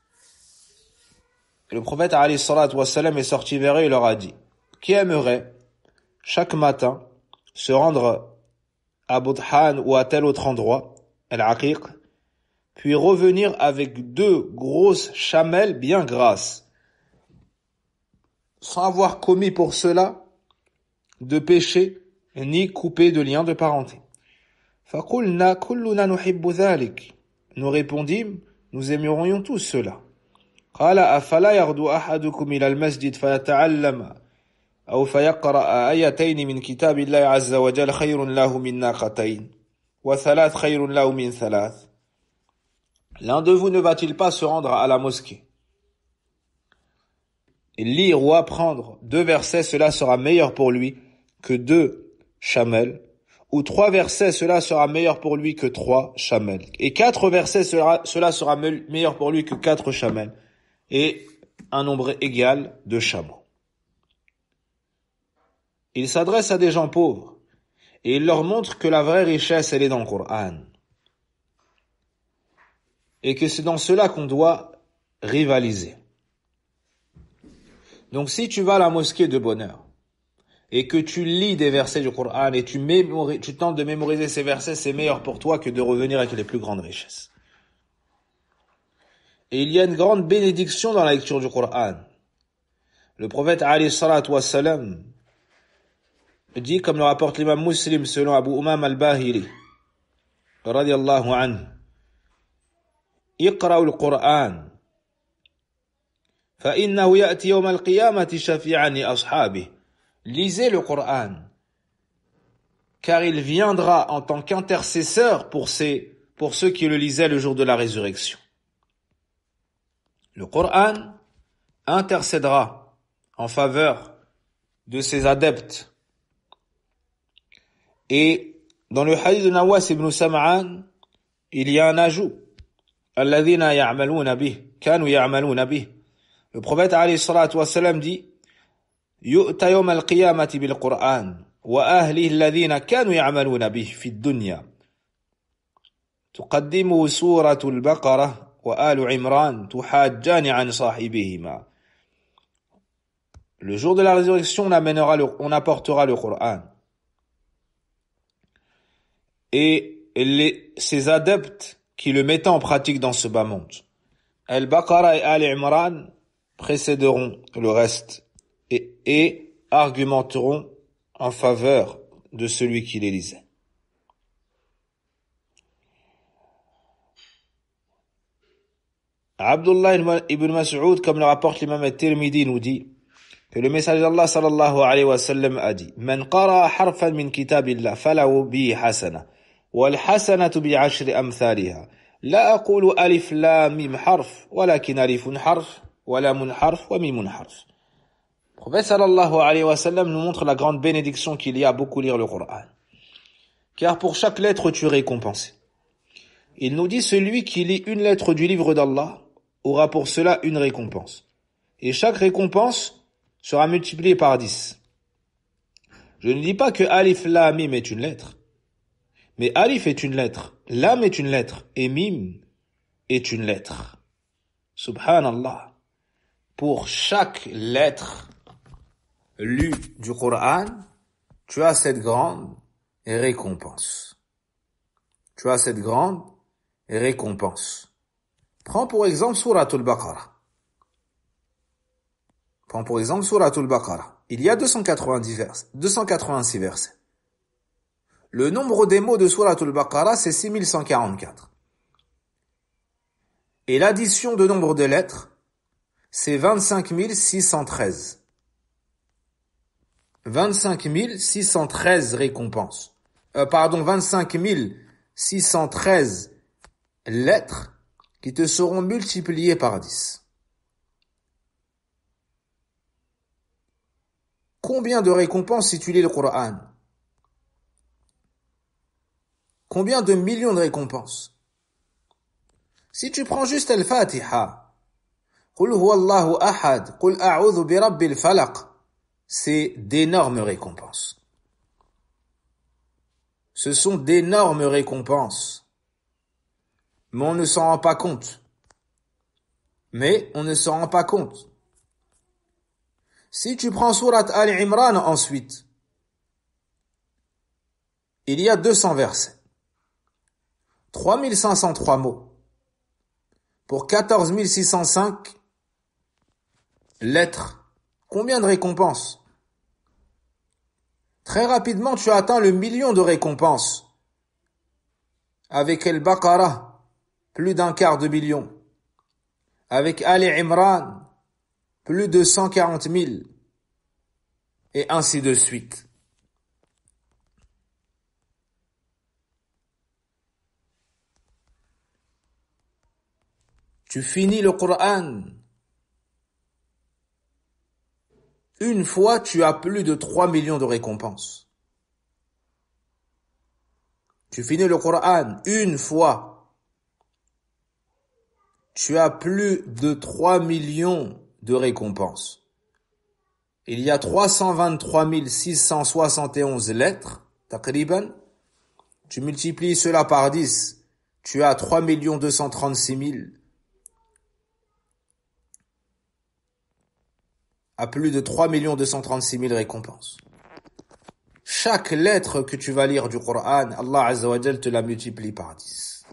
Le prophète alayhi salatu wassalam est sorti vers eux et leur a dit: qui aimerait chaque matin se rendre à Budhan ou à tel autre endroit, Al-Aqiq, puis revenir avec deux grosses chamelles bien grasses, sans avoir commis pour cela de péché, ni coupé de lien de parenté. فَقُلْنَا كُلُّنَا نُحِبُّ ذَلِكَ. Nous répondîmes, nous aimerions tous cela. قال أفلا يغدو أحدكم إلى المسجد فيتعلم أو فيقرأ آيتين من كتاب الله عز وجل خير له من ناقتين وثلاث خير له من ثلاث. L'un de vous ne va-t-il pas se rendre à la mosquée et lire ou apprendre deux versets, cela sera meilleur pour lui que deux chamelles, ou trois versets, cela sera meilleur pour lui que trois chamelles, et quatre versets, cela, cela sera meilleur pour lui que quatre chamelles, et un nombre égal de chameaux. Il s'adresse à des gens pauvres et il leur montre que la vraie richesse, elle est dans le Coran. Et que c'est dans cela qu'on doit rivaliser. Donc si tu vas à la mosquée de bonne heure et que tu lis des versets du Coran et tu, mémori- tu tentes de mémoriser ces versets, c'est meilleur pour toi que de revenir avec les plus grandes richesses. Et il y a une grande bénédiction dans la lecture du Coran. Le prophète alayhi salatu wassalam dit, comme le rapporte l'imam Muslim selon Abu Umam al-Bahili radiyallahu anhu: اقرأوا القرآن فإنه يأتي يوم القيامة شفيعا لأصحابه. Lisez le Coran, car il viendra en tant qu'intercesseur pour, ces, pour ceux qui le lisaient le jour de la résurrection. Le Coran intercédera en faveur de ses adeptes. Et dans le hadith de Nawas ibn Sam'an, il y a un ajout. Alladhina ya'maluna bih, kanu ya'maluna bih. Le prophète alayhi salatu wassalam dit: Yu'ta yawm al-qiyamati bil Qur'an wa ahlihi alladhina kanu ya'maluna bih fi ad-dunya. Tuqaddimu suratu al-Baqarah wa alu Imran tuhajjani an sahibihima. Le jour de la résurrection, on amènera le, on apportera le Coran. Et les, ses adeptes qui le mettent en pratique dans ce bas monde. Al-Baqarah et Al-Imran précéderont le reste et, et argumenteront en faveur de celui qui les lisait. Abdullah ibn Mas'ud, comme le rapporte l'imam al-Tirmidhi, nous dit que le message d'Allah sallallahu alayhi wa sallam a dit: Man qara'a harfan min kitabillah falahu bihi hasana wal hasanatu bi ashri amthaliha la aqulu alif lam mim harf walakin alifun harf wa lamun harf wa mimun harf. Le prophète sallallahu alayhi wa sallam nous montre la grande bénédiction qu'il y a à beaucoup lire le Coran, car pour chaque lettre tu es récompensé. Il nous dit: celui qui lit une lettre du livre d'Allah aura pour cela une récompense, et chaque récompense sera multipliée par dix. Je ne dis pas que alif lam mim est une lettre, mais alif est une lettre, lam est une lettre, et mim est une lettre. Subhanallah. Pour chaque lettre lue du Coran, tu as cette grande récompense. Tu as cette grande récompense. Prends pour exemple Suratul Baqarah. Prends pour exemple Suratul Baqarah. Il y a deux cent quatre-vingt-dix versets, deux cent quatre-vingt-six versets. Le nombre des mots de Suratul Baqarah, c'est six mille cent quarante-quatre. Et l'addition de nombre de lettres, c'est vingt-cinq mille six cent treize. vingt-cinq mille six cent treize récompenses. euh, pardon, vingt-cinq mille six cent treize lettres qui te seront multipliées par dix. Combien de récompenses si tu lis le Coran? Combien de millions de récompenses? Si tu prends juste Al-Fatiha, Qul huwallahu ahad, Qul a'udhu bi rabbil falaq, c'est d'énormes récompenses. Ce sont d'énormes récompenses. Mais on ne s'en rend pas compte. Mais on ne s'en rend pas compte. Si tu prends Sourate Al-Imran ensuite, il y a deux cents versets. trois mille cinq cent trois mots. Pour quatorze mille six cent cinq lettres. Combien de récompenses? Très rapidement, tu as atteint le million de récompenses. Avec Al-Baqarah, plus d'un quart de million. Avec Ali Imran, plus de cent quarante mille. Et ainsi de suite. Tu finis le Coran. Une fois, tu as plus de trois millions de récompenses. Tu finis le Coran une fois. Tu as plus de trois millions de récompenses. Il y a trois cent vingt-trois mille six cent soixante et onze lettres, taqriban. Tu multiplies cela par dix, tu as trois millions deux cent trente-six mille. À plus de trois millions deux cent trente-six mille récompenses. Chaque lettre que tu vas lire du Coran, Allah Azza wa Jal te la multiplie par dix.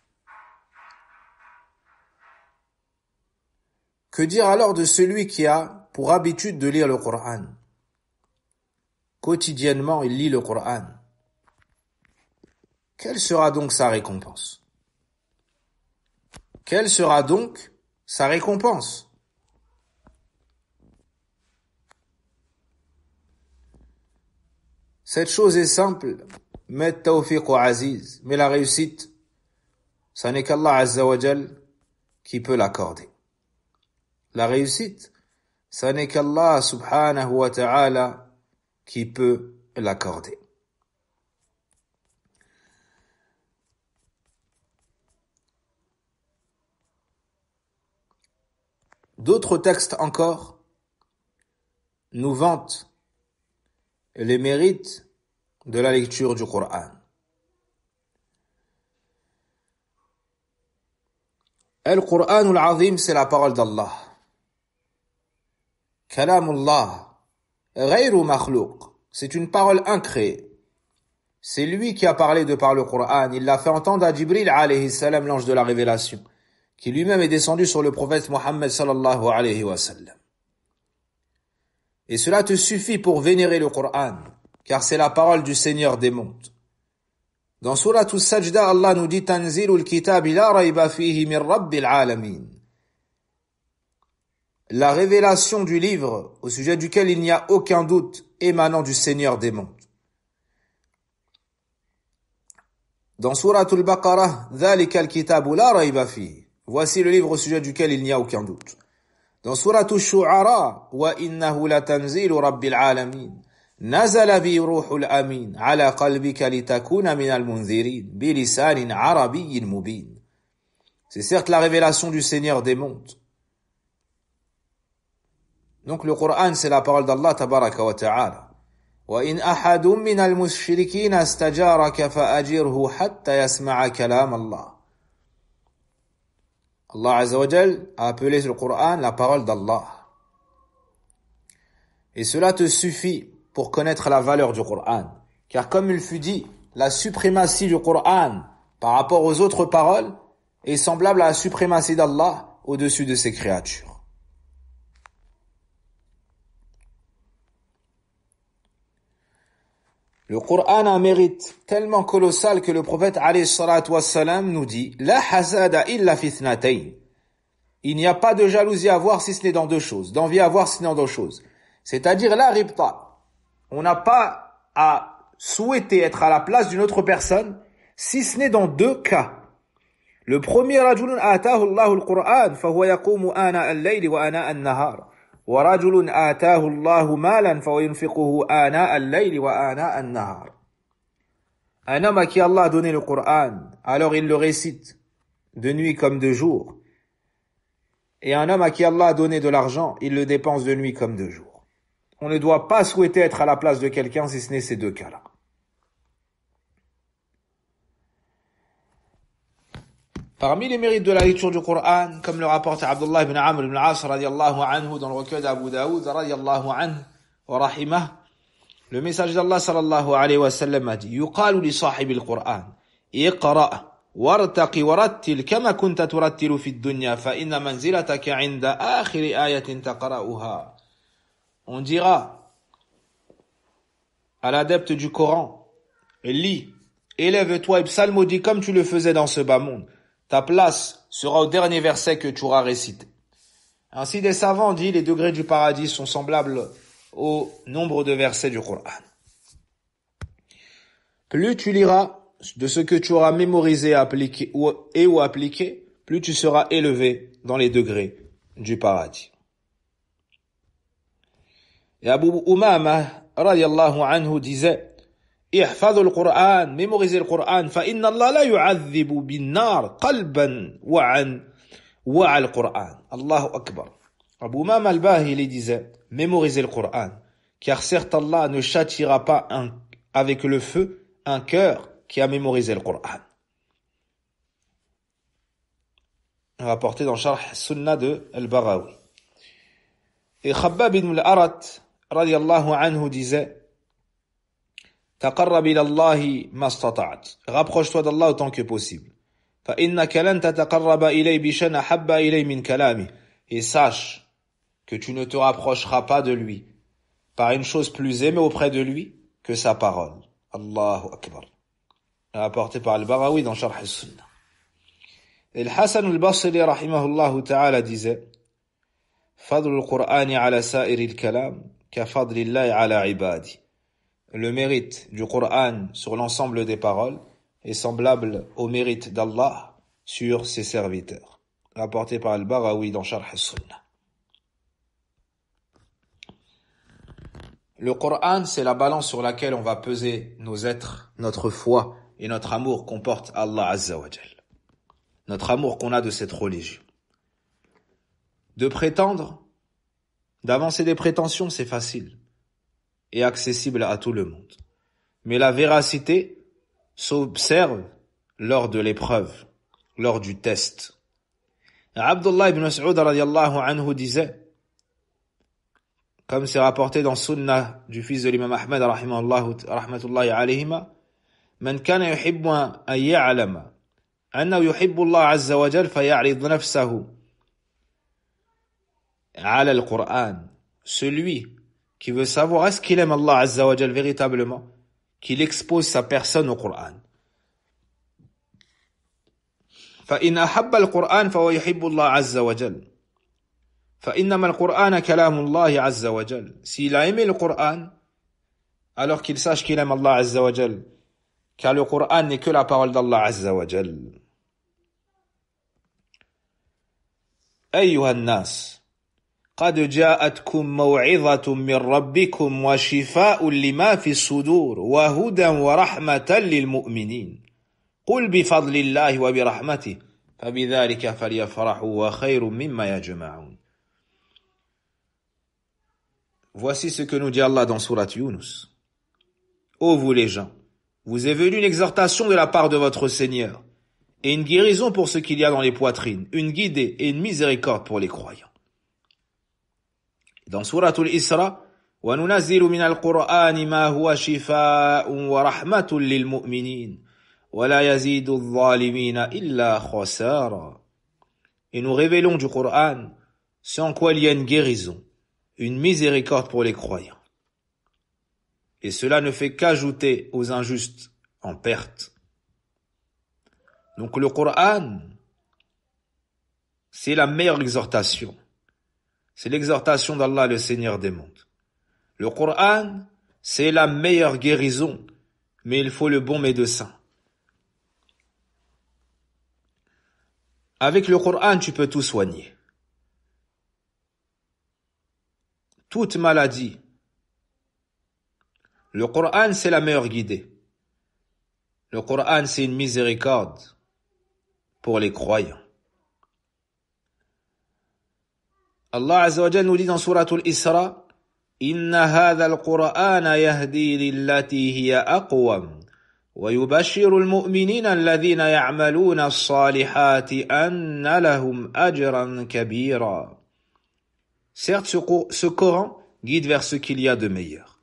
Que dire alors de celui qui a pour habitude de lire le Coran? Quotidiennement, il lit le Coran. Quelle sera donc sa récompense? Quelle sera donc sa récompense? Cette chose est simple, mais tawfiq wa aziz, mais la réussite, ça n'est qu'Allah Azza wa Jal qui peut l'accorder. La réussite, ça n'est qu'Allah subhanahu wa ta'ala qui peut l'accorder. D'autres textes encore nous vantent les mérites de la lecture du Coran. Al-Qur'an al-Azim, c'est la parole d'Allah. Kalamullah, ghayru makhlouq, c'est une parole incréée. C'est lui qui a parlé de par le Coran. Il l'a fait entendre à Jibril alayhi salam, l'ange de la révélation, qui lui-même est descendu sur le prophète Mohammed sallallahu alayhi wa sallam. Et cela te suffit pour vénérer le Coran, car c'est la parole du Seigneur des mondes. Dans Surat As-Sajda, Allah nous dit Tanzilul kitab la rayba fihi min rabbil alamin. La révélation du livre au sujet duquel il n'y a aucun doute émanant du Seigneur des mondes. Dans Surat Al-Baqarah, Dhalika al-kitab la rayba fihi. Voici le livre au sujet duquel il n'y a aucun doute. Dans Surat Ash-Shu'ara, wa innahu latanzilu rabbil alamin. Nazala bi ruhul amin ala qalbika litakuna minal munzirin bilisanin arabiyyin mubin. C'est certes la révélation du Seigneur des mondes. Donc le Coran, c'est la parole d'Allah tabaraka wa ta'ala. Wa in ahadun minal mushrikina astajaraka fa'ajirhu hatta yasma'a kalam Allah. Allah Azza wa Jal a appelé le Coran la parole d'Allah. Et cela te suffit pour connaître la valeur du Coran. Car comme il fut dit, la suprématie du Coran par rapport aux autres paroles est semblable à la suprématie d'Allah au-dessus de ses créatures. Le Coran a un mérite tellement colossal que le prophète alayhi salatu wassalam nous dit « La hasada illa fi ithnatayn » Il n'y a pas de jalousie à voir si ce n'est dans deux choses, d'envie à voir si ce n'est dans deux choses. C'est-à-dire la ribta. On n'a pas à souhaiter être à la place d'une autre personne, si ce n'est dans deux cas. Le premier, رجل آتاه الله القرآن فهو يقوم آناء الليل وآناء النهار ورجل آتاه الله مالا فهو ينفقه آناء الليل وآناء النهار. Un homme à qui Allah a donné le Coran, alors il le récite de nuit comme de jour. Et un homme à qui Allah a donné de l'argent, il le dépense de nuit comme de jour. On ne doit pas souhaiter être à la place de quelqu'un si ce n'est ces deux cas-là. Parmi les mérites de la lecture du Coran, comme le rapporte Abdullah ibn Amr ibn al-As radiyallahu anhu dans le recueil d'Abu Daoud radiyallahu anhu wa rahimah, le messager d'Allah sallallahu alayhi wa sallam a dit: yuqalu li sahibi al-Qur'an iqra wartaqi warattil kama kunta turattilu fi ad-dunya fa inna manzilataka 'inda akhir ayatin taqra'uha. On dira à l'adepte du Coran: lis, élève-toi et psalmodie comme tu le faisais dans ce bas monde. Ta place sera au dernier verset que tu auras récité. Ainsi, des savants disent les degrés du paradis sont semblables au nombre de versets du Coran. Plus tu liras de ce que tu auras mémorisé appliqué, ou, et ou appliqué, plus tu seras élevé dans les degrés du paradis. Et Abu Umama radiyallahu anhu disait: احفظوا القرآن, mémorisez le Coran, فإن الله لا يعذب بالنار قلبا وعن وعى القرآن. الله أكبر. Abu Umama al-Bahili disait: mémorisez le Coran, car certes Allah ne châtiera pas un, avec le feu un cœur qui a mémorisé le Coran. Rapporté dans Sharh Sunnah de Al-Baghawi. Et Khabbab ibn al-Arat radiyallahu anhu disait: تقرب إلى الله ما استطعت. Rapproche-toi d'Allah autant que possible. فإنك لن تتقرب إليه بشيء أحب إليه من كلامه. Et sache que tu ne te rapprocheras pas de lui par une chose plus aimée auprès de lui que sa parole. Allahu Akbar. Rapporté par Al-Baghawi dans Sharh al-Sunnah. Et le Hassan al-Basri rahimahullah ta'ala disait: فضل القرآن على سائر الكلام كفضل الله على عباده. Le mérite du Coran sur l'ensemble des paroles est semblable au mérite d'Allah sur ses serviteurs. Rapporté par Al-Baghawi dans Sharh al-Sunnah. Le Coran, c'est la balance sur laquelle on va peser nos êtres, notre foi et notre amour qu'on porte à Allah Azza wa Jal. Notre amour qu'on a de cette religion. De prétendre, d'avancer des prétentions, c'est facile et accessible à tout le monde. Mais la véracité s'observe lors de l'épreuve, lors du test. Abdullah ibn Mas'ud radiyallahu anhu disait, comme c'est rapporté dans Sunnah du fils de l'imam Ahmed rahmatullahi alayhima: Man kana yuhibbu an ya'lama annahu yuhibbu Allah azza wa jal faya'rid nafsahu ala al-Qur'an. Celui qui veut savoir est-ce qu'il aime Allah azza wa jal véritablement, qu'il expose sa personne au Coran. فإن أحب القرآن فهو يحب الله عز وجل فإنما القرآن كلام الله عز وجل. S'il a aimé le Coran, alors qu'il sache qu'il aime Allah azza wa jal, car le Coran n'est que la parole d'Allah azza wa jal. أيها الناس قد جاءتكم موعظة من ربكم وشفاء لما في الصدور وهدى ورحمة للمؤمنين قل بفضل الله وبرحمته فبذلك فليفرحوا وخير مما يجمعون. Voici ce que nous dit Allah dans Surat Yunus. Ô vous les gens, vous est venue une exhortation de la part de votre Seigneur et une guérison pour ce qu'il y a dans les poitrines, une guidée et une miséricorde pour les croyants. Dans Surat Al-Isra, وَنُنَزِّلُ مِنَ الْقُرْآنِ مَا هُوَ شِفَاءٌ وَرَحْمَةٌ لِلْمُؤْمِنِينَ وَلَا يَزِيدُ الظَّالِمِينَ إِلَّا خَسَارًا. Et nous révélons du Coran ce en quoi il y a une guérison, une miséricorde pour les croyants. Et cela ne fait qu'ajouter aux injustes en perte. Donc le Coran, c'est la meilleure exhortation. C'est l'exhortation d'Allah, le Seigneur des mondes. Le Coran, c'est la meilleure guérison mais il faut le bon médecin. Avec le Coran, tu peux tout soigner. Toute maladie. Le Coran, c'est la meilleure guidée. Le Coran, c'est une miséricorde pour les croyants. Allah Azza wa Jalla nous dit dans Souratul Isra, Inna hadha al-Qur'ana yahdi lillati hiya aqwam wa yubashiru al-mu'minina alladhina ya'maluna as-salihati anna lahum ajran kabira. Certes, ce, ce Coran guide vers ce qu'il y a de meilleur.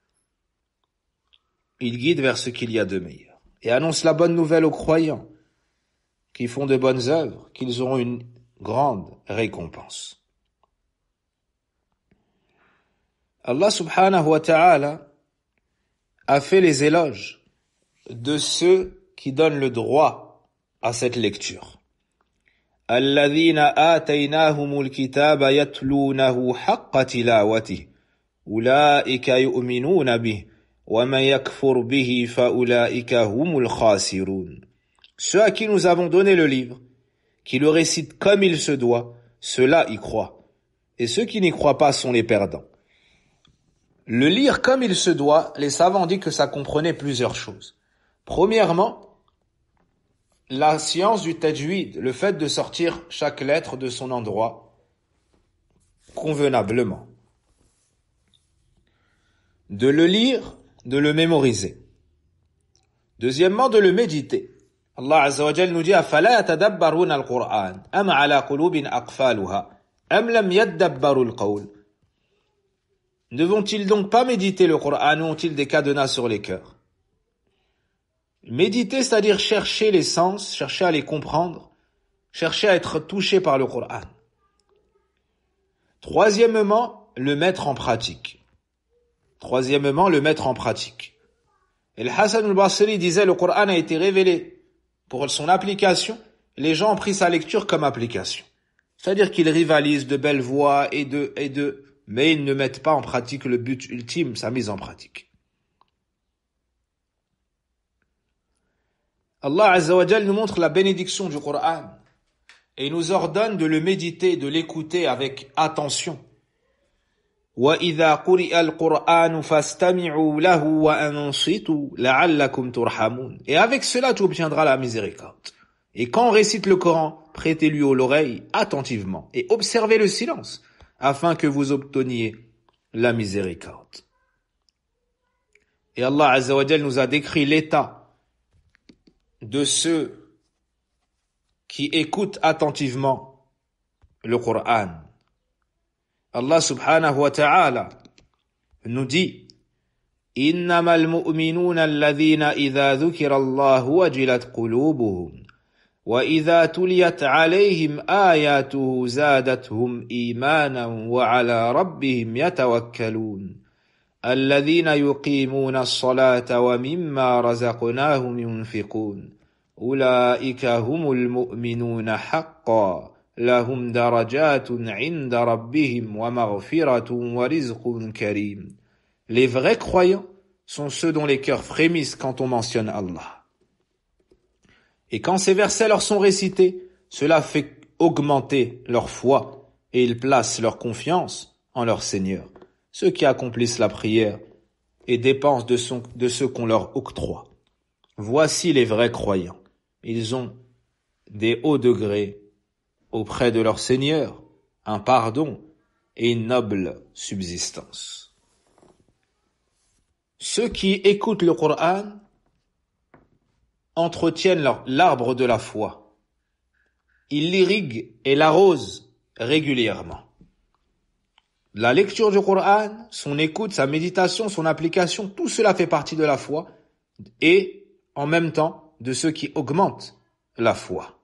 Il guide vers ce qu'il y a de meilleur. Et annonce la bonne nouvelle aux croyants qui font de bonnes œuvres, qu'ils auront une grande récompense. Allah subhanahu wa ta'ala a fait les éloges de ceux qui donnent le droit à cette lecture. الذين آتيناهم الكتاب يتلونه حق تلاوته أولئك يؤمنون به ومن يكفر به فأولئك هم الخاسرون. Ceux à qui nous avons donné le livre, qui le récitent comme il se doit, ceux-là y croient. Et ceux qui n'y croient pas sont les perdants. Le lire comme il se doit, les savants disent que ça comprenait plusieurs choses. Premièrement, la science du tajwid, le fait de sortir chaque lettre de son endroit convenablement. De le lire, de le mémoriser. Deuxièmement, de le méditer. Allah Azza wa Jalla nous dit أَفَلَا يَتَدَبَّرُونَ الْقُرْآنَ أَمْ عَلَى قُلُوبٍ أَقْفَالُهَا أَمْ لَمْ يَدَّبَّرُوا الْقَوْلَ. Ne vont-ils donc pas méditer le Coran ou ont-ils des cadenas sur les cœurs? Méditer, c'est-à-dire chercher les sens, chercher à les comprendre, chercher à être touché par le Coran. Troisièmement, le mettre en pratique. Troisièmement, le mettre en pratique. Et le Hassan al-Basri disait, le Coran a été révélé pour son application, les gens ont pris sa lecture comme application. C'est-à-dire qu'ils rivalisent de belles voix et de, et de, mais ils ne mettent pas en pratique le but ultime, sa mise en pratique. Allah Azza wa Jalla nous montre la bénédiction du Coran et nous ordonne de le méditer, de l'écouter avec attention. وَإِذَا قُرِئَ الْقُرْآنُ فَاسْتَمِعُوا لَهُ وَأَنصِتُوا لَعَلَّكُمْ تُرْحَمُونَ. Et avec cela, tu obtiendras la miséricorde. Et quand on récite le Coran, prêtez-lui l'oreille attentivement et observez le silence, afin que vous obteniez la miséricorde. Et Allah Azza wa Jalla nous a décrit l'état de ceux qui écoutent attentivement le Coran. Allah subhanahu wa ta'ala nous dit إِنَّمَا الْمُؤْمِنُونَ الَّذِينَ إِذَا ذُكِرَ اللَّهُ وَجِلَتْ قُلُوبُهُمْ وَإِذَا تُلِيَتْ عَلَيْهِمْ آيَاتُهُ زَادَتْهُمْ إِيمَانًا وَعَلَى رَبِّهِمْ يَتَوَكَّلُونَ الَّذِينَ يُقِيمُونَ الصَّلَاةَ وَمِمَّا رَزَقْنَاهُمْ يُنْفِقُونَ أُولَئِكَ هُمُ الْمُؤْمِنُونَ حَقًّا لَهُمْ دَرَجَاتٌ عِنْدَ رَبِّهِمْ وَمَغْفِرَةٌ وَرِزْقٌ كَرِيمٌ. Les vrais croyants sont ceux dont les cœurs frémissent quand on mentionne Allah. Et quand ces versets leur sont récités, cela fait augmenter leur foi et ils placent leur confiance en leur Seigneur. Ceux qui accomplissent la prière et dépensent de, son, de ce qu'on leur octroie. Voici les vrais croyants. Ils ont des hauts degrés auprès de leur Seigneur, un pardon et une noble subsistance. Ceux qui écoutent le Coran entretiennent leur, l'arbre de la foi. Ils l'irriguent et l'arrosent régulièrement. La lecture du Coran, son écoute, sa méditation, son application, tout cela fait partie de la foi et en même temps de ceux qui augmentent la foi.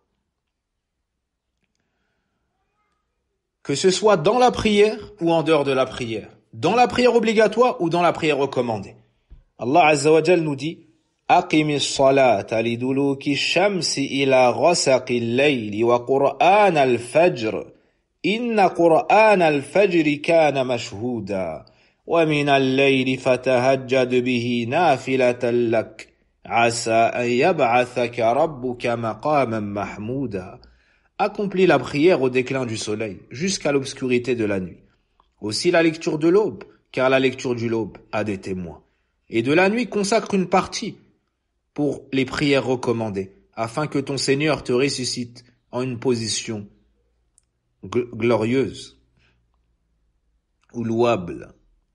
Que ce soit dans la prière ou en dehors de la prière, dans la prière obligatoire ou dans la prière recommandée. Allah Azza wa Jalla nous dit أقم الصلاة لدلوك الشمس إلى غسق الليل وقرآن الفجر إن قرآن الفجر كان مشهودا ومن الليل فتهجد به نافلة لك Asa an yab'athaka rabbuka maqaman mahmouda. Accomplis la prière au déclin du soleil, jusqu'à l'obscurité de la nuit. Aussi la lecture de l'aube, car la lecture du l'aube a des témoins. Et de la nuit consacre une partie pour les prières recommandées, afin que ton Seigneur te ressuscite en une position gl- glorieuse ou louable.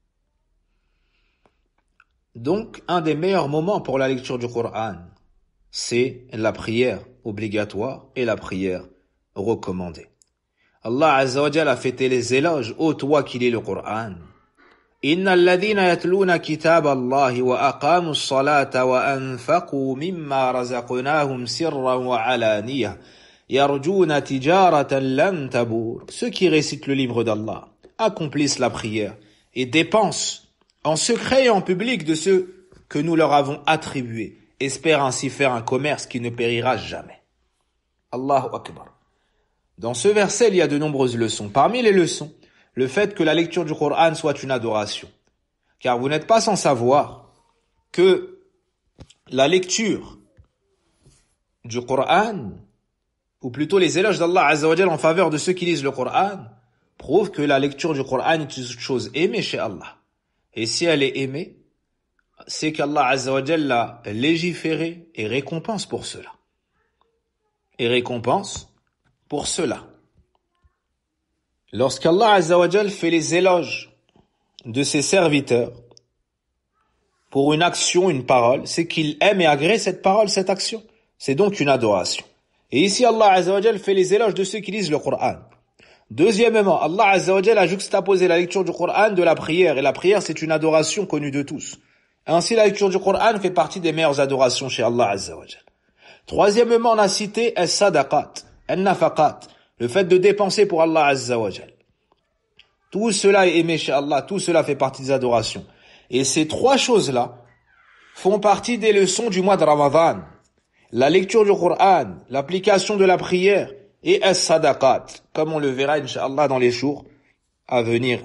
Donc, un des meilleurs moments pour la lecture du Coran, c'est la prière obligatoire et la prière recommandée. Allah Azza wa Jalla a fêté les éloges, ô toi qui lis le Coran. Inna alladhina yatluna kitab Allah wa aqamu as-salata wa anfaqu mimma razaqnahum sirran wa alaniyah yarjuna tijaratan lan tabur. Ceux qui récitent le livre d'Allah accomplissent la prière et dépensent en secret et en public de ce que nous leur avons attribué, espèrent ainsi faire un commerce qui ne périra jamais. Allahu Akbar. Dans ce verset, il y a de nombreuses leçons. Parmi les leçons, le fait que la lecture du Coran soit une adoration. Car vous n'êtes pas sans savoir que la lecture du Coran, ou plutôt les éloges d'Allah Azza wa Jalla en faveur de ceux qui lisent le Coran, prouvent que la lecture du Coran est une chose aimée chez Allah. Et si elle est aimée, c'est qu'Allah Azza wa Jalla l'a légiféré et récompense pour cela. Et récompense pour cela. Lorsqu'Allah Azza wa Jalla fait les éloges de ses serviteurs pour une action, une parole, c'est qu'il aime et agrée cette parole, cette action. C'est donc une adoration. Et ici, Allah Azza wa Jalla fait les éloges de ceux qui lisent le Coran. Deuxièmement, Allah Azza wa Jalla a juxtaposé la lecture du Coran de la prière. Et la prière, c'est une adoration connue de tous. Ainsi, la lecture du Coran fait partie des meilleures adorations chez Allah Azza wa Jalla. Troisièmement, on a cité as-sadaqat, an-nafaqat, le fait de dépenser pour Allah Azza wa Jalla. Tout cela est aimé chez Allah, tout cela fait partie des adorations. Et ces trois choses-là font partie des leçons du mois de Ramadan. La lecture du Coran, l'application de la prière et as-sadaqat, comme on le verra, Inch'Allah, dans les jours à venir.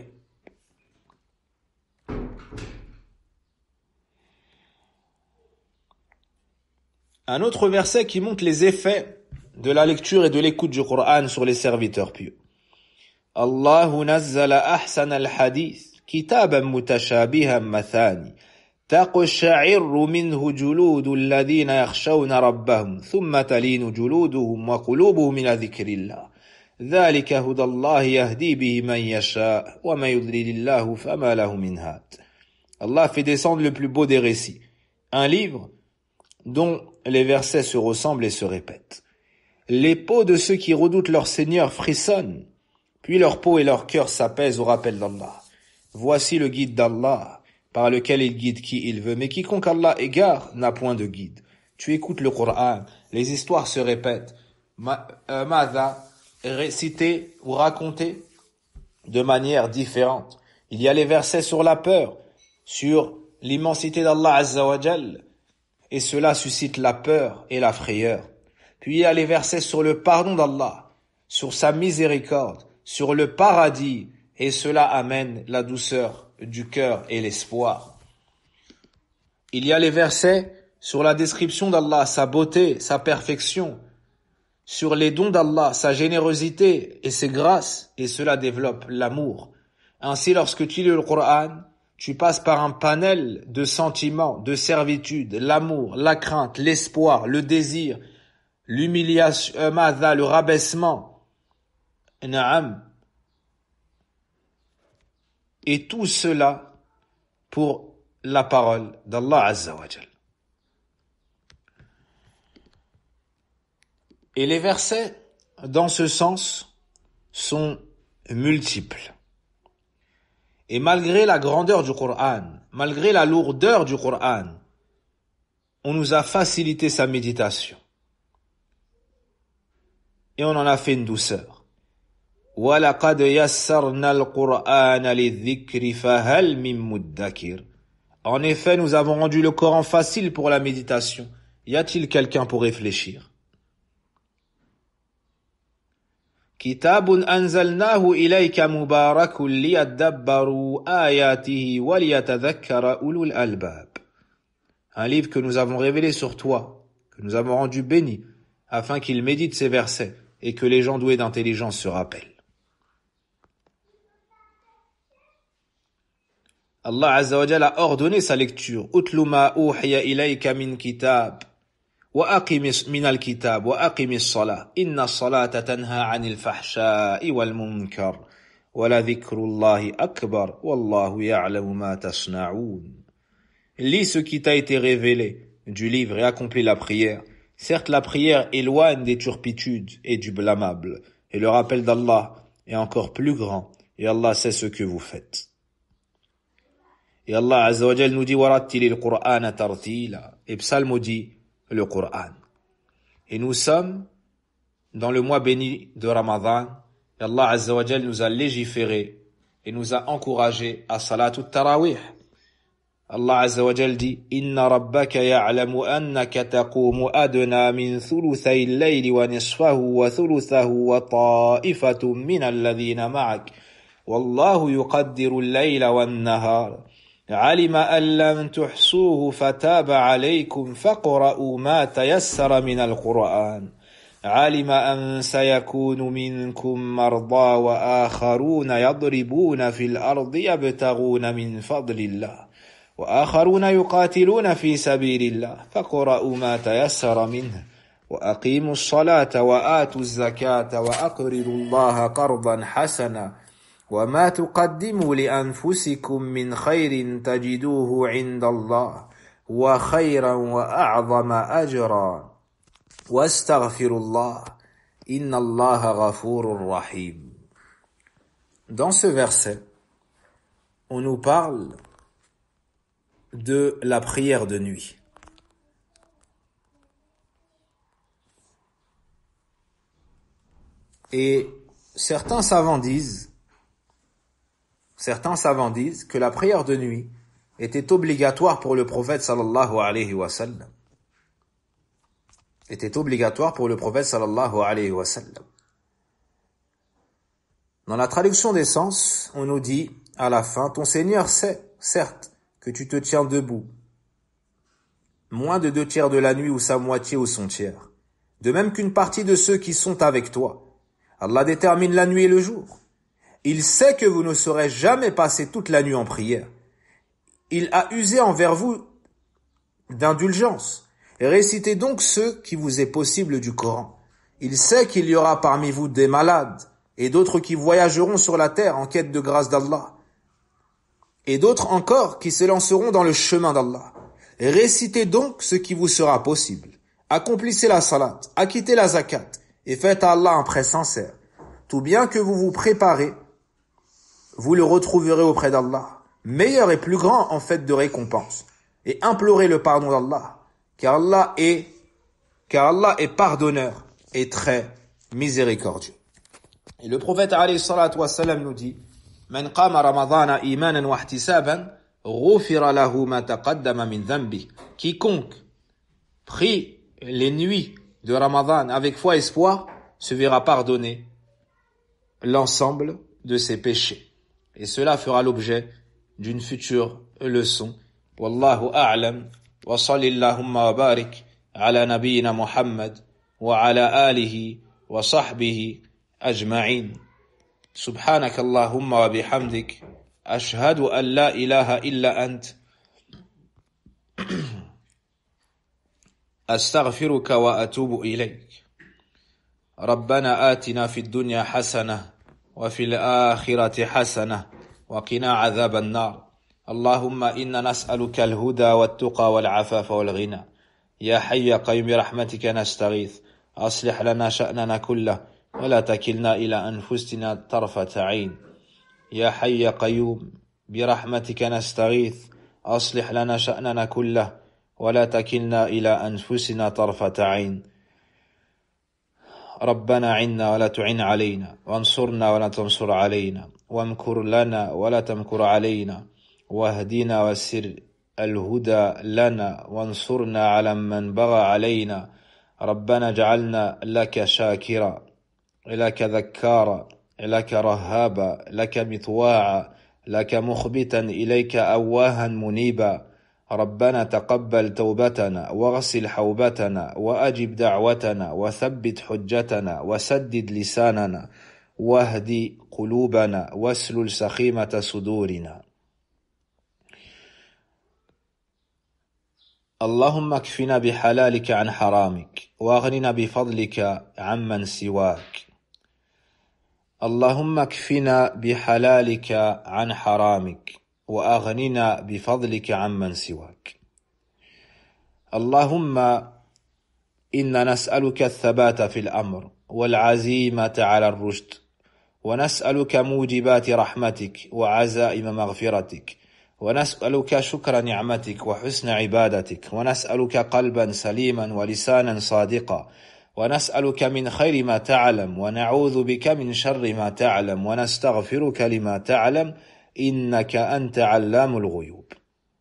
Un autre verset qui montre les effets de la lecture et de l'écoute du Coran sur les serviteurs pieux. Allahu nazzala ahsan al-hadith, kitaban mutashabihan mathani, taqsha'irru minhu juludu alladhina yakhshawna rabbahum, thumma talinu juluduhum wa qulubuhum ila dhikrillah. Dhalika hudallahi yahdi bihi man yasha, wa man yudlilillahu fama lahu min had. Allah fait descendre le plus beau des récits, un livre dont les versets se ressemblent et se répètent. Les peaux de ceux qui redoutent leur Seigneur frissonnent, puis leur peau et leur cœur s'apaisent au rappel d'Allah. Voici le guide d'Allah, par lequel il guide qui il veut, mais quiconque Allah égare n'a point de guide. Tu écoutes le Coran, les histoires se répètent, Mada, récitées ou racontées de manière différente. Il y a les versets sur la peur, sur l'immensité d'Allah Azza wa Jal, et cela suscite la peur et la frayeur. Puis il y a les versets sur le pardon d'Allah, sur sa miséricorde, sur le paradis, et cela amène la douceur du cœur et l'espoir. Il y a les versets sur la description d'Allah, sa beauté, sa perfection, sur les dons d'Allah, sa générosité et ses grâces, et cela développe l'amour. Ainsi, lorsque tu lis le Coran, tu passes par un panel de sentiments, de servitude, l'amour, la crainte, l'espoir, le désir, l'humiliation, euh, madha, le rabaissement, na'am. Et tout cela pour la parole d'Allah Azza wa Jal. Et les versets, dans ce sens, sont multiples. Et malgré la grandeur du Coran, malgré la lourdeur du Coran, on nous a facilité sa méditation. Et on en a fait une douceur. وَلَقَدْ يَسَّرْنَا الْقُرْآنَ لِلذِّكْرِ فَهَلْ مِن مُدَّكِرٍ. En effet, nous avons rendu le Coran facile pour la méditation. Y a-t-il quelqu'un pour réfléchir? كِتَابٌ أَنزَلْنَاهُ إِلَيْكَ مُبَارَكٌ لِيَدَّبَّرُوا آيَاتِهِ وَلِيَتَذَكَّرَ أُولُو الْأَلْبَابِ. un livre que nous avons révélé sur toi, que nous avons rendu béni, afin qu'il médite ces versets et que les gens doués d'intelligence se rappellent. Allah Azza wa Jalla a ordonné sa lecture. Utlu ma uhiya ilayka min kitab wa aqimis min al-kitab wa aqimis salah inna as-salata tanha 'anil fahsha'i wal munkar wa la dhikrullahi akbar wallahu ya'lamu ma tasna'un. Lis ce qui t'a été révélé du livre et accomplis la prière. Certes, la prière éloigne des turpitudes et du blâmable, et le rappel d'Allah est encore plus grand, et Allah sait ce que vous faites. Et Allah Azza wa Jal nous dit warattilil Qur'ana tartila, et psalmodie le Qur'an. Et nous sommes dans le mois béni de Ramadan, et Allah Azza wa Jal nous a légiféré et nous a encouragé à salatut tarawih. Allah Azza wa Jal dit inna rabbaka ya'lamu annaka taqumu adna min thuluthay al-layli wa nisfahu wa thuluthahu wa ta'ifatun min alladhina ma'ak wallahu yuqaddiru al-layla wan-nahar علم أن لم تحصوه فتاب عليكم فاقرؤوا ما تيسر من القرآن علم أن سيكون منكم مرضى وآخرون يضربون في الأرض يبتغون من فضل الله وآخرون يقاتلون في سبيل الله فاقرؤوا ما تيسر منه وأقيموا الصلاة وآتوا الزكاة وأقرضوا الله قرضا حسنا وما تقدموا لأنفسكم من خير تجدوه عند الله وخيرا وأعظم أجرا واستغفروا الله إن الله غفور رحيم. Dans ce verset, on nous parle de la prière de nuit. Et certains savants disent Certains savants disent que la prière de nuit était obligatoire pour le prophète sallallahu alayhi wa sallam. Était obligatoire pour le prophète sallallahu alayhi wa sallam. Dans la traduction des sens, on nous dit à la fin, ton Seigneur sait, certes, que tu te tiens debout, moins de deux tiers de la nuit ou sa moitié ou son tiers. De même qu'une partie de ceux qui sont avec toi. Allah détermine la nuit et le jour. Il sait que vous ne saurez jamais passer toute la nuit en prière. Il a usé envers vous d'indulgence. Récitez donc ce qui vous est possible du Coran. Il sait qu'il y aura parmi vous des malades et d'autres qui voyageront sur la terre en quête de grâce d'Allah. Et d'autres encore qui se lanceront dans le chemin d'Allah. Récitez donc ce qui vous sera possible. Accomplissez la salat, acquittez la zakat et faites à Allah un prêt sincère. Tout bien que vous vous préparez, vous le retrouverez auprès d'Allah, meilleur et plus grand en fait de récompense, et implorez le pardon d'Allah, car Allah est, car Allah est pardonneur et très miséricordieux. Et le prophète alayhi salatu wassalam nous dit, Man qama ramadana imanan wa ihtisaban, ghufira lahu ma taqaddama min dhanbi. Quiconque prie les nuits de Ramadan avec foi et espoir se verra pardonner l'ensemble de ses péchés. Et cela fera l'objet d'une future leçon. Wallahu a'lam. Wa sallillahumma wa barik ala nabiyyina Muhammad wa ala alihi wa sahbihi ajma'in. Subhanaka Allahumma wa bihamdik. Ashhadu an la ilaha illa ant. Astaghfiruka wa atubu ilayk. ربنا آتنا في الدنيا حسنة وفي الآخرة حسنة وقنا عذاب النار اللهم إنا نسألك الهدى والتقى والعفاف والغنى يا حي يا قيوم برحمتك نستغيث أصلح لنا شأننا كله ولا تكلنا إلى أنفسنا طرفة عين يا حي يا قيوم برحمتك نستغيث أصلح لنا شأننا كله ولا تكلنا إلى أنفسنا طرفة عين ربنا عنا ولا تعن علينا وانصرنا ولا تنصر علينا وامكر لنا ولا تمكر علينا واهدنا وسر الهدى لنا وانصرنا على من بغى علينا ربنا اجعلنا لك شاكرا لك ذكارا لك رهابا لك مطواعا لك مخبتا إليك أواها منيبا ربنا تقبل توبتنا واغسل حوبتنا وأجب دعوتنا وثبت حجتنا وسدد لساننا واهدي قلوبنا واسلل سخيمة صدورنا. اللهم اكفنا بحلالك عن حرامك واغننا بفضلك عمن سواك. اللهم اكفنا بحلالك عن حرامك وأغننا بفضلك عمن سواك. اللهم إنا نسألك الثبات في الأمر والعزيمة على الرشد، ونسألك موجبات رحمتك وعزائم مغفرتك، ونسألك شكر نعمتك وحسن عبادتك، ونسألك قلبا سليما ولسانا صادقا، ونسألك من خير ما تعلم ونعوذ بك من شر ما تعلم ونستغفرك لما تعلم إنك أنت علام الغيوب.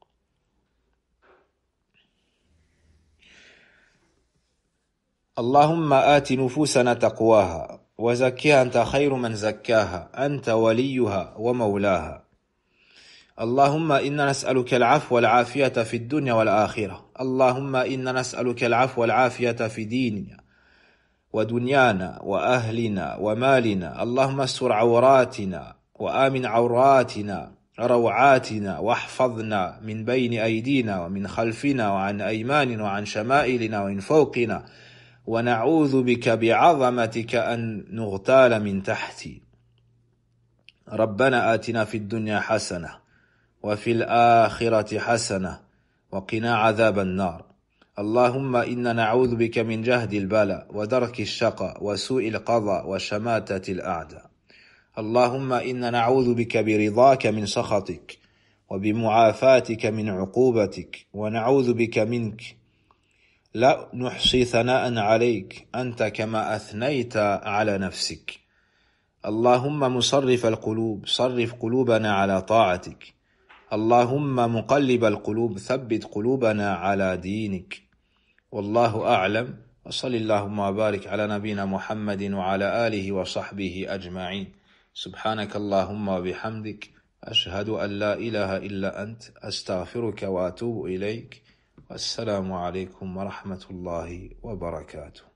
اللهم آت نفوسنا تقواها وزكها أنت خير من زكاها أنت وليها ومولاها. اللهم إنا نسألك العفو والعافية في الدنيا والآخرة. اللهم إنا نسألك العفو والعافية في ديننا ودنيانا وأهلنا ومالنا. اللهم استر عوراتنا وآمن عوراتنا روعاتنا، واحفظنا من بين أيدينا ومن خلفنا وعن أيماننا وعن شمائلنا ومن فوقنا، ونعوذ بك بعظمتك أن نغتال من تحتي. ربنا آتنا في الدنيا حسنة وفي الآخرة حسنة وقنا عذاب النار. اللهم إنا نعوذ بك من جهد البلاء ودرك الشقاء وسوء القضاء وشماتة الأعداء. اللهم إنا نعوذ بك برضاك من سخطك وبمعافاتك من عقوبتك، ونعوذ بك منك لا نحصي ثناء عليك أنت كما أثنيت على نفسك. اللهم مصرف القلوب صرف قلوبنا على طاعتك. اللهم مقلب القلوب ثبت قلوبنا على دينك. والله أعلم، وصل اللهم وبارك على نبينا محمد وعلى آله وصحبه أجمعين. سبحانك اللهم وبحمدك أشهد أن لا إله إلا أنت أستغفرك وأتوب إليك. والسلام عليكم ورحمة الله وبركاته.